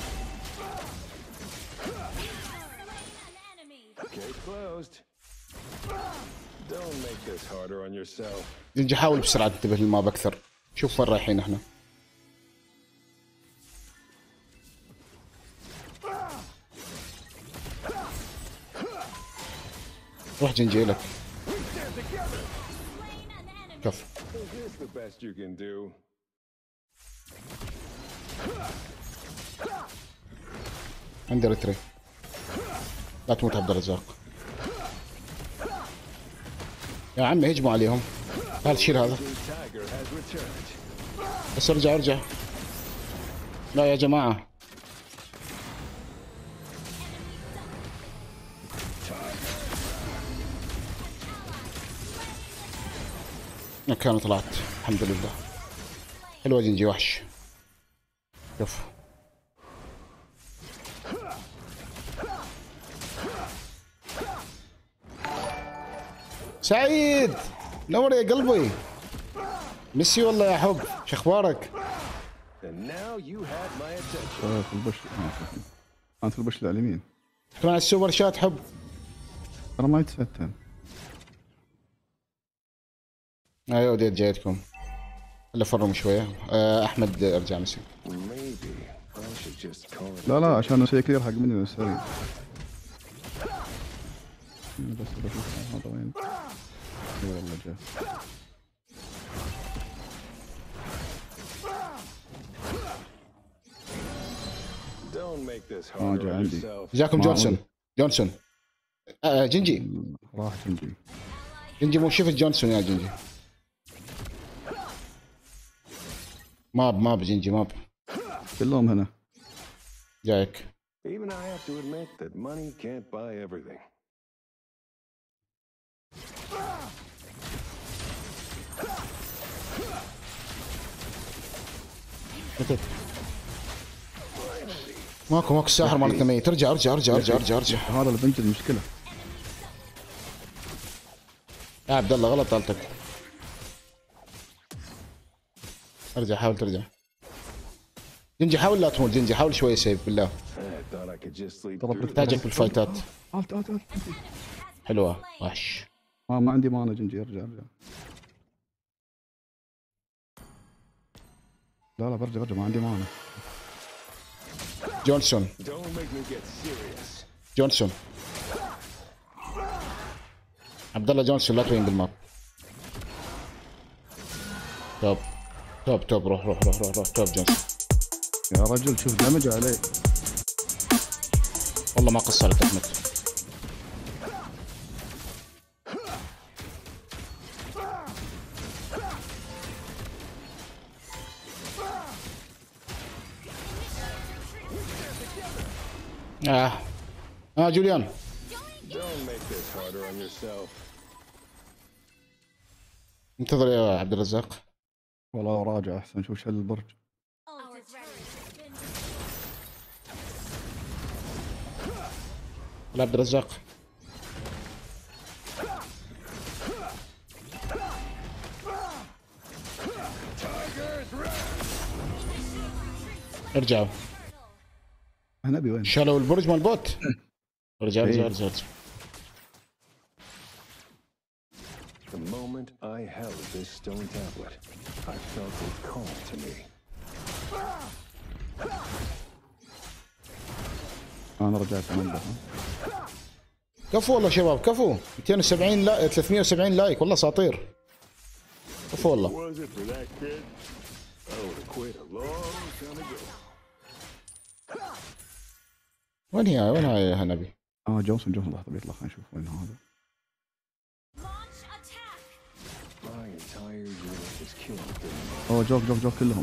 [SPEAKER 15] Case closed. Don't make this harder on yourself.
[SPEAKER 1] نجي حاول بسرعة تنتبه للماب أكثر. شوف وين رايحين احنا. روح جنجي لك. كف.
[SPEAKER 15] Is this the best you can do?
[SPEAKER 1] عندي ريتري. لا تموت عبد الرزاق. يا عمي هجموا عليهم. تعال شيل هذا. بس ارجع ارجع. لا يا جماعة. اوكي انا طلعت الحمد لله. حلوة جنجي وحش. شوف. سعيد نور يا قلبي. ميسي والله يا حب. شو اخبارك؟
[SPEAKER 8] في البش كانت في البش على اليمين.
[SPEAKER 1] شكرا على السوبر شات حب.
[SPEAKER 8] ترى ما يتستن.
[SPEAKER 1] ايوه وديت جايتكم. الا فرم شويه. احمد ارجع مسك.
[SPEAKER 8] لا لا عشان اسوي كلير حق مني السريع. بس بشوف هذا وين. والله جاء.
[SPEAKER 15] ما
[SPEAKER 8] جاء عندي.
[SPEAKER 1] جاكم جونسون. جونسون. آه جنجي.
[SPEAKER 8] راح جنجي.
[SPEAKER 1] جنجي مو شفت جونسون يا جنجي. ماب ماب جنجي ماب.
[SPEAKER 8] كلهم هنا.
[SPEAKER 1] جايك.
[SPEAKER 15] Even I have to admit that money can't buy everything.
[SPEAKER 1] ماكو ماكو الساحر مالتنا ميت. ارجع ارجع ارجع ارجع ارجع ارجع.
[SPEAKER 8] هذا اللي بنت المشكلة.
[SPEAKER 1] يا عبد الله غلط طالتك. ارجع حاول ترجع. جنجي حاول لا تموت. جنجي حاول شوي سيف بالله. محتاجك بالفايتات. حلوة وحش.
[SPEAKER 8] ما ما عندي مانا جنجي. ارجع ارجع. لا لا برجع برجع ما عندي مانا.
[SPEAKER 1] جونسون. جونسون. عبد الله جونسون لا توين بالماب. توب توب توب روح روح روح روح, روح. توب جونسون
[SPEAKER 8] يا رجل شوف دمج عليه.
[SPEAKER 1] والله ما قصرت احمد. اه اه جوليان انتظر يا عبد الرزاق.
[SPEAKER 8] والله راجع احسن. شوف شل البرج.
[SPEAKER 1] لا عبد الرزاق ارجعوا.
[SPEAKER 8] هنبي وين؟
[SPEAKER 1] شالوا البرج مال البوت. ارجع ارجع ارجع ارجع.
[SPEAKER 15] The moment I held this stone tablet, I felt it call to me.
[SPEAKER 8] انا رجعت انبه.
[SPEAKER 1] كفو والله شباب كفو. مئتين وسبعين لا ثلاثمئة وسبعين لايك والله اساطير. كفو والله. وين هي وين هاي يا هنبي؟
[SPEAKER 8] اه جونسون جونسون لحظه بيطلع خلينا نشوف وين هذا. اوه جوك جوك جوك كلهم.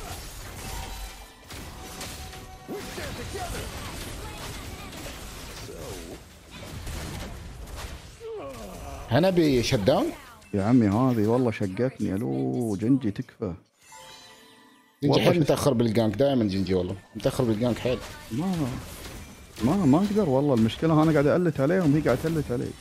[SPEAKER 1] هنبي شت داون؟
[SPEAKER 8] يا عمي هذه والله شقتني. الو جنجي تكفى.
[SPEAKER 1] جنجي حيل متاخر بالجانك دائما جنجي والله متاخر بالجانك حيل.
[SPEAKER 8] ما ما ما اقدر والله. المشكله انا قاعد الت عليهم هي قاعد تلت علي.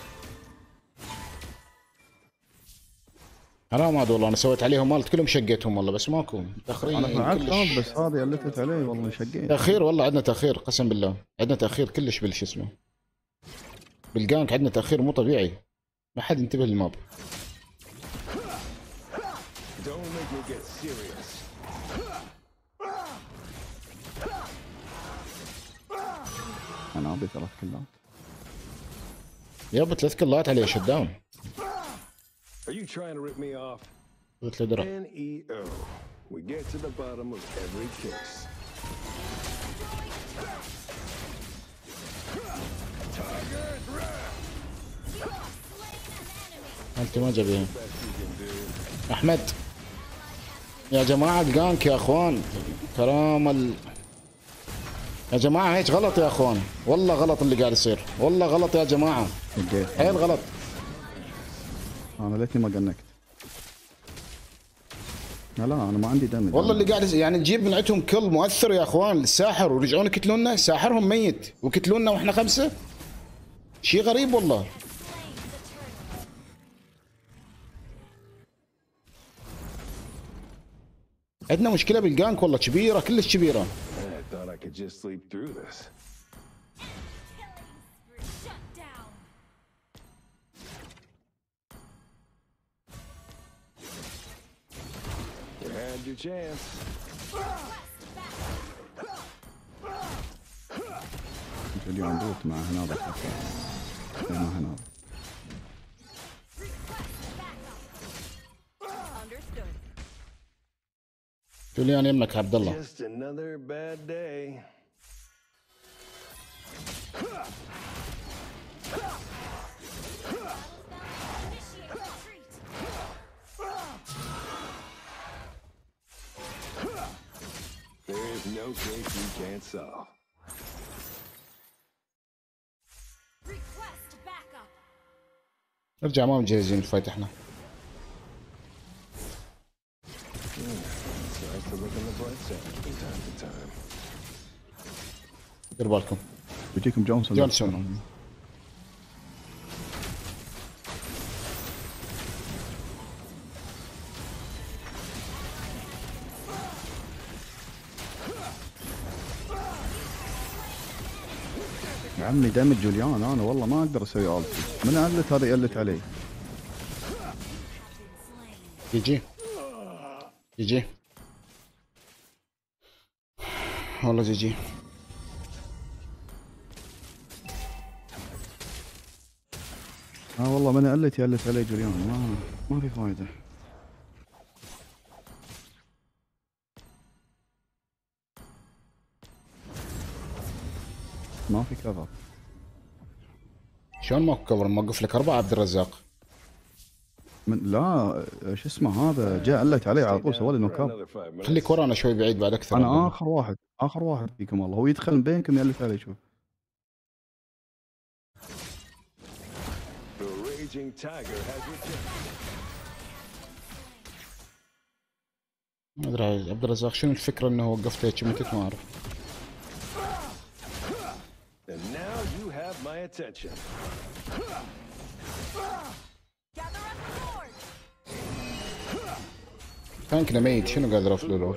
[SPEAKER 1] حرام عاد والله انا سويت عليهم مالت كلهم شقيتهم والله بس ماكو متاخرين.
[SPEAKER 8] انا فعلت بس هذه التت علي والله شقيت.
[SPEAKER 1] تاخير والله عندنا تاخير قسم بالله عندنا تاخير كلش بالش اسمه بالجانك عندنا تاخير مو طبيعي. ما حد ينتبه للماب.
[SPEAKER 8] انا ابي ثلاث كلات.
[SPEAKER 1] يابا ثلاث كلات عليه شت داون.
[SPEAKER 15] Are you trying to rip me off?
[SPEAKER 1] قلت له درا.
[SPEAKER 15] N E O. We get to the bottom of every case.
[SPEAKER 1] انت ما جابيها. احمد يا جماعه الجانك يا اخوان كرام ال... يا جماعه هيك غلط يا اخوان والله غلط اللي قاعد يصير والله غلط يا جماعه حيل غلط.
[SPEAKER 8] انا ليتني ما قنكت. لا لا انا ما عندي دم.
[SPEAKER 1] والله اللي قاعد يعني نجيب من عندهم كل مؤثر يا اخوان الساحر ورجعون يقتلونا. ساحرهم ميت وقتلونا واحنا خمسه. شيء غريب والله. عندنا مشكله بالجانك والله كبيره كلش كبيره.
[SPEAKER 15] Your chance.
[SPEAKER 8] اليوم بوت مع هناك مع هناك.
[SPEAKER 1] جوليان يمك عبد الله.
[SPEAKER 15] Just another bad day. There's no case you can't solve.
[SPEAKER 1] نرجع ما مجهزين الفايت احنا. دير بالكم.
[SPEAKER 8] بيجيكم جونسون.
[SPEAKER 1] جونسون.
[SPEAKER 8] يا عمي دامج جوليان انا والله ما اقدر اسوي التي. من الت هذا يلت علي.
[SPEAKER 1] يجي يجي والله جي جي.
[SPEAKER 8] اه والله ماني قلت يا قلت علي جوليان، ما ما في فايده. ما في كفر.
[SPEAKER 1] شلون ماكو كفر؟ موقف لك اربعه عبد الرزاق.
[SPEAKER 8] من لا شو اسمه هذا جاء قلت علي على طول سوالي نوك اب.
[SPEAKER 1] خليك ورانا شوي بعيد بعد اكثر.
[SPEAKER 8] انا اخر واحد اخر واحد فيكم والله، هو يدخل من بينكم يقلت علي. شوف
[SPEAKER 1] ما ادري عبد الرزاق شنو الفكره انه وقفت هيك متت ما اعرف. تانكنا ميت، شنو قادر افلو له؟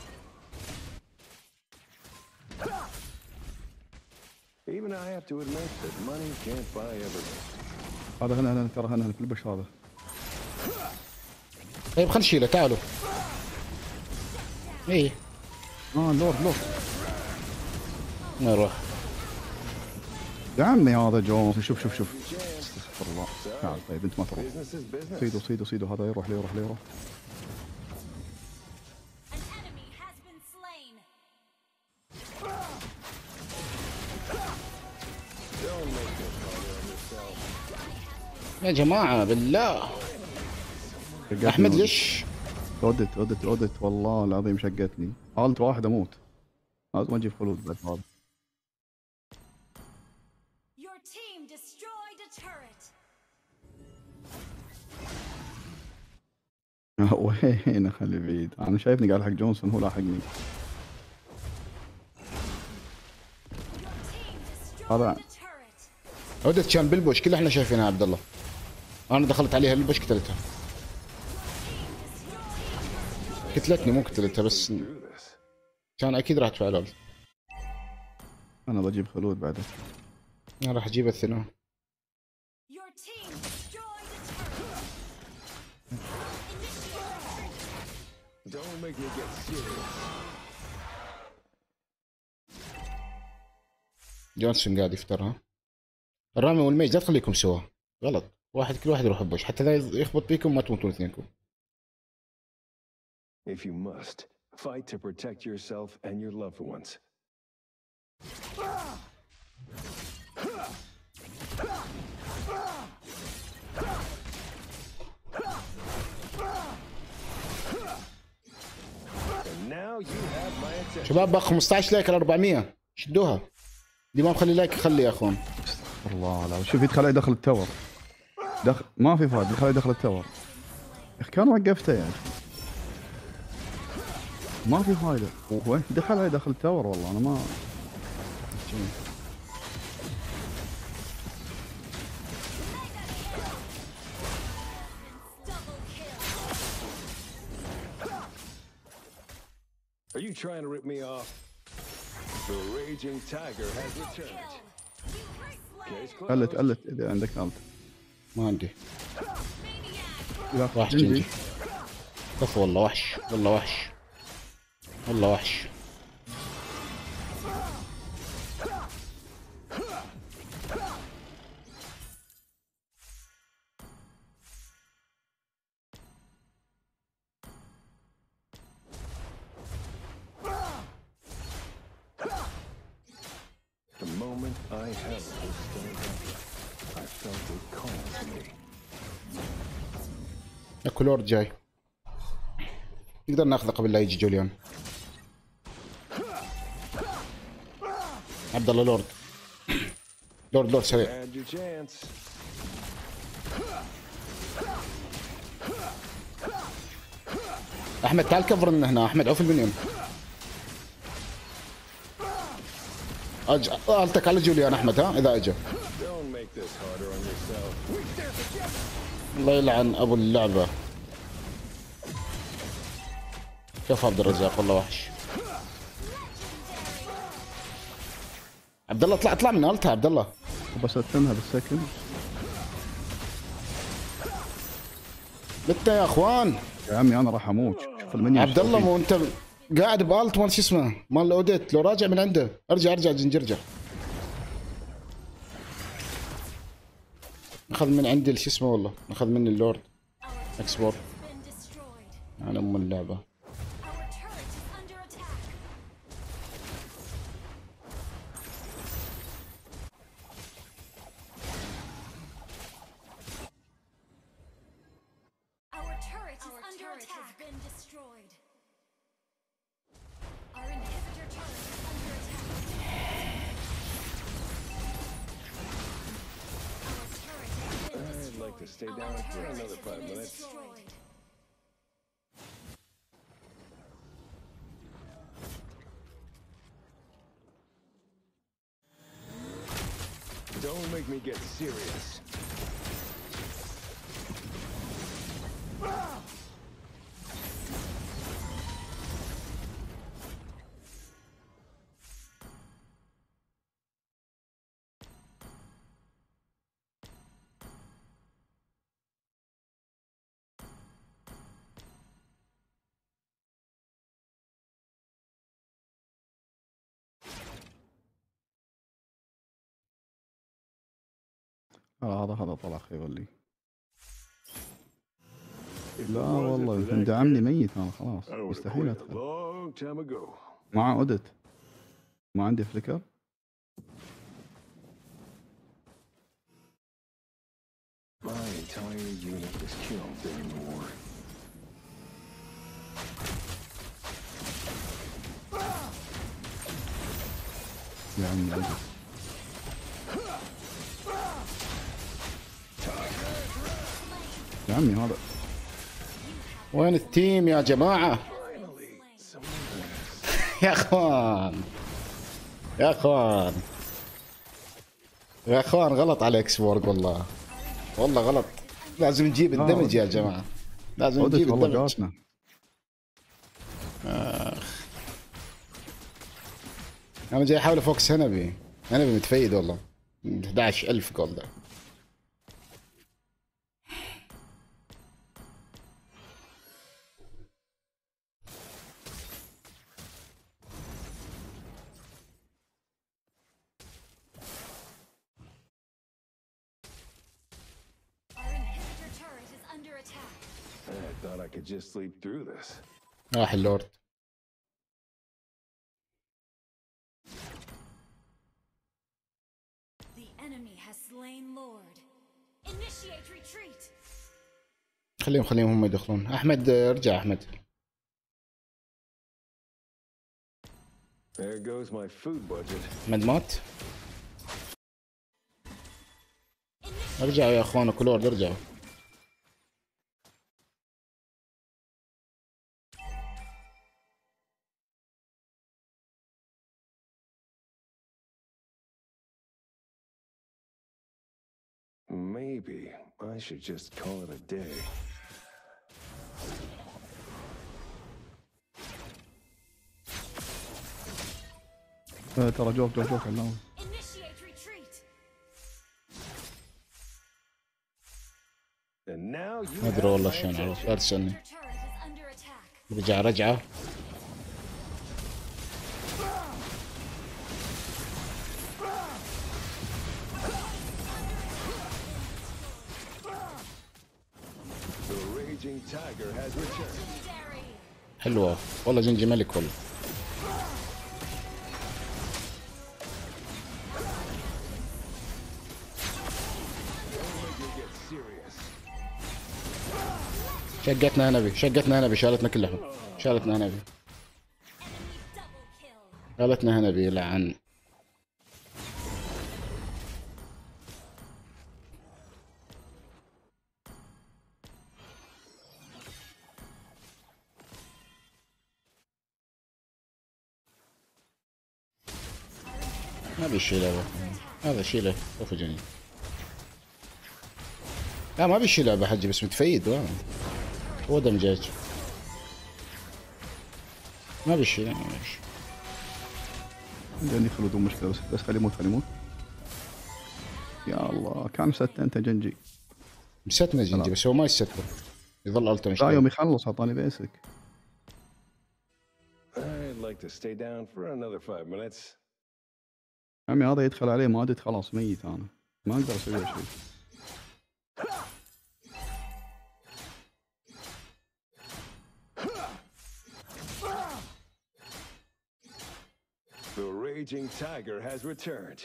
[SPEAKER 8] هذا هنا هنا ترى هنا في البش هذا.
[SPEAKER 1] طيب خل نشيله تعالوا. ايه
[SPEAKER 8] اه لورد لورد
[SPEAKER 1] نروح
[SPEAKER 8] يا عمي. هذا جونز شوف شوف شوف استغفر الله. تعال طيب انت ما تروح. صيدوا صيدوا صيدوا هذا يروح ليه يروح ليه يروح.
[SPEAKER 1] يا جماعة بالله احمد ليش؟
[SPEAKER 8] ردت ردت ردت والله العظيم شقتني. قالت واحد اموت. لازم اجيب خلود بعد هذا. وين خلي بعيد. انا شايفني قاعد حق جونسون هو لاحقني. هذا
[SPEAKER 1] عودت كان بالبوش كلها احنا شايفينها عبد الله. انا دخلت عليها بالبوش قتلتها. قتلتني مو قتلتها بس كان اكيد راح تفعل.
[SPEAKER 8] انا بجيب خلود بعدك.
[SPEAKER 1] انا راح اجيب الثنون. جونسون قاعد يفترها. الرامي والميج لا تخليكم سوا، غلط. واحد كل واحد يروح بوش حتى لا يخبط فيكم ما تموتون اثنينكم.
[SPEAKER 16] If you must, fight to protect yourself and your loved ones. And now you have my attention.
[SPEAKER 1] شباب باقي خمسطعش لايك على أربعمية، شدوها. اللي ما مخلي لايك خلي يا اخوان.
[SPEAKER 8] استغفر الله. لا شوف يدخل علي دخل التور. دخل ما في فايده. يدخل علي دخل التور. يا اخي كان وقفته يعني. ما في فايده. وين دخل علي دخل التور والله انا ما.
[SPEAKER 16] Are you trying to rip me off? The raging tiger has returned.
[SPEAKER 8] قلت قلت اذا عندك قلت.
[SPEAKER 1] ما عندي.
[SPEAKER 8] لا
[SPEAKER 1] وحش جنجي. كفو والله وحش والله وحش والله وحش.
[SPEAKER 16] The moment I held this stone apple, I felt it call to me.
[SPEAKER 1] اكو لورد جاي. نقدر ناخذه قبل لا يجي جوليان. عبد الله لورد. لورد لورد سريع. احمد تعال كفر من هنا. احمد عوف المنيون. اج التك على جوليان احمد ها اذا اجى. الله يلعن ابو اللعبه. كفى عبد الرزاق والله وحش. عبد الله اطلع اطلع من التها عبد الله.
[SPEAKER 8] بس اتمها بالسكن.
[SPEAKER 1] متى يا اخوان؟
[SPEAKER 8] يا عمي انا راح اموت. شوف المنيون.
[SPEAKER 1] عبد الله مو انت قاعد بالت مال شو اسمه مال اوديت. لو راجع من عنده ارجع ارجع جنجي ارجع. اخذ من عندي شو اسمه والله، اخذ مني اللورد اكسبورت. انا ام اللعبه.
[SPEAKER 16] To stay down for another five minutes. Don't make me get serious.
[SPEAKER 8] هذا هذا طلع خير لي. لا والله يمكن دعمني ميت انا خلاص مستحيل ادخل. مع اودت ما عندي فليكر.
[SPEAKER 16] My entire unit was killed during the war.
[SPEAKER 8] يا عمي اودت. يا عمي هذا
[SPEAKER 1] وين التيم يا جماعة؟ يا اخوان يا اخوان يا اخوان غلط على اكسبورج والله والله غلط. لازم نجيب الدمج يا جماعة، لازم نجيب الدمج. اخ انا جاي احاول افوكس هنبي، هنبي متفيد والله احد عشر ألف جولد.
[SPEAKER 16] I thought I could just sleep through this.
[SPEAKER 1] راح اللورد.
[SPEAKER 5] The enemy has slain Lord. Initiate retreat.
[SPEAKER 1] خليهم خليهم هم يدخلون. احمد ارجع احمد.
[SPEAKER 16] There goes my food budget.
[SPEAKER 1] احمد مات. ارجعوا يا اخوان كلورد ارجعوا.
[SPEAKER 16] Maybe I should just call it a day.
[SPEAKER 8] ترى جوك جوك جوك علام.
[SPEAKER 1] ما ادري والله شلون عرفت، لا تسألني. رجع رجعه. حلوة والله جنجي ملك والله. شقتنا هنبي شقتنا هنبي شالتنا كلهم شالتنا هنبي شالتنا هنبي لعن. ما بيشيله هذا شيله شوفوا جنين. لا ما بيشيله بحجي بس متفيد واو. هو دمجاج ما بيشيله ما بيشيله.
[SPEAKER 8] عندي خلود مشكلة بس بس خليه يموت خليه يموت. يا الله كان مسته انت جنجي.
[SPEAKER 1] مستنا جنجي بس هو ما يستر يظل التم.
[SPEAKER 8] لا يوم يخلص اعطاني بيسك.
[SPEAKER 16] I'd like to stay down for another five minutes.
[SPEAKER 8] عمي هذا يدخل عليه ما ادري خلاص ميت انا ما اقدر اسوي شيء.
[SPEAKER 16] raging tiger has returned.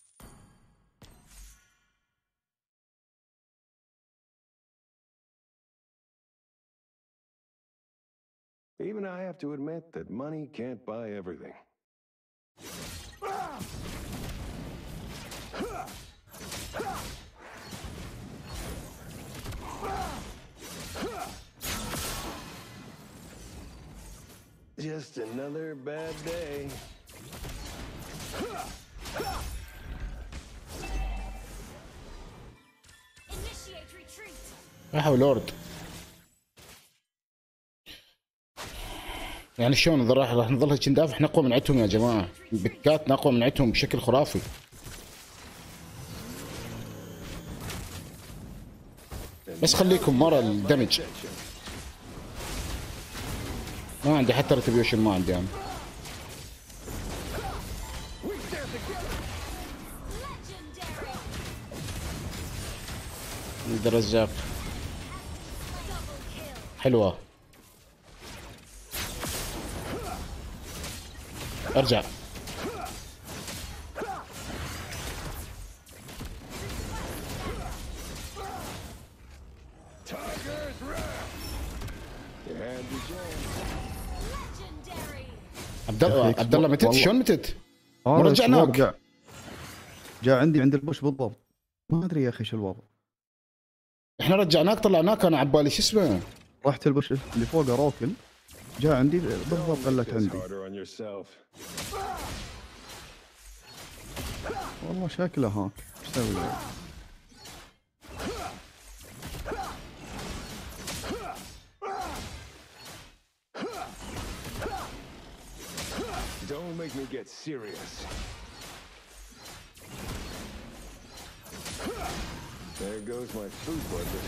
[SPEAKER 16] Even I have to admit that money can't buy everything. Just another bad day.
[SPEAKER 5] Initiate retreat.
[SPEAKER 1] راحوا لورد. يعني شلون اذا راح راح نظل هيك ندافع؟ احنا اقوى من عندهم يا جماعه، بكاتنا اقوى من عندهم بشكل خرافي. بس خليكم ورا الدمج. ما عندي حتى ريتريبيوشن، ما عندي انا. الرزاق حلوه. ارجع. عبد الله عبد الله متت؟ شلون متت؟
[SPEAKER 8] ما
[SPEAKER 1] رجعناك.
[SPEAKER 8] جاء جاء عندي عند البوش بالضبط، ما ادري يا اخي شو الوضع.
[SPEAKER 1] احنا رجعناك طلعناك، انا عبالي شو اسمه.
[SPEAKER 8] رحت البوش اللي فوقه روكل، جاء عندي بالضبط غلت عندي. والله شكله هاك، ايش اسوي؟
[SPEAKER 16] Don't make me get serious. There goes my food budget.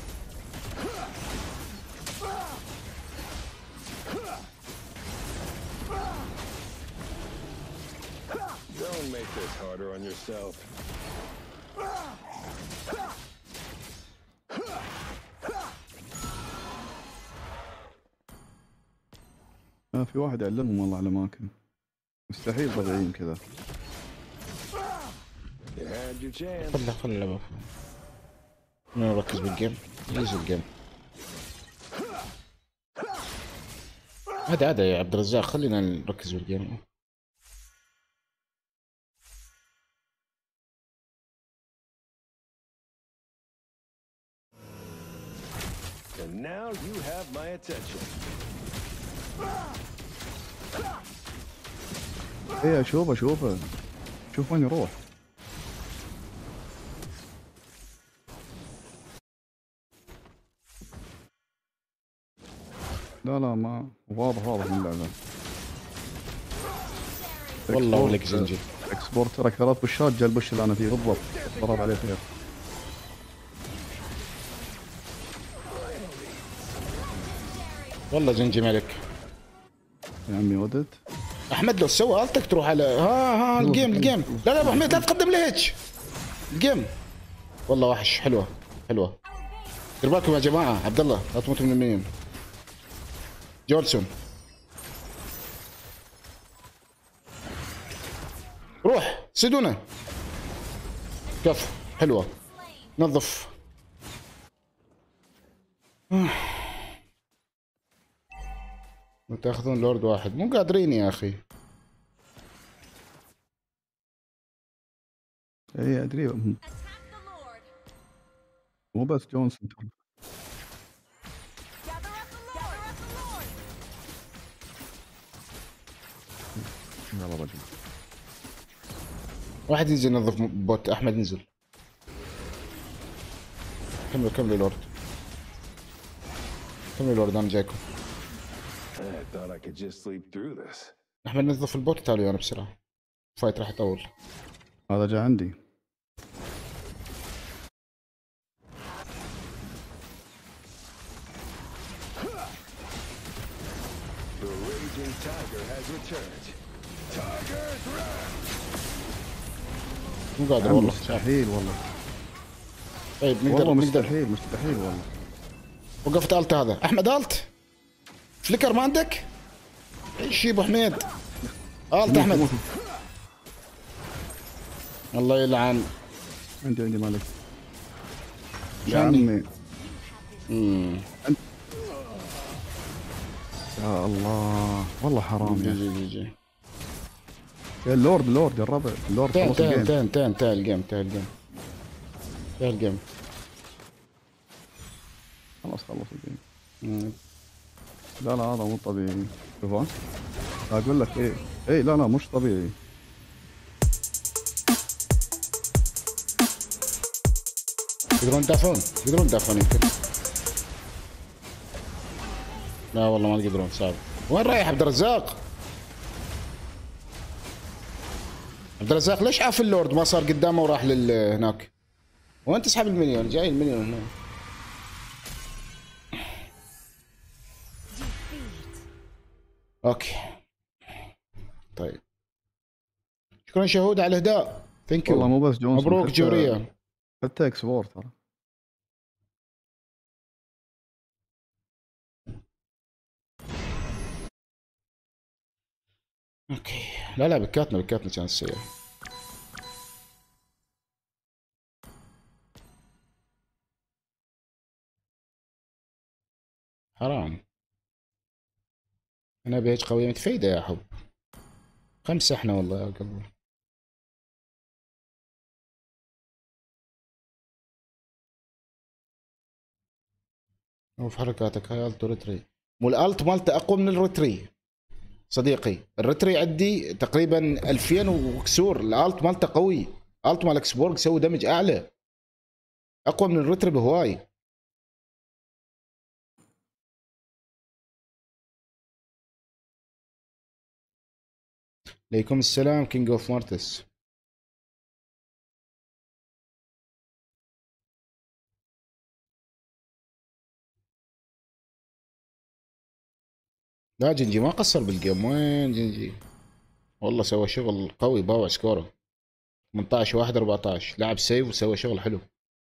[SPEAKER 16] Don't make this harder on yourself.
[SPEAKER 8] ما في واحد يعلمهم والله على الاماكن، مستحيل ضايعين كذا.
[SPEAKER 1] خله خله نركز بالجيم، ايزي الجيم. هذا هذا يا عبد الرزاق، خلينا نركز بالجيم.
[SPEAKER 16] And now you have my attention.
[SPEAKER 8] ايه اشوفه اشوفه شوف وين يروح. لا لا ما واضح واضح من اللعبة.
[SPEAKER 1] والله ولك زنجي.
[SPEAKER 8] اكسبورت ترك ثلاث بشات، جا البش اللي انا فيه بالضبط، ضرب عليه خير.
[SPEAKER 1] والله زنجي ملك
[SPEAKER 8] يا عمي ودت.
[SPEAKER 1] احمد لو سوى التك تروح على ها ها الجيم الجيم. لا لا ابو حميد لا تقدم لهيك الجيم. والله وحش. حلوه حلوه. دير بالكم يا جماعه. عبد الله لا تموتوا من المين. جورسون روح سدونا. كفو حلوه. نظف. تاخذون لورد واحد، مو قادرين يا اخي.
[SPEAKER 8] اي ادري مو بس جونسون. يلا رجل
[SPEAKER 1] واحد ينزل ينظف بوت. احمد انزل. كملوا كملوا لورد. كملوا لورد انا جايكم.
[SPEAKER 16] I thought I could just sleep through this.
[SPEAKER 1] احمد نظف البوت تعالوا انا بسرعه. الفايت راح يطول.
[SPEAKER 8] هذا جا عندي.
[SPEAKER 16] The raging tiger has returned. Tiger's wrath.
[SPEAKER 1] مو قادر والله.
[SPEAKER 8] مستحيل والله.
[SPEAKER 1] طيب نقدر
[SPEAKER 8] والله
[SPEAKER 1] نقدر.
[SPEAKER 8] مستحيل مستحيل والله.
[SPEAKER 1] وقفت الت هذا. احمد الت. فليكر ما عندك؟ ايش ابو حميد؟ الت احمد. الله يلعن.
[SPEAKER 8] عندي عندي مالك يا
[SPEAKER 1] شاني.
[SPEAKER 8] عمي.
[SPEAKER 1] امم
[SPEAKER 8] أنت... يا الله والله حرام
[SPEAKER 1] جي
[SPEAKER 8] يا
[SPEAKER 1] جي جي جي.
[SPEAKER 8] يا اللورد اللورد يا الربع اللورد
[SPEAKER 1] انتهى
[SPEAKER 8] خلص
[SPEAKER 1] انتهى
[SPEAKER 8] الجيم.
[SPEAKER 1] انتهى انتهى انتهى الجيم انتهى الجيم انتهى الجيم.
[SPEAKER 8] خلاص خلص الجيم.
[SPEAKER 1] مم.
[SPEAKER 8] لا لا هذا مو طبيعي. شوف ها اقول لك ايه ايه لا لا مش طبيعي.
[SPEAKER 1] يقدرون يدافعون يقدرون يدافعون يمكن. لا والله ما يقدرون صعب. وين رايح عبد الرزاق؟ عبد الرزاق ليش عاف اللورد ما صار قدامه وراح لل هناك؟ وين تسحب المليون؟ جاي المليون هنا. اوكي طيب شكرا شهود على الاهداء. ثانك يو.
[SPEAKER 8] والله مو بس جونسون
[SPEAKER 1] مبروك
[SPEAKER 8] حتى-
[SPEAKER 1] جوريا.
[SPEAKER 8] حتى اكسبور ترى.
[SPEAKER 1] اوكي لا لا بكاتنا بكاتنا كانت سيئة. حرام. انا بيج قوية متفيدة يا حب. خمسة احنا والله يا قلبي. شوف حركاتك هاي الت وريتري. مو الالت مالته اقوى من الريتري صديقي. الريتري عندي تقريبا ألفين وكسور. الالت مالته قوي. الت مال اكسبورغ يسوي دمج اعلى اقوى من الريتري بهواي. عليكم السلام كينج اوف مارتس. لا جنجي ما قصر بالجيم. وين جنجي؟ والله سوى شغل قوي. باوع سكوره ثمانية عشر واحد أربعة عشر. لعب سيف وسوى شغل حلو.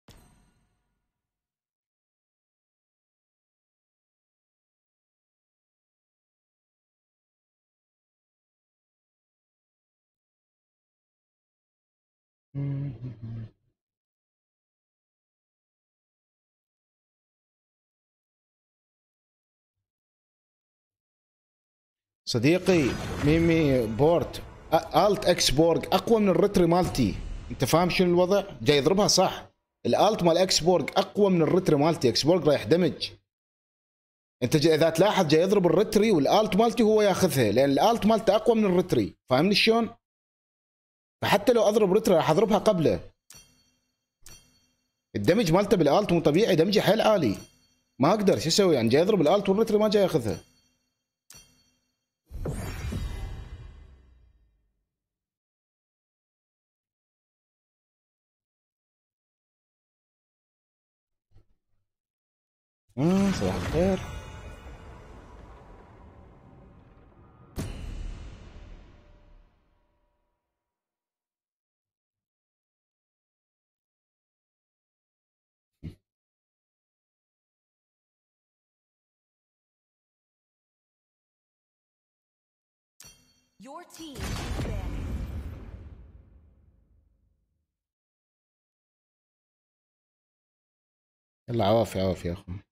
[SPEAKER 1] صديقي ميمي بورت الت اكسبورغ اقوى من الريتري مالتي. انت فاهم شنو الوضع؟ جاي يضربها صح. الالت مال اكسبورغ اقوى من الريتري مالتي. اكسبورغ رايح دمج. انت جاي اذا تلاحظ جاي يضرب الريتري والالت مالتي هو ياخذها لان الالت مالته اقوى من الريتري. فاهمني شلون؟ فحتى لو اضرب ريتري راح اضربها قبله. الدمج مالته بالالت مو طبيعي. دمجه حيل عالي. ما اقدر شو اسوي يعني. جاي يضرب الالت والريتري ما جاي ياخذها. آه صباح الخير.
[SPEAKER 14] Your team is banning.
[SPEAKER 1] يلا عوافي عوافي يا اخوان.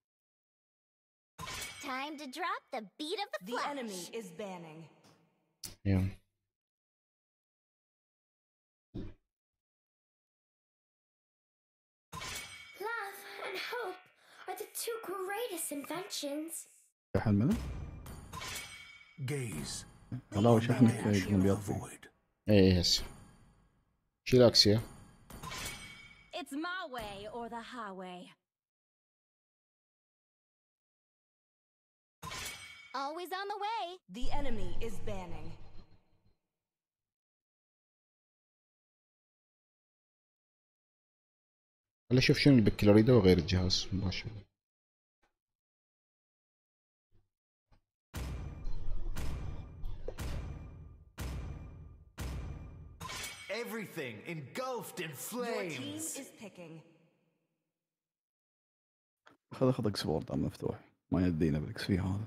[SPEAKER 2] Time to drop the beat of the
[SPEAKER 14] The
[SPEAKER 2] flash.
[SPEAKER 14] enemy is banning.
[SPEAKER 1] يلا.
[SPEAKER 2] Love and hope are the two greatest inventions.
[SPEAKER 8] شحن منه؟
[SPEAKER 3] Gaze.
[SPEAKER 8] والله شحنك يقوم بيطفي.
[SPEAKER 1] ايه هسه. شيل اكسيا.
[SPEAKER 5] It's my way or the highway.
[SPEAKER 2] Always on the way.
[SPEAKER 14] The enemy is banning.
[SPEAKER 1] خليني اشوف شنو اللي بكل اريده وغير الجهاز مباشرة.
[SPEAKER 9] Everything engulfed in
[SPEAKER 14] Your team
[SPEAKER 9] flames.
[SPEAKER 14] is picking.
[SPEAKER 8] خذ خذ اكسبور دام مفتوح. ما يدينا بالاكس في هذا.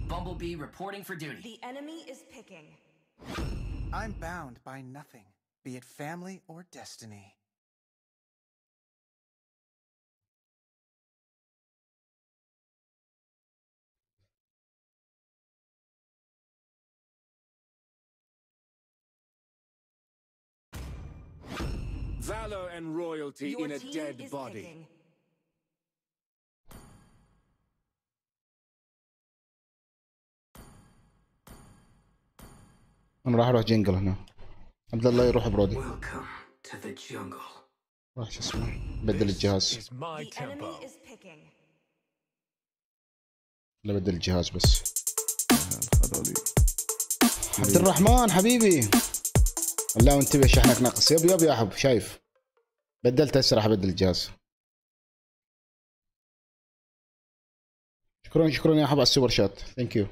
[SPEAKER 17] Bumblebee reporting for duty.
[SPEAKER 14] The enemy is picking.
[SPEAKER 18] I'm bound by nothing, be it family or destiny.
[SPEAKER 13] Valor and royalty
[SPEAKER 14] Your
[SPEAKER 13] in a
[SPEAKER 14] team
[SPEAKER 13] dead
[SPEAKER 14] is
[SPEAKER 13] body.
[SPEAKER 14] picking.
[SPEAKER 1] انا راح اروح جنجل هنا. عبد الله يروح برودي.
[SPEAKER 17] Welcome to the jungle.
[SPEAKER 1] راح شو اسمه بدل الجهاز.
[SPEAKER 14] The enemy is picking.
[SPEAKER 1] لا بدل الجهاز بس. عبد الرحمن حبيبي. لا وانتبه شحنك ناقص. يب يب يا حب شايف. بدلت هسه راح ابدل الجهاز. شكرا شكرا يا حب على السوبر شات. ثانك يو.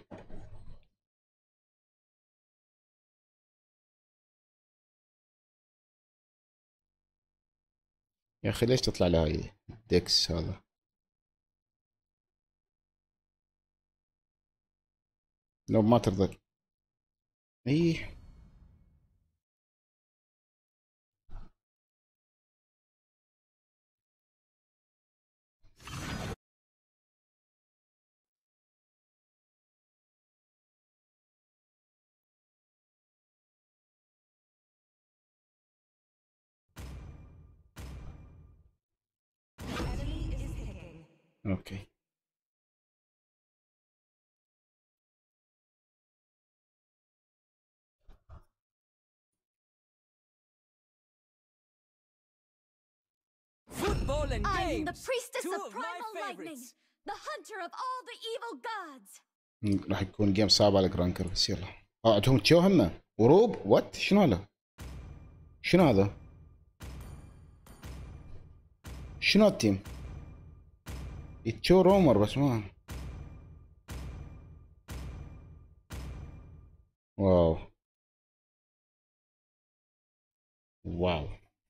[SPEAKER 1] يا اخي ليش تطلع لي هاي ديكس هذا؟ لو ما ترضى اي اوكي.
[SPEAKER 4] Football and
[SPEAKER 2] I am the
[SPEAKER 4] games.
[SPEAKER 2] priestess
[SPEAKER 4] Two
[SPEAKER 2] of
[SPEAKER 4] of my
[SPEAKER 2] primal lightning,
[SPEAKER 4] favorites.
[SPEAKER 2] the hunter of all the evil gods.
[SPEAKER 1] مم، راح يكون جيم صعب على جرانكر بس يلا. اه عندهم تشو همه وروب وات شنو هذا؟ شنو هذا؟ شنو التيم؟ يتشو رومر بس ما واو واو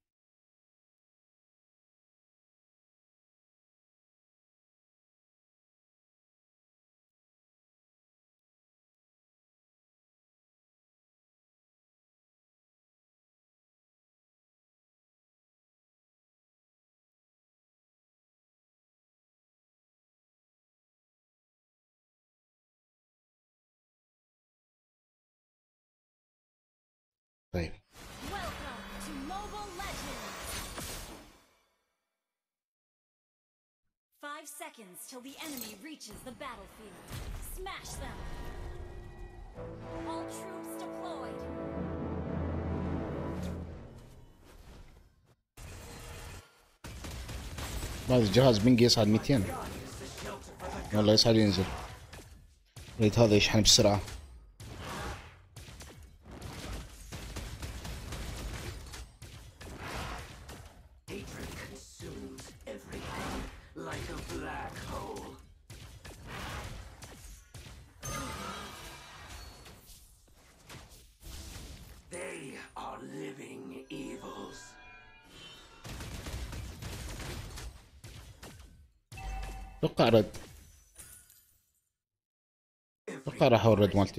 [SPEAKER 1] طيب.
[SPEAKER 5] Welcome to Mobile Legends! Five seconds till the enemy reaches the battlefield. Smash them! All troops deployed.
[SPEAKER 1] هذا الجهاز بنج يصعد مئتين. والله يصعد ينزل. ريت هذا يشحن بسرعة. اتوقع رد. اتوقع راح اورد مالتي.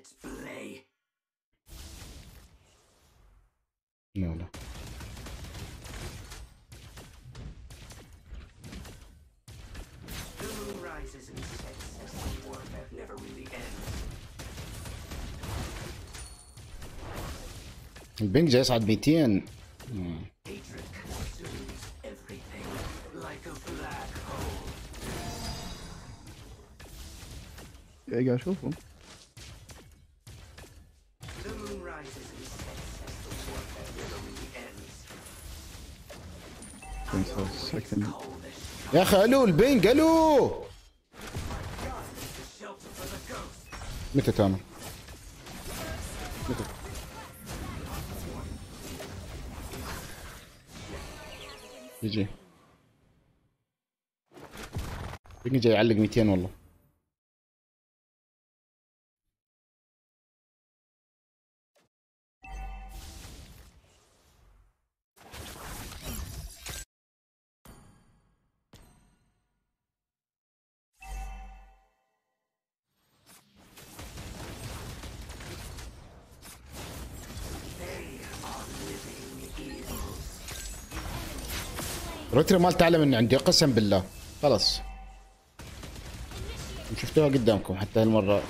[SPEAKER 1] لا لا. البنج جاي يصعد مئتين. مم.
[SPEAKER 8] قاعد اشوفهم.
[SPEAKER 1] يا اخي الو البنج الو. متى تامر؟ متى؟ يجي بنج جاي يعلق مئتين والله. روتري ما تعلم ان عندي قسم بالله. خلاص شفتوها قدامكم حتى هالمره.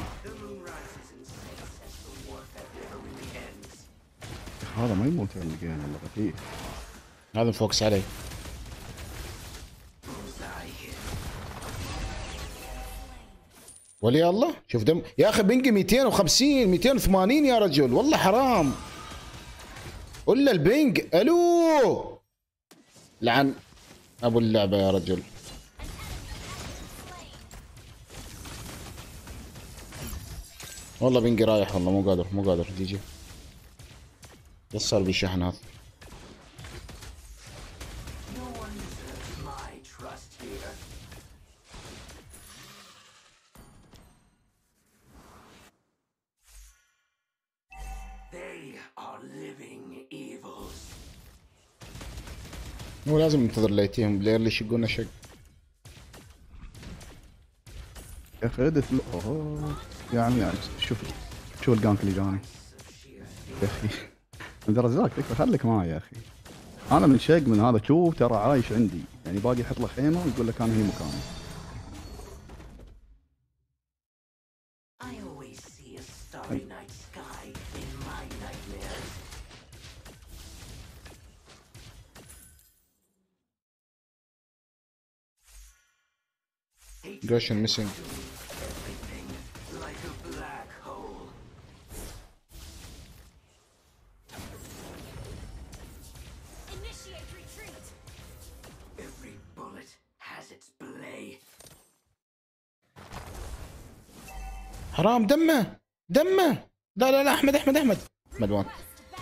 [SPEAKER 8] هذا ما يموت الجيم والله بطيء.
[SPEAKER 1] هذا نفوكس عليه. ولي الله شوف دم يا اخي بنقي مئتين وخمسين مئتين وثمانين يا رجل والله حرام. ولا البنج الو لعن ابو اللعبه يا رجل. والله بنقي رايح والله مو قادر مو قادر. جي جي بس صار بي شحن هذا. مو لازم ننتظر ليتيهم بلاير اللي يشقونا شق.
[SPEAKER 8] يا اخي ادت اوه يا عمي يعني شوف شوف الجانك اللي جاني يا اخي. عند رزاق تكفى خليك معي يا اخي. انا من شق من هذا شوف ترى عايش عندي يعني باقي يحط له خيمه ويقول لك انا هي مكاني.
[SPEAKER 1] Goshen missing.
[SPEAKER 5] Initiate retreat.
[SPEAKER 17] Every bullet has its blade.
[SPEAKER 1] حرام دمه دمه. لا لا لا احمد احمد احمد احمد وان.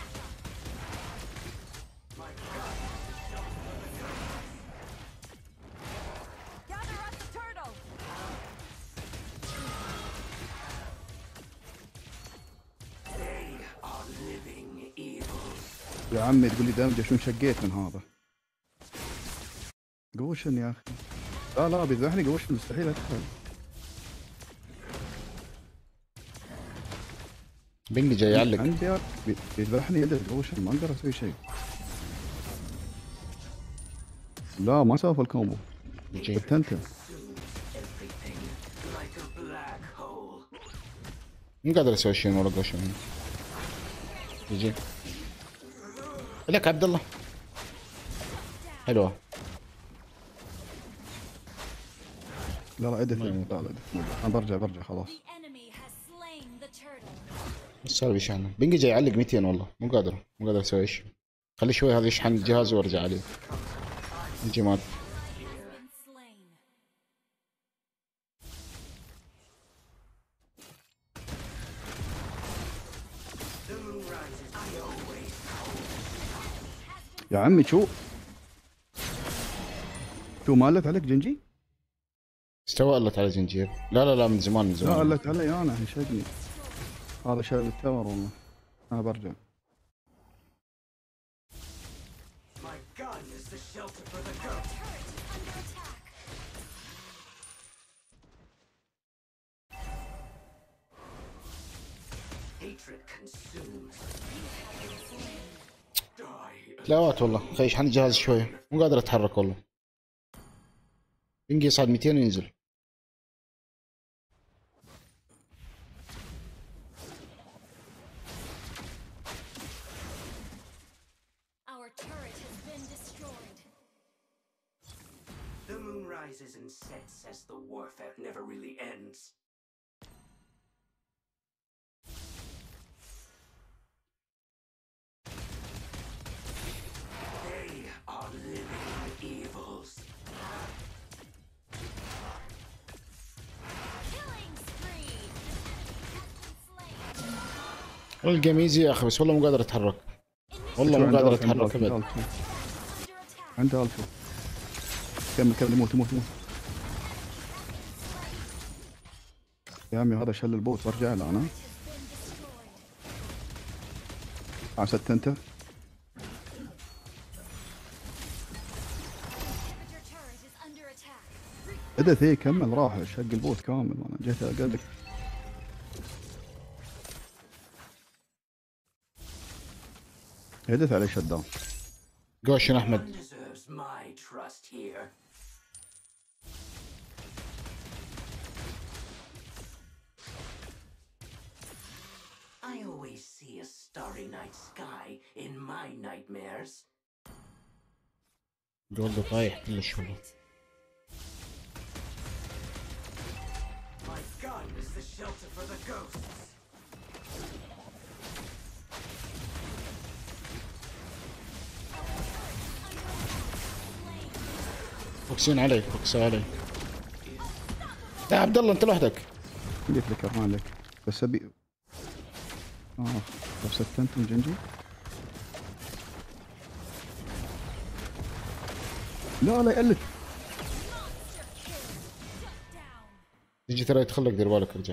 [SPEAKER 8] يا عمي تقول لي دامجه شو شقيت من هذا. قوشن يا اخي. لا لا بيذبحني قوشن مستحيل ادخل.
[SPEAKER 1] بنجي جاي يعلق
[SPEAKER 8] عندي بيذبحني يدك قوشن ما اقدر اسوي شيء. لا ما سوى الكومبو. التنتن
[SPEAKER 1] مو قادر اسوي شيء ورا قوشن. يجي لك عبد الله حلوه.
[SPEAKER 8] لا لا ادف لا لا انا برجع برجع خلاص.
[SPEAKER 1] بس صار بيشحن بنجي جاي يعلق مئتين والله مو قادر مو قادر اسوي شيء. خلي شوي هذا يشحن الجهاز وارجع عليه. نجي مات.
[SPEAKER 8] يا عمي شو شو ما قلت عليك جنجي؟
[SPEAKER 1] استوى قلت على جنجير. لا لا لا من زمان من زمان.
[SPEAKER 8] لا قلت علي انا هشقني. هذا شايل التور والله. انا برجع.
[SPEAKER 1] تلاوات والله خيش حن الجهاز شوي مو قادر اتحرك والله. بنجي يصعد مئتين وينزل.
[SPEAKER 5] Our turret has been destroyed.
[SPEAKER 17] The moon rises and sets as the warfare never really ends. They are living evils.
[SPEAKER 5] Killing spree.
[SPEAKER 1] الجيم ايزي يا اخي بس والله مو قادر اتحرك. والله مو قادر اتحرك ابد.
[SPEAKER 8] عنده الفو. كمل كمل يموت يموت يموت. يا عمي هذا شل البوت برجع له انا. عسى انت. ادت هي كمل راح شق البوت كامل انا جيت اقلك. هدت عليه شت داون.
[SPEAKER 1] قوشن احمد.
[SPEAKER 17] my trust here. I always see a starry night sky in my nightmares.
[SPEAKER 1] جولد طايح كلش والله.
[SPEAKER 17] My gun is the shelter for the ghosts.
[SPEAKER 1] فوكسين عليك فوكسين عليك يا عبد الله انت لوحدك.
[SPEAKER 8] قلت لك امان لك بس ابي اه طب ستنتم جنجي لا لا يقلد
[SPEAKER 1] تجي ترى يتخلق دير بالك ارجع.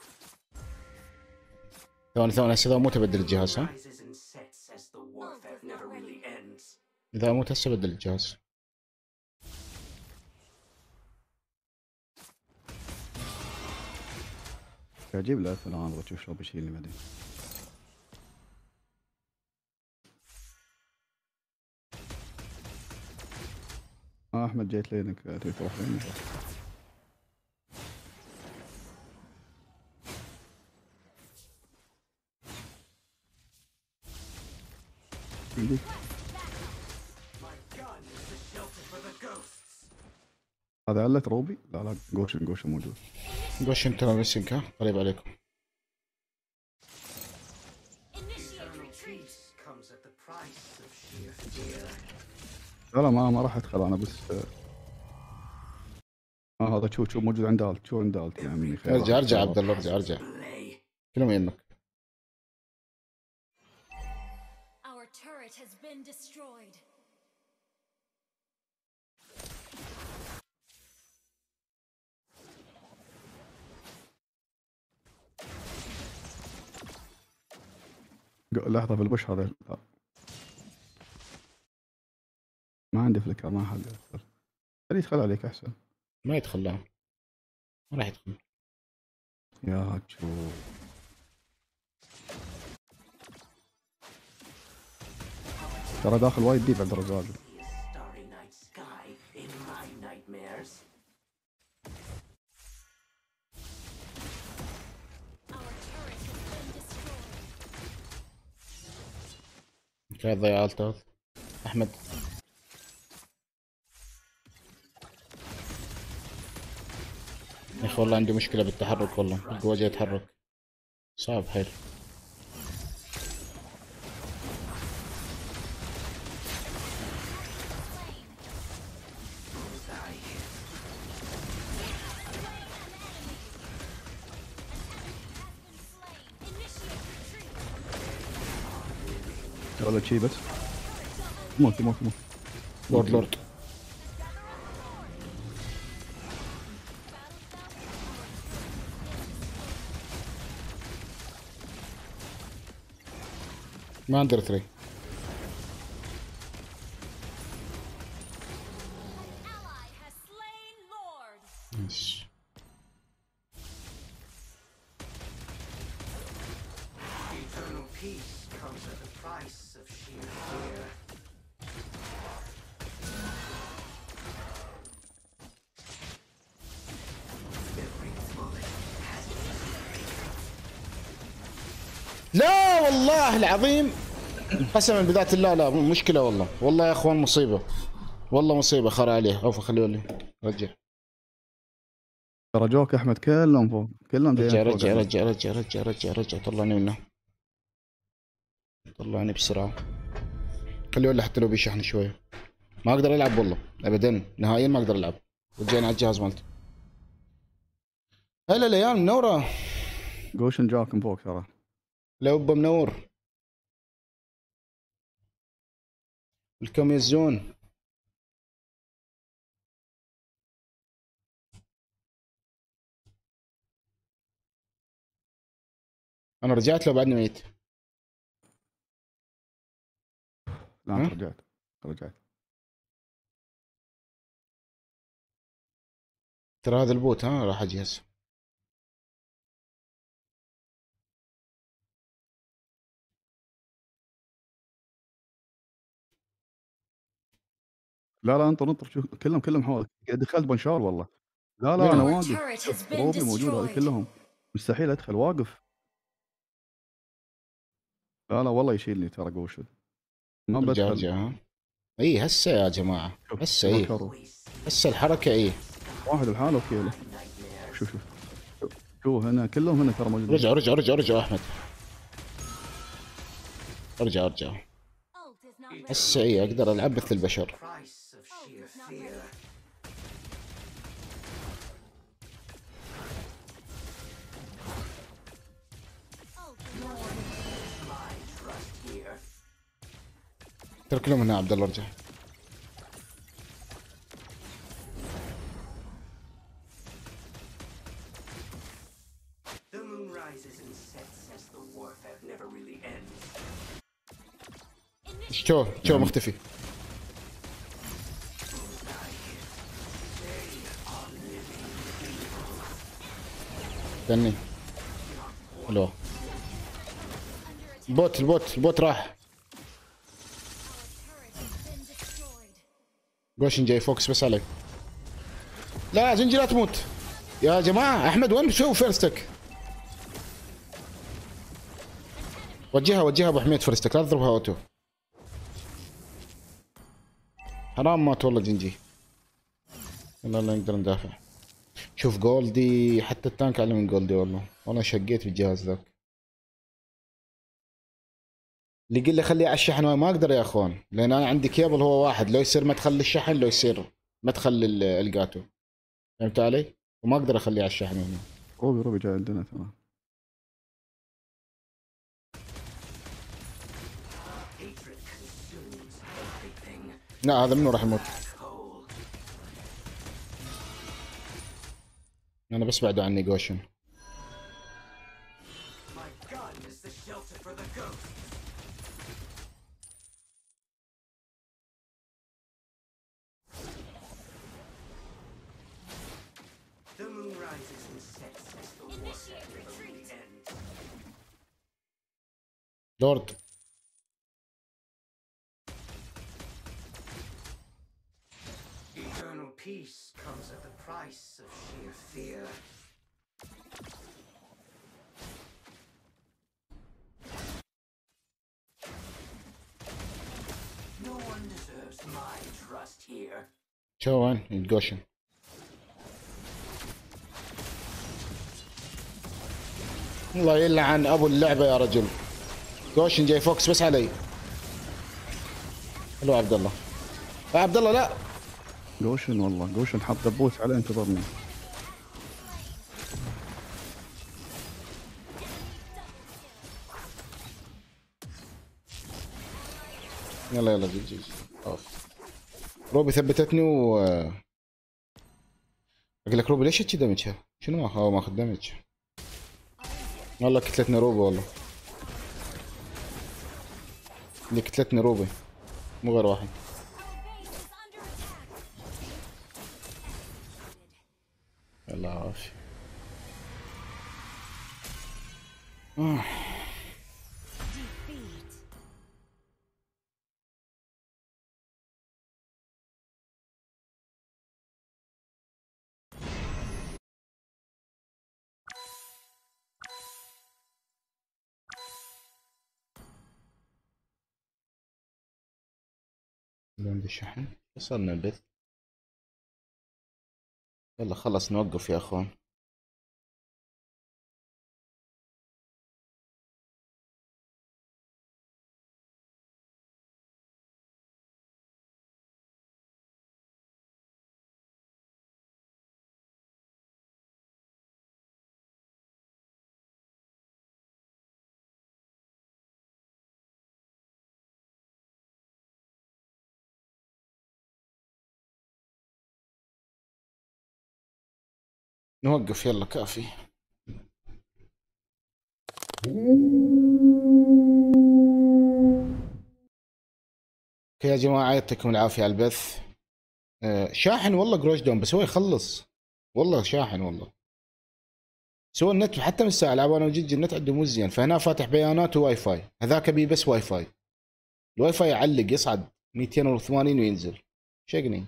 [SPEAKER 1] ثواني ثواني هسه اذا موت ابدل الجهاز ها. اذا موت هسه ابدل الجهاز.
[SPEAKER 8] اجيب له الان ابغى اشوف شلون بشيلني بعدين. اه احمد جيت لينك تبي تروح لين عندي هذا علة روبي؟ لا لا جوشن جوشن موجود.
[SPEAKER 1] جوشن ترى ميسنج ها قريب عليكم.
[SPEAKER 8] لا لا ما ما راح ادخل انا بس اه هذا شو شو موجود عند الت شو عند الت يا عمي.
[SPEAKER 1] ارجع ارجع عبد الله ارجع ارجع كلهم يمك.
[SPEAKER 5] Our turret has been destroyed.
[SPEAKER 8] لحظة في البوش هذا ما عندي فليكر ما حد يدخل. خليه يدخل عليك احسن.
[SPEAKER 1] ما يدخل لا ما راح يدخل.
[SPEAKER 8] يا جو ترى داخل وايد ديب عبد الرزاق.
[SPEAKER 1] كيف ضيعت احمد. يا اخي والله عندي مشكلة بالتحرك والله القوة جاي يتحرك صعب حيل.
[SPEAKER 8] ولا شيء بس موت موت موت
[SPEAKER 1] لورد لورد ما اندر ثري. ماشي لا والله العظيم قسما بذات الله لا مشكلة والله والله يا اخوان مصيبة والله مصيبة خر عليه عوف خليه ولي رجع.
[SPEAKER 8] ترى جوك احمد كلهم فوق كلهم
[SPEAKER 1] رجع رجع رجع رجع رجع رجع رجع طلعني منه طلعني بسرعة خليه يولي حتى لو بيشحن شوية. ما اقدر العب والله ابدا نهائيا ما اقدر العب. رجعني على الجهاز مالتي. هلا ليال منورة.
[SPEAKER 8] جوشن جاك من فوق ترى.
[SPEAKER 1] لو منور الكم يزون. انا رجعت لو بعدني ميت.
[SPEAKER 8] لا انت رجعت رجعت.
[SPEAKER 1] ترى هذا البوت ها راح اجي هسه.
[SPEAKER 8] لا لا انطر انطر شوف كلهم كلهم حولك دخلت بنشار والله. لا لا انا واقف شوف روبي موجود هذول كلهم مستحيل ادخل واقف. لا لا والله يشيلني ترى جوشن ما
[SPEAKER 1] ارجع
[SPEAKER 8] بدخل.
[SPEAKER 1] ارجع ها اي هسه يا جماعه هسه اي هسه الحركه اي
[SPEAKER 8] واحد لحاله وكيله. شوف شوف شوف هنا كلهم هنا ترى موجودين.
[SPEAKER 1] رجع رجع رجع رجع احمد ارجع ارجع هسه اي اقدر العب مثل البشر. ترى كلهم هنا عبد الله ارجع. شو شو مختفي. استني حلو. البوت البوت البوت راح. جوشن جاي فوكس بس عليك. لا زنجي لا تموت يا جماعة. أحمد وين بتسوي فيرستك؟ وجهها وجهها أبو حميد فيرستك لا تضربها أوتو. حرام مات والله زنجي. لا لا نقدر ندافع. شوف جولدي حتى التانك أعلى من جولدي والله. والله شقيت بالجهاز ذاك. اللي يقول لي خليه على الشحن ما اقدر يا اخوان لان انا عندي كيبل هو واحد لو يصير مدخل للشحن لو يصير مدخل الجاتو. فهمت علي؟ وما اقدر اخليه على الشحن هنا.
[SPEAKER 8] روبي روبي جاي عندنا تمام.
[SPEAKER 1] لا هذا منو راح يموت. انا بس بعده عني جوشن. لورد
[SPEAKER 17] Eternal peace comes at the price of sheer fear. No one deserves my trust here.
[SPEAKER 1] شو وين الجوشن؟ الله يلعن ابو اللعبه يا رجل. جوشن جاي فوكس بس علي. حلو عبد الله. يا عبد الله لا.
[SPEAKER 8] جوشن والله جوشن حط دبوس عليه انتظرني.
[SPEAKER 1] يلا يلا جي جي اوف. روبي ثبتتني و اقول لك روبي ليش هيك دمجها؟ شنو ما هو ماخذ دمج؟ والله كتلتني روبي والله. اللي كتلتني روبي مو غير واحد. يلا عافية. آه. عندي الشحن وصلنا البث. يلا خلص نوقف يا اخوان. نوقف يلا كافي. يا جماعة يعطيكم العافية على البث. آه شاحن والله جروش دون بس هو يخلص والله شاحن والله. سوى النت حتى من الساعة العاب انا وجيجي النت عنده مو زين فهنا فاتح بيانات وواي فاي هذاك بي بس واي فاي. الواي فاي يعلق يصعد مئتين وثمانين وينزل شقني.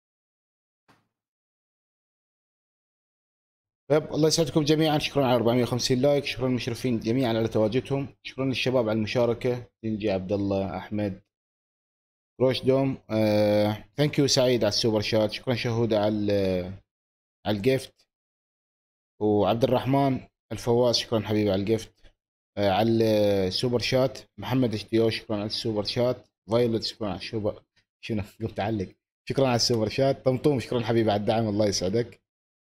[SPEAKER 1] طيب الله يسعدكم جميعا، شكرا على أربعمية وخمسين لايك، شكرا للمشرفين جميعا على تواجدهم، شكرا للشباب على المشاركه، تنجي عبد الله احمد روش دوم، آه، ثانك يو سعيد على السوبر شات، شكرا شهوده على على الجيفت، وعبد الرحمن الفواز شكرا حبيبي على الجيفت، آه، على السوبر شات، محمد اشتيو شكرا على السوبر شات، فايولت شكرا على السوبر شنو قلت علق شكرا على السوبر شات، طمطوم شكرا حبيبي على الدعم الله يسعدك.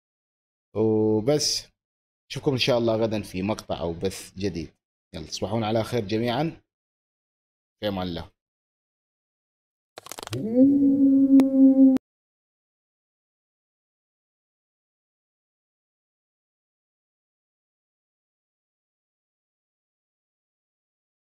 [SPEAKER 1] وبس اشوفكم ان شاء الله غدا في مقطع او بث جديد، يلا تصبحون على خير جميعا، في امان الله.